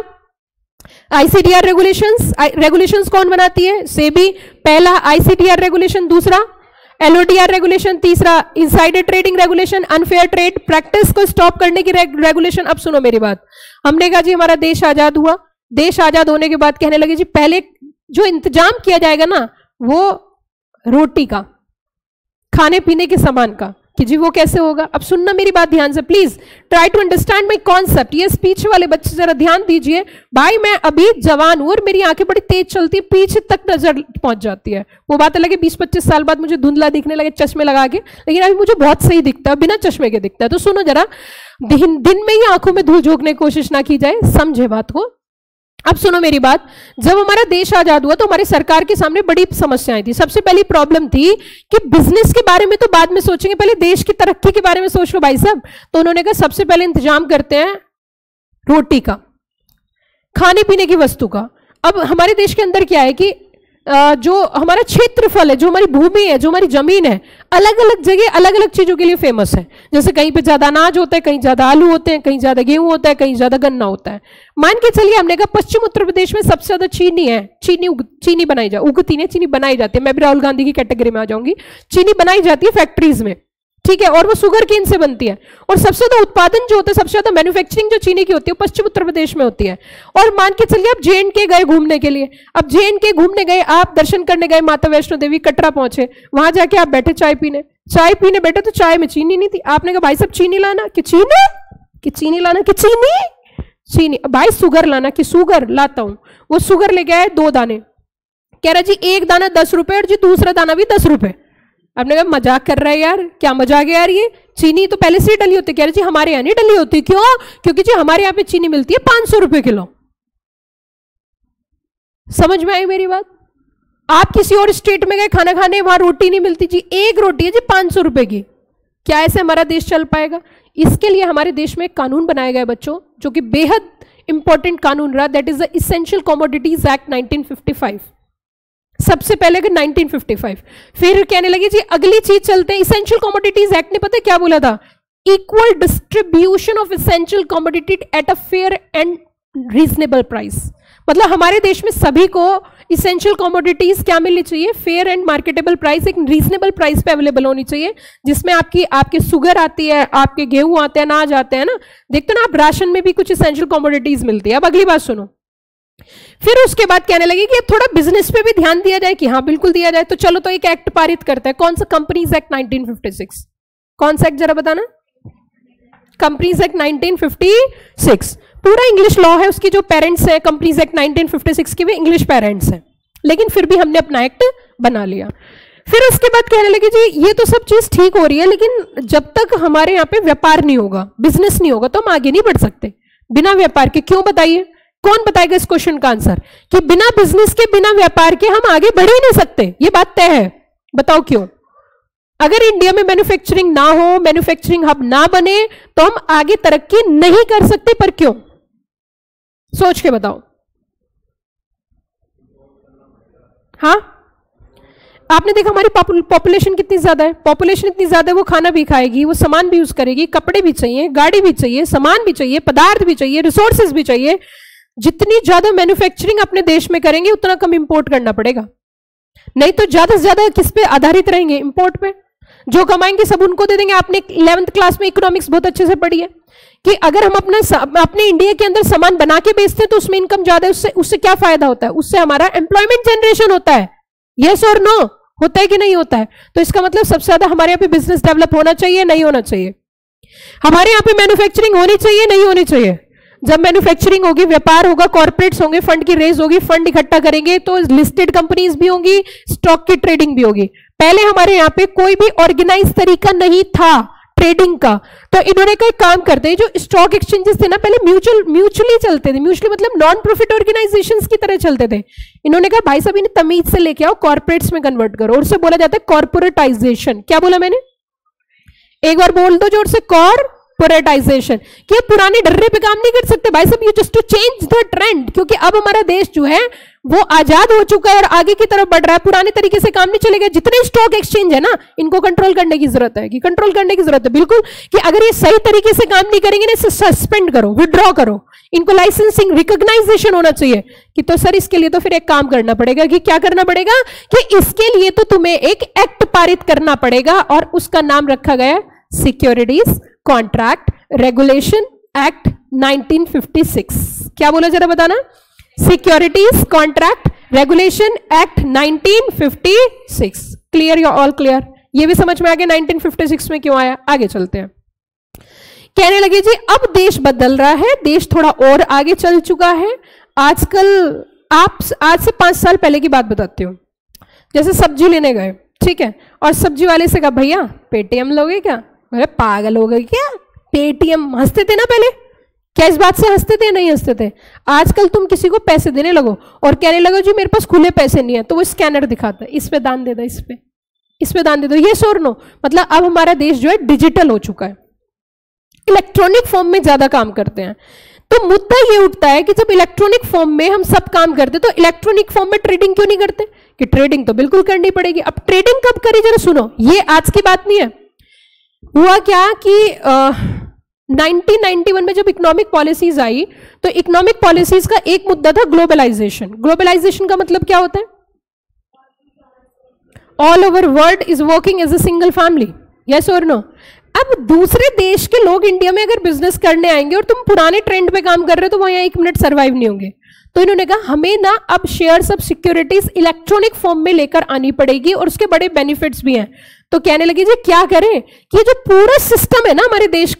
[SPEAKER 1] आईसीडीआर रेगुलेशंस, रेगुलेशंस कौन बनाती है? सेबी। पहला आईसीडीआर रेगुलेशन, दूसरा एलओडीआर रेगुलेशन, तीसरा insider trading regulation, unfair trade practice को स्टॉप करने की रेगुलेशन। अब सुनो मेरी बात, हमने कहा जी हमारा देश आजाद हुआ, देश आजाद होने के बाद कहने लगे जी पहले जो इंतजाम किया जाएगा ना, वो रोटी का, खाने पीने के सामान का, कि जी वो कैसे होगा। अब सुनना मेरी बात ध्यान से please, try to understand my concept. ये स्पीच वाले बच्चे जरा ध्यान दीजिए। भाई मैं अभी जवान हूं और मेरी आंखें बड़ी तेज चलती है, पीछे तक नजर पहुंच जाती है। वो बात अलग है बीस पच्चीस साल बाद मुझे धुंधला दिखने लगे चश्मे लगा के, लेकिन अभी मुझे बहुत सही दिखता है, बिना चश्मे के दिखता है। तो सुनो जरा, दिन दिन में ही आंखों में धूल झोंकने की कोशिश ना की जाए, समझे बात को। अब सुनो मेरी बात, जब हमारा देश आजाद हुआ तो हमारी सरकार के सामने बड़ी समस्याएं थी। सबसे पहली प्रॉब्लम थी कि बिजनेस के बारे में तो बाद में सोचेंगे, पहले देश की तरक्की के बारे में सोच लो भाई साहब। तो उन्होंने कहा सबसे पहले इंतजाम करते हैं रोटी का, खाने पीने की वस्तु का। अब हमारे देश के अंदर क्या है कि जो हमारा क्षेत्रफल है, जो हमारी भूमि है, जो हमारी जमीन है, अलग अलग जगह अलग अलग चीजों के लिए फेमस है। जैसे कहीं पे ज्यादा अनाज होता है, कहीं ज्यादा आलू होते हैं, कहीं ज्यादा गेहूं होता है, कहीं ज्यादा गन्ना होता है। मान के चलिए हमने कहा पश्चिम उत्तर प्रदेश में सबसे ज्यादा चीनी है, चीनी उग, चीनी बनाई जाती, उगती नहीं, चीनी बनाई जाती है। मैं भी राहुल गांधी की कैटेगरी में आ जाऊंगी। चीनी बनाई जाती है फैक्ट्रीज में, ठीक है, और वो शुगर केन से बनती है। और सबसे ज्यादा उत्पादन जो होता है, सबसे ज्यादा मैन्युफैक्चरिंग जो चीनी की होती है, वो पश्चिम उत्तर प्रदेश में होती है। और मान के चलिए आप जे एंड के गए घूमने के लिए, अब जे एंड के घूमने गए, आप दर्शन करने गए, माता वैष्णो देवी कटरा पहुंचे, वहां जाके आप बैठे चाय पीने, चाय पीने बैठे तो चाय में चीनी नहीं थी। आपने कहा भाई साहब चीनी लाना, कि चीनी कि चीनी लाना कि चीनी चीनी भाई शुगर लाना, कि शुगर लाता हूं। वो शुगर लेके आए दो दाने, कह रहा जी एक दाना दस रुपए और जी दूसरा दाना भी दस रुपए। आपने कहा मजाक कर रहा है यार, क्या मजाक है यार, ये चीनी तो पहले से ही डली होती है। कह रहे जी हमारे यहाँ नहीं डली होती। क्यों? क्योंकि जी हमारे यहाँ पे चीनी मिलती है पांच सौ रुपए किलो। समझ में आई मेरी बात? आप किसी और स्टेट में गए खाना खाने, वहां रोटी नहीं मिलती जी, एक रोटी है जी पांच सौ रुपए की। क्या ऐसे हमारा देश चल पाएगा? इसके लिए हमारे देश में एक कानून बनाया गया बच्चों, जो कि बेहद इंपॉर्टेंट कानून रहा, that is the essential commodities act nineteen fifty five. सबसे पहले कि नाइनटीन फिफ्टी फाइव, फिर कहने लगे जी अगली चीज चलते हैं। इसेंशियल कमोडिटीज एक्ट ने पता है क्या बोला था? Equal distribution of essential commodity at a fair and reasonable price. मतलब हमारे देश में सभी को इसेंशियल कमोडिटीज क्या मिलनी चाहिए? फेयर एंड मार्केटेबल प्राइस, एक रीजनेबल प्राइस पे अवेलेबल होनी चाहिए, जिसमें आपकी आपके शुगर आती है, आपके गेहूं आते हैं, अनाज आते हैं ना, देखते ना आप राशन में भी कुछ इसेंशियल कमोडिटीज मिलती है। अब अगली बात सुनो, फिर उसके बाद कहने लगे कि थोड़ा बिजनेस पे भी ध्यान दिया जाए, कि हाँ बिल्कुल दिया जाए। तो चलो तो एक एक्ट पारित करते हैं। कौन सा? Companies act nineteen fifty six. कौन सा एक्ट जरा बताना? Companies act nineteen fifty six. पूरा इंग्लिश लॉ है, उसकी जो पेरेंट्स है companies act nineteen fifty six के, वे इंग्लिश पेरेंट्स हैं, लेकिन फिर भी हमने अपना एक्ट बना लिया। फिर उसके बाद कहने लगे जी ये तो सब चीज ठीक हो रही है, लेकिन जब तक हमारे यहाँ पे व्यापार नहीं होगा, बिजनेस नहीं होगा, तो हम आगे नहीं बढ़ सकते बिना व्यापार के। क्यों? बताइए, कौन बताएगा इस क्वेश्चन का आंसर? कि बिना बिजनेस के, बिना व्यापार के हम आगे बढ़ ही नहीं सकते, ये बात तय है। बताओ क्यों? अगर इंडिया में मैन्युफैक्चरिंग ना हो, मैन्युफैक्चरिंग हब ना बने, तो हम आगे तरक्की नहीं कर सकते। पर क्यों? सोच के बताओ। हाँ, आपने देखा हमारी पॉपुलेशन कितनी ज्यादा है। पॉपुलेशन इतनी ज्यादा है, वो खाना भी खाएगी, वो सामान भी यूज करेगी, कपड़े भी चाहिए, गाड़ी भी चाहिए, सामान भी चाहिए, पदार्थ भी चाहिए, रिसोर्सेज भी चाहिए। जितनी ज्यादा मैन्युफैक्चरिंग अपने देश में करेंगे, उतना कम इंपोर्ट करना पड़ेगा। नहीं तो ज्यादा से ज्यादा किस पे आधारित रहेंगे? इंपोर्ट पे। जो कमाएंगे सब उनको दे देंगे। आपने इलेवेंथ क्लास में इकोनॉमिक्स बहुत अच्छे से पढ़ी है कि अगर हम अपने अपने इंडिया के अंदर सामान बना के बेचते हैं तो उसमें इनकम ज्यादा है। उससे उससे क्या फायदा होता है? उससे हमारा एम्प्लॉयमेंट जनरेशन होता है। यस और नो? होता है कि नहीं होता है? तो इसका मतलब सबसे ज्यादा हमारे यहाँ पे बिजनेस डेवलप होना चाहिए, नहीं होना चाहिए? हमारे यहाँ पे मैन्युफैक्चरिंग होनी चाहिए, नहीं होनी चाहिए? जब मैन्युफैक्चरिंग होगी, व्यापार होगा, कॉर्पोरेट्स होंगे, फंड की रेज होगी, फंड इकट्ठा करेंगे, तो लिस्टेड कंपनीज भी होंगी, स्टॉक की ट्रेडिंग भी होगी। पहले हमारे यहाँ पे कोई भी ऑर्गेनाइज तरीका नहीं था ट्रेडिंग का, तो इन्होंने कोई काम करते हैं, जो स्टॉक एक्सचेंजेस थे ना पहले म्यूचुअल म्यूचुअली चलते थे, म्यूचुअली मतलब नॉन प्रॉफिट ऑर्गेनाइजेशंस की तरह चलते थे। इन्होंने कहा भाई साहब इन्हें तमीज से लेके आओ, कॉर्पोरेट्स में कन्वर्ट करो, और उसे बोला जाता है कॉर्पोरेटाइजेशन। क्या बोला मैंने? एक बार बोल दो जोर से, कॉर्पोरेटाइजेशन। कि पुराने डर्रे पे काम नहीं कर सकते भाई साहब, you just to change the trend, क्योंकि अब हमारा देश जो है वो आजाद हो चुका है और आगे की तरफ बढ़ रहा है। पुराने तरीके से काम नहीं चलेगा। जितने स्टॉक एक्सचेंज है ना, इनको कंट्रोल करने की जरूरत है, कि कंट्रोल करने की जरूरत है बिल्कुल, कि अगर ये सही तरीके से काम नहीं करेंगे ना, इसे सस्पेंड करो, विड्रॉ करो, इनको लाइसेंसिंग रिकॉग्नाइजेशन होना चाहिए। कि तो सर इसके लिए तो फिर एक काम करना पड़ेगा। कि क्या करना पड़ेगा? कि इसके लिए तो तुम्हें एक एक्ट पारित करना पड़ेगा, और उसका नाम रखा गया securities contract regulation act nineteen fifty six. क्या बोला जरा बताना? Securities contract regulation act nineteen fifty six. Clear? You all clear? ये भी समझ में आ गया नाइनटीन फिफ्टी सिक्स में क्यों आया? आगे चलते हैं। कहने लगे जी अब देश बदल रहा है, देश थोड़ा और आगे चल चुका है। आजकल आप आज से पांच साल पहले की बात बताती हूँ। जैसे सब्जी लेने गए, ठीक है, और सब्जी वाले से कहा भैया पेटीएम लोगे क्या? अरे पागल हो गए क्या? पेटीएम? हंसते थे ना पहले। क्या इस बात से हंसते थे? नहीं हंसते थे। आजकल तुम किसी को पैसे देने लगो और कहने लगो जी मेरे पास खुले पैसे नहीं है, तो वो स्कैनर दिखाता है, इस पे दान दे दो, इस पे इस पे दान दे दो। ये और नो, मतलब अब हमारा देश जो है डिजिटल हो चुका है, इलेक्ट्रॉनिक फॉर्म में ज्यादा काम करते हैं। तो मुद्दा ये उठता है कि जब इलेक्ट्रॉनिक फॉर्म में हम सब काम करते तो इलेक्ट्रॉनिक फॉर्म में ट्रेडिंग क्यों नहीं करते? कि ट्रेडिंग तो बिल्कुल करनी पड़ेगी। अब ट्रेडिंग कब करी जरा सुनो, ये आज की बात नहीं है। हुआ क्या कि नाइनटीन नाइंटी वन में जब इकोनॉमिक पॉलिसीज आई, तो इकोनॉमिक पॉलिसीज का एक मुद्दा था ग्लोबलाइजेशन। ग्लोबलाइजेशन का मतलब क्या होता है? All over world is working as a single family. Yes और नो? अब दूसरे देश के लोग इंडिया में अगर बिजनेस करने आएंगे और तुम पुराने ट्रेंड पे काम कर रहे हो, तो वहां एक मिनट सर्वाइव नहीं होंगे। तो इन्होंने कहा हमें ना अब shares of securities electronic form में लेकर आनी पड़ेगी, और उसके बड़े बेनिफिट्स भी हैं। तो कहने लगे जी क्या करें कि जो पूरा सिस्टम है ना हमारे देश का,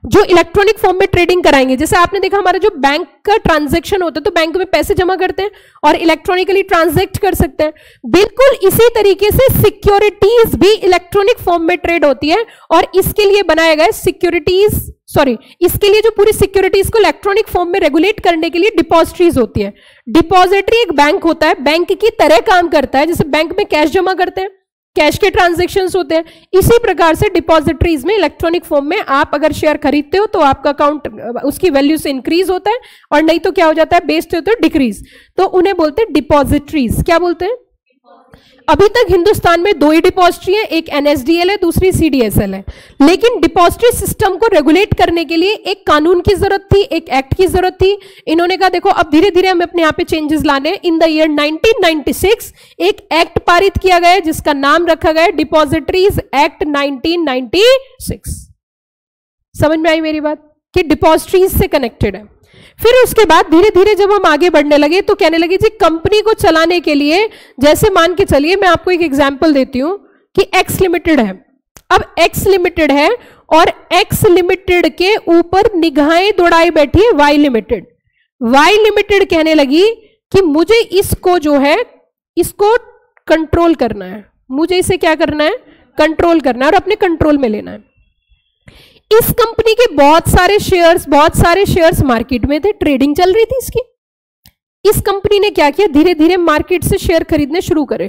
[SPEAKER 1] जो इलेक्ट्रॉनिक फॉर्म में ट्रेडिंग कराएंगे। जैसे आपने देखा हमारा जो बैंक का ट्रांजैक्शन होता है तो बैंक में पैसे जमा करते हैं और इलेक्ट्रॉनिकली ट्रांजैक्ट कर सकते हैं, बिल्कुल इसी तरीके से सिक्योरिटीज भी इलेक्ट्रॉनिक फॉर्म में ट्रेड होती है और इसके लिए बनाया गया सिक्योरिटीज सॉरी इसके लिए जो पूरी सिक्योरिटीज को इलेक्ट्रॉनिक फॉर्म में रेगुलेट करने के लिए डिपॉजिटरीज होती है। डिपॉजिटरी एक बैंक होता है, बैंक की तरह काम करता है, जैसे बैंक में कैश जमा करते हैं, कैश के ट्रांजैक्शंस होते हैं, इसी प्रकार से डिपॉजिटरीज में इलेक्ट्रॉनिक फॉर्म में आप अगर शेयर खरीदते हो तो आपका अकाउंट उसकी वैल्यू से इंक्रीज होता है और नहीं तो क्या हो जाता है, बेचते हो तो डिक्रीज, तो उन्हें बोलते हैं डिपॉजिटरीज। क्या बोलते हैं? अभी तक हिंदुस्तान में दो ही डिपॉजिटरी है, एक एनएसडीएल है, दूसरी सीडीएसएल है, लेकिन डिपॉजिटरी सिस्टम को रेगुलेट करने के लिए एक कानून की जरूरत थी, एक एक्ट की जरूरत थी। इन्होंने कहा देखो अब धीरे धीरे हमें अपने यहाँ पे चेंजेस लाने हैं। In the year nineteen ninety six एक एक्ट पारित किया गया जिसका नाम रखा गया depositories act nineteen ninety six. समझ में आई मेरी बात कि डिपॉजिटरीज से कनेक्टेड है। फिर उसके बाद धीरे धीरे जब हम आगे बढ़ने लगे तो कहने लगे जी कंपनी को चलाने के लिए, जैसे मान के चलिए मैं आपको एक एग्जांपल देती हूं कि एक्स लिमिटेड है। अब एक्स लिमिटेड है और एक्स लिमिटेड के ऊपर निगाहें दौड़ाई बैठी है वाई लिमिटेड। वाई लिमिटेड कहने लगी कि मुझे इसको जो है इसको कंट्रोल करना है, मुझे इसे क्या करना है, कंट्रोल करना है और अपने कंट्रोल में लेना है। इस कंपनी के बहुत सारे शेयर्स बहुत सारे शेयर्स मार्केट में थे, ट्रेडिंग चल रही थी इसकी। इस कंपनी ने क्या किया, धीरे धीरे मार्केट से शेयर खरीदने शुरू करे,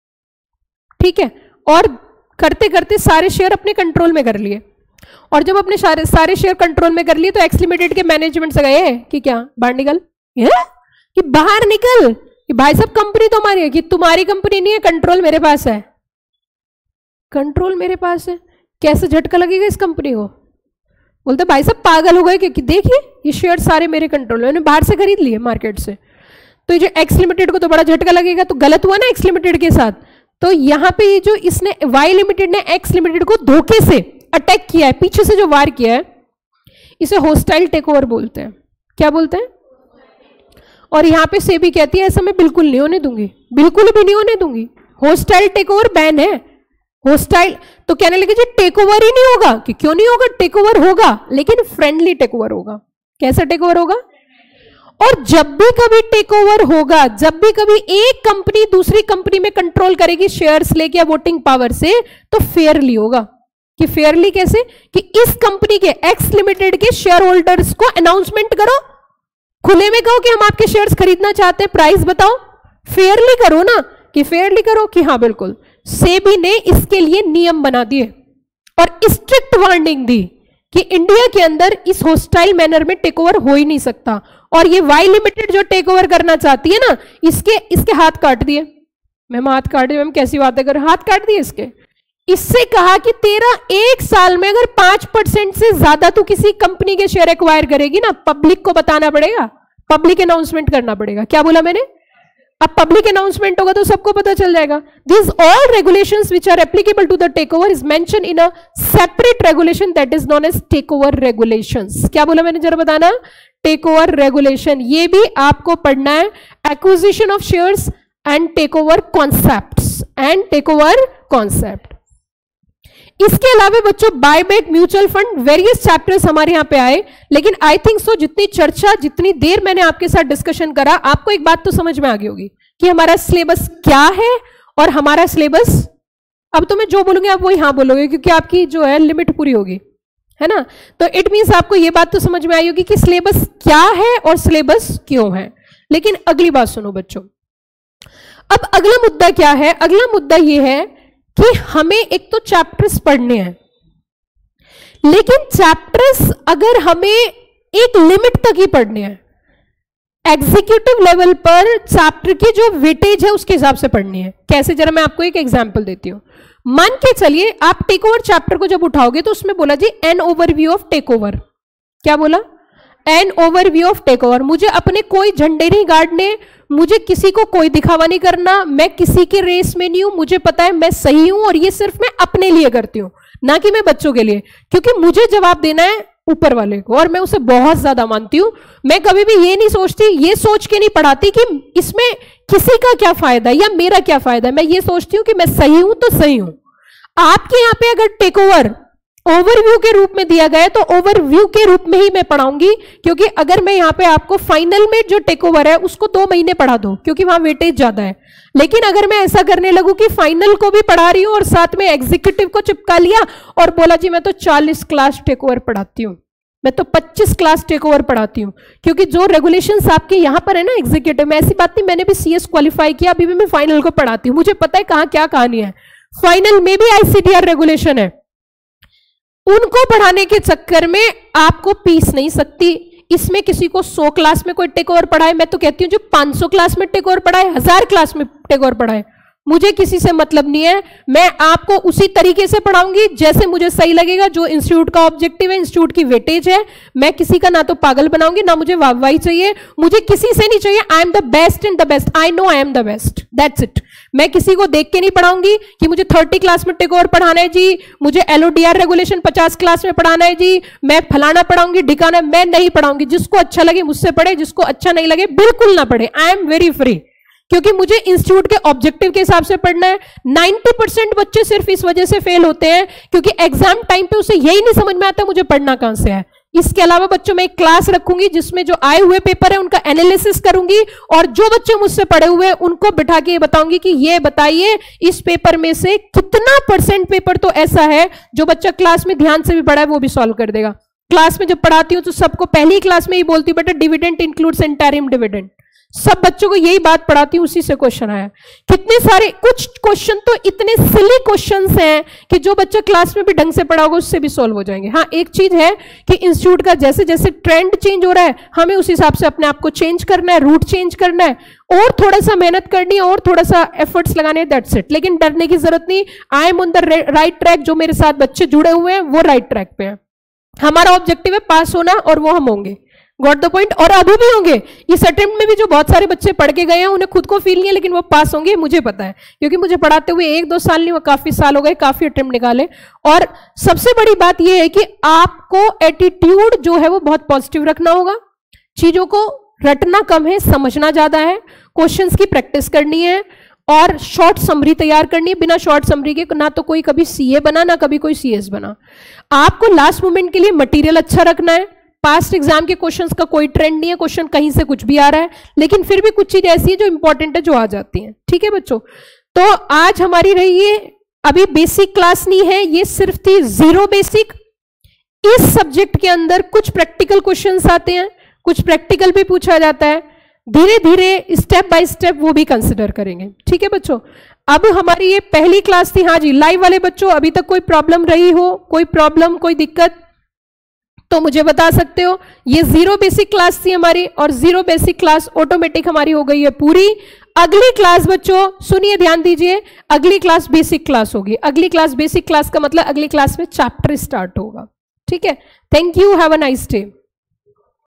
[SPEAKER 1] ठीक है, और करते करते सारे शेयर अपने कंट्रोल में कर लिए। और जब अपने सारे सारे शेयर कंट्रोल में कर लिए तो एक्स लिमिटेड के मैनेजमेंट से गए कि क्या बाहर निकल, ये कि बाहर निकल, कि भाई साहब कंपनी तो हमारी है, कि तुम्हारी कंपनी नहीं है, कंट्रोल मेरे पास है, कंट्रोल मेरे पास है। कैसे झटका लगेगा इस कंपनी को? बोलते भाई साहब पागल हो गए कि देखिए ये शेयर सारे मेरे कंट्रोल में, मैंने बाहर से खरीद लिए मार्केट से। तो ये जो एक्स लिमिटेड को तो बड़ा झटका लगेगा, तो गलत हुआ ना एक्स लिमिटेड के साथ। तो यहाँ पे ये जो इसने वाई लिमिटेड ने एक्स लिमिटेड को धोखे से अटैक किया है, पीछे से जो वार किया है, इसे होस्टाइल टेकओवर बोलते हैं। क्या बोलते हैं? और यहाँ पे सेबी कहती है ऐसा मैं बिल्कुल नहीं होने दूंगी, बिल्कुल भी नहीं होने दूंगी, होस्टाइल टेकओवर बैन है। होस्टाइल तो कहने लगे जी टेक ओवर ही नहीं होगा, कि क्यों नहीं होगा, टेक ओवर होगा लेकिन फ्रेंडली टेक ओवर होगा। कैसा टेक ओवर होगा? और जब भी कभी टेक ओवर होगा, जब भी कभी एक कंपनी दूसरी कंपनी में कंट्रोल करेगी शेयर्स लेके या वोटिंग पावर से, तो फेयरली होगा। कि फेयरली कैसे? कि इस कंपनी के एक्स लिमिटेड के शेयर होल्डर्स को अनाउंसमेंट करो, खुले में कहो कि हम आपके शेयर्स खरीदना चाहते हैं, प्राइस बताओ, फेयरली करो ना, कि फेयरली करो कि हाँ बिल्कुल। सेबी ने इसके लिए नियम बना दिए और स्ट्रिक्ट वार्निंग दी कि इंडिया के अंदर इस होस्टाइल मैनर में टेक ओवर हो ही नहीं सकता। और ये वाई लिमिटेड जो टेक ओवर करना चाहती है ना, इसके इसके हाथ काट दिए। मैम हाथ काट दिए, मैम कैसी बातें कर, हाथ काट दिए इसके। इससे कहा कि तेरा एक साल में अगर पांच परसेंट से ज्यादा तू किसी कंपनी के शेयर एक्वायर करेगी ना, पब्लिक को बताना पड़ेगा, पब्लिक अनाउंसमेंट करना पड़ेगा। क्या बोला मैंने? अब पब्लिक अनाउंसमेंट होगा तो सबको पता चल जाएगा। This all regulations which are applicable to the takeover is mention in a separate regulation that is known as takeover regulations. क्या बोला मैंने, जरा बताना? टेक ओवर रेगुलेशन, ये भी आपको पढ़ना है। Acquisition of shares and takeover concepts and takeover concept. इसके अलावा बच्चों buyback, mutual fund, various chapters हमारे यहां पे आए, लेकिन आई थिंक सो जितनी चर्चा जितनी देर मैंने आपके साथ डिस्कशन करा, आपको एक बात तो समझ में आ गई होगी कि हमारा सिलेबस क्या है और हमारा सिलेबस, अब तो मैं जो बोलूंगी आप वही हाँ बोलोगे क्योंकि आपकी जो है लिमिट पूरी होगी, है ना। तो इट मीन्स आपको ये बात तो समझ में आई होगी कि सिलेबस क्या है और सिलेबस क्यों है। लेकिन अगली बात सुनो बच्चों, अब अगला मुद्दा क्या है? अगला मुद्दा ये है कि हमें एक तो चैप्टर्स पढ़ने हैं, लेकिन चैप्टर्स अगर हमें एक लिमिट तक ही पढ़ने हैं, एग्जीक्यूटिव लेवल पर चैप्टर की जो वेटेज है उसके हिसाब से पढ़नी है। कैसे? जरा मैं आपको एक एग्जांपल देती हूं। मान के चलिए आप टेक ओवर चैप्टर को जब उठाओगे तो उसमें बोला जी an overview of takeover. क्या बोला? An overview of takeover. मुझे अपने कोई झंडे नहीं गाड़ने, मुझे किसी को कोई दिखावा नहीं करना, मैं किसी के रेस में नहीं हूं, मुझे पता है मैं सही हूं और ये सिर्फ मैं अपने लिए करती हूं, ना कि मैं बच्चों के लिए, क्योंकि मुझे जवाब देना है ऊपर वाले को और मैं उसे बहुत ज्यादा मानती हूं। मैं कभी भी ये नहीं सोचती, ये सोच के नहीं पढ़ाती कि इसमें किसी का क्या फायदा है या मेरा क्या फायदा है। मैं ये सोचती हूं कि मैं सही हूं तो सही हूं। आपके यहां पे अगर टेक ओवर ओवरव्यू के रूप में दिया गया है तो ओवरव्यू के रूप में ही मैं पढ़ाऊंगी, क्योंकि अगर मैं यहाँ पे आपको फाइनल में जो टेक ओवर है उसको दो महीने पढ़ा दो क्योंकि वहां वेटेज ज्यादा है। लेकिन अगर मैं ऐसा करने लगूं कि फाइनल को भी पढ़ा रही हूं और साथ में एग्जीक्यूटिव को चिपका लिया और बोला जी मैं तो चालीस क्लास टेक ओवर पढ़ाती हूँ, मैं तो पच्चीस क्लास टेक ओवर पढ़ाती हूँ, क्योंकि जो रेगुलेशंस आपके यहाँ पर है ना एग्जीक्यूटिव में, ऐसी बात नहीं, मैंने भी सीएस क्वालिफाई किया, अभी भी मैं फाइनल को पढ़ाती हूँ, मुझे पता है कहाँ क्या कहानी है। फाइनल में भी आईसीडीआर रेगुलेशन है, उनको पढ़ाने के चक्कर में आपको पीस नहीं सकती। इसमें किसी को सौ क्लास में कोई टेक ओवर पढ़ाए, मैं तो कहती हूँ जो पाँच सौ क्लास में टेक ओवर पढ़ाए, हजार क्लास में टेक ओवर पढ़ाए, मुझे किसी से मतलब नहीं है। मैं आपको उसी तरीके से पढ़ाऊंगी जैसे मुझे सही लगेगा, जो इंस्टीट्यूट का ऑब्जेक्टिव है, इंस्टीट्यूट की वेटेज है। मैं किसी का ना तो पागल बनाऊंगी ना मुझे वाहवाही चाहिए, मुझे किसी से नहीं चाहिए। I am the best in the best, I know I am the best, that's it. मैं किसी को देख के नहीं पढ़ाऊंगी कि मुझे थर्टी क्लास में टेक ओवर पढ़ाना है जी, मुझे एलओडीआर रेगुलेशन पचास क्लास में पढ़ाना है जी, मैं फलाना पढ़ाऊंगी ढिकाना, मैं नहीं पढ़ाऊंगी। जिसको अच्छा लगे मुझसे पढ़े, जिसको अच्छा नहीं लगे बिल्कुल ना पढ़े। आई एम वेरी फ्री, क्योंकि मुझे इंस्टीट्यूट के ऑब्जेक्टिव के हिसाब से पढ़ना है। नब्बे परसेंट बच्चे सिर्फ इस वजह से फेल होते हैं क्योंकि एग्जाम टाइम पे उसे यही नहीं समझ में आता मुझे पढ़ना कहां से है। इसके अलावा बच्चों में एक क्लास रखूंगी जिसमें जो आए हुए पेपर है उनका एनालिसिस करूंगी, और जो बच्चे मुझसे पढ़े हुए हैं उनको बिठा के बताऊंगी कि ये बताइए इस पेपर में से कितना परसेंट पेपर तो ऐसा है जो बच्चा क्लास में ध्यान से भी पढ़ा है वो भी सॉल्व कर देगा। क्लास में जब पढ़ाती हूँ तो सबको पहली क्लास में ही बोलती हूँ बेटा डिविडेंड इंक्लूड्स इंटरिम डिविडेंड, सब बच्चों को यही बात पढ़ाती हूँ, उसी से क्वेश्चन आया। कितने सारे, कुछ क्वेश्चन तो इतने सिली क्वेश्चंस हैं कि जो बच्चा क्लास में भी ढंग से पढ़ा होगा उससे भी सॉल्व हो जाएंगे। हाँ, एक चीज है कि इंस्टीट्यूट का जैसे जैसे ट्रेंड चेंज हो रहा है हमें उस हिसाब से अपने आप को चेंज करना है, रूट चेंज करना है, और थोड़ा सा मेहनत करनी है और थोड़ा सा एफर्ट्स लगाने हैं, दैट्स इट। लेकिन डरने की जरूरत नहीं, I am on the right track. जो मेरे साथ बच्चे जुड़े हुए हैं वो राइट ट्रैक पे हैं। हमारा ऑब्जेक्टिव है पास होना और वो हम होंगे, गॉट द पॉइंट। और अभी भी होंगे। इस अटेम्प्ट में भी जो बहुत सारे बच्चे पढ़ के गए हैं उन्हें खुद को फील नहीं है लेकिन वो पास होंगे, मुझे पता है, क्योंकि मुझे पढ़ाते हुए एक दो साल नहीं, वो काफी साल हो गए, काफी अटेम्प्ट निकाले। और सबसे बड़ी बात यह है कि आपको एटीट्यूड जो है वो बहुत पॉजिटिव रखना होगा, चीजों को रटना कम है, समझना ज्यादा है, क्वेश्चंस की प्रैक्टिस करनी है और शॉर्ट समरी तैयार करनी है। बिना शॉर्ट समरी के ना तो कोई कभी सीए बना ना कभी कोई सीएस बना। आपको लास्ट मोमेंट के लिए मटेरियल अच्छा रखना है। पास्ट एग्जाम के क्वेश्चंस का कोई ट्रेंड नहीं है, क्वेश्चन कहीं से कुछ भी आ रहा है, लेकिन फिर भी कुछ चीज ऐसी है जो इंपॉर्टेंट है जो आ जाती है। ठीक है बच्चों, तो आज हमारी रही है, अभी बेसिक क्लास नहीं है, ये सिर्फ थी जीरो बेसिक। इस सब्जेक्ट के अंदर कुछ प्रैक्टिकल क्वेश्चंस आते हैं, कुछ प्रैक्टिकल भी पूछा जाता है, धीरे धीरे स्टेप बाय स्टेप वो भी कंसिडर करेंगे। ठीक है बच्चों, अब हमारी ये पहली क्लास थी। हाँ जी, लाइव वाले बच्चों अभी तक कोई प्रॉब्लम रही हो, कोई प्रॉब्लम कोई दिक्कत तो मुझे बता सकते हो। ये जीरो बेसिक क्लास थी हमारी और जीरो बेसिक क्लास ऑटोमेटिक हमारी हो गई है पूरी। अगली क्लास बच्चों सुनिए, ध्यान दीजिए, अगली क्लास बेसिक क्लास होगी। अगली क्लास बेसिक क्लास का मतलब अगली क्लास में चैप्टर स्टार्ट होगा। ठीक है, thank you, have a nice day.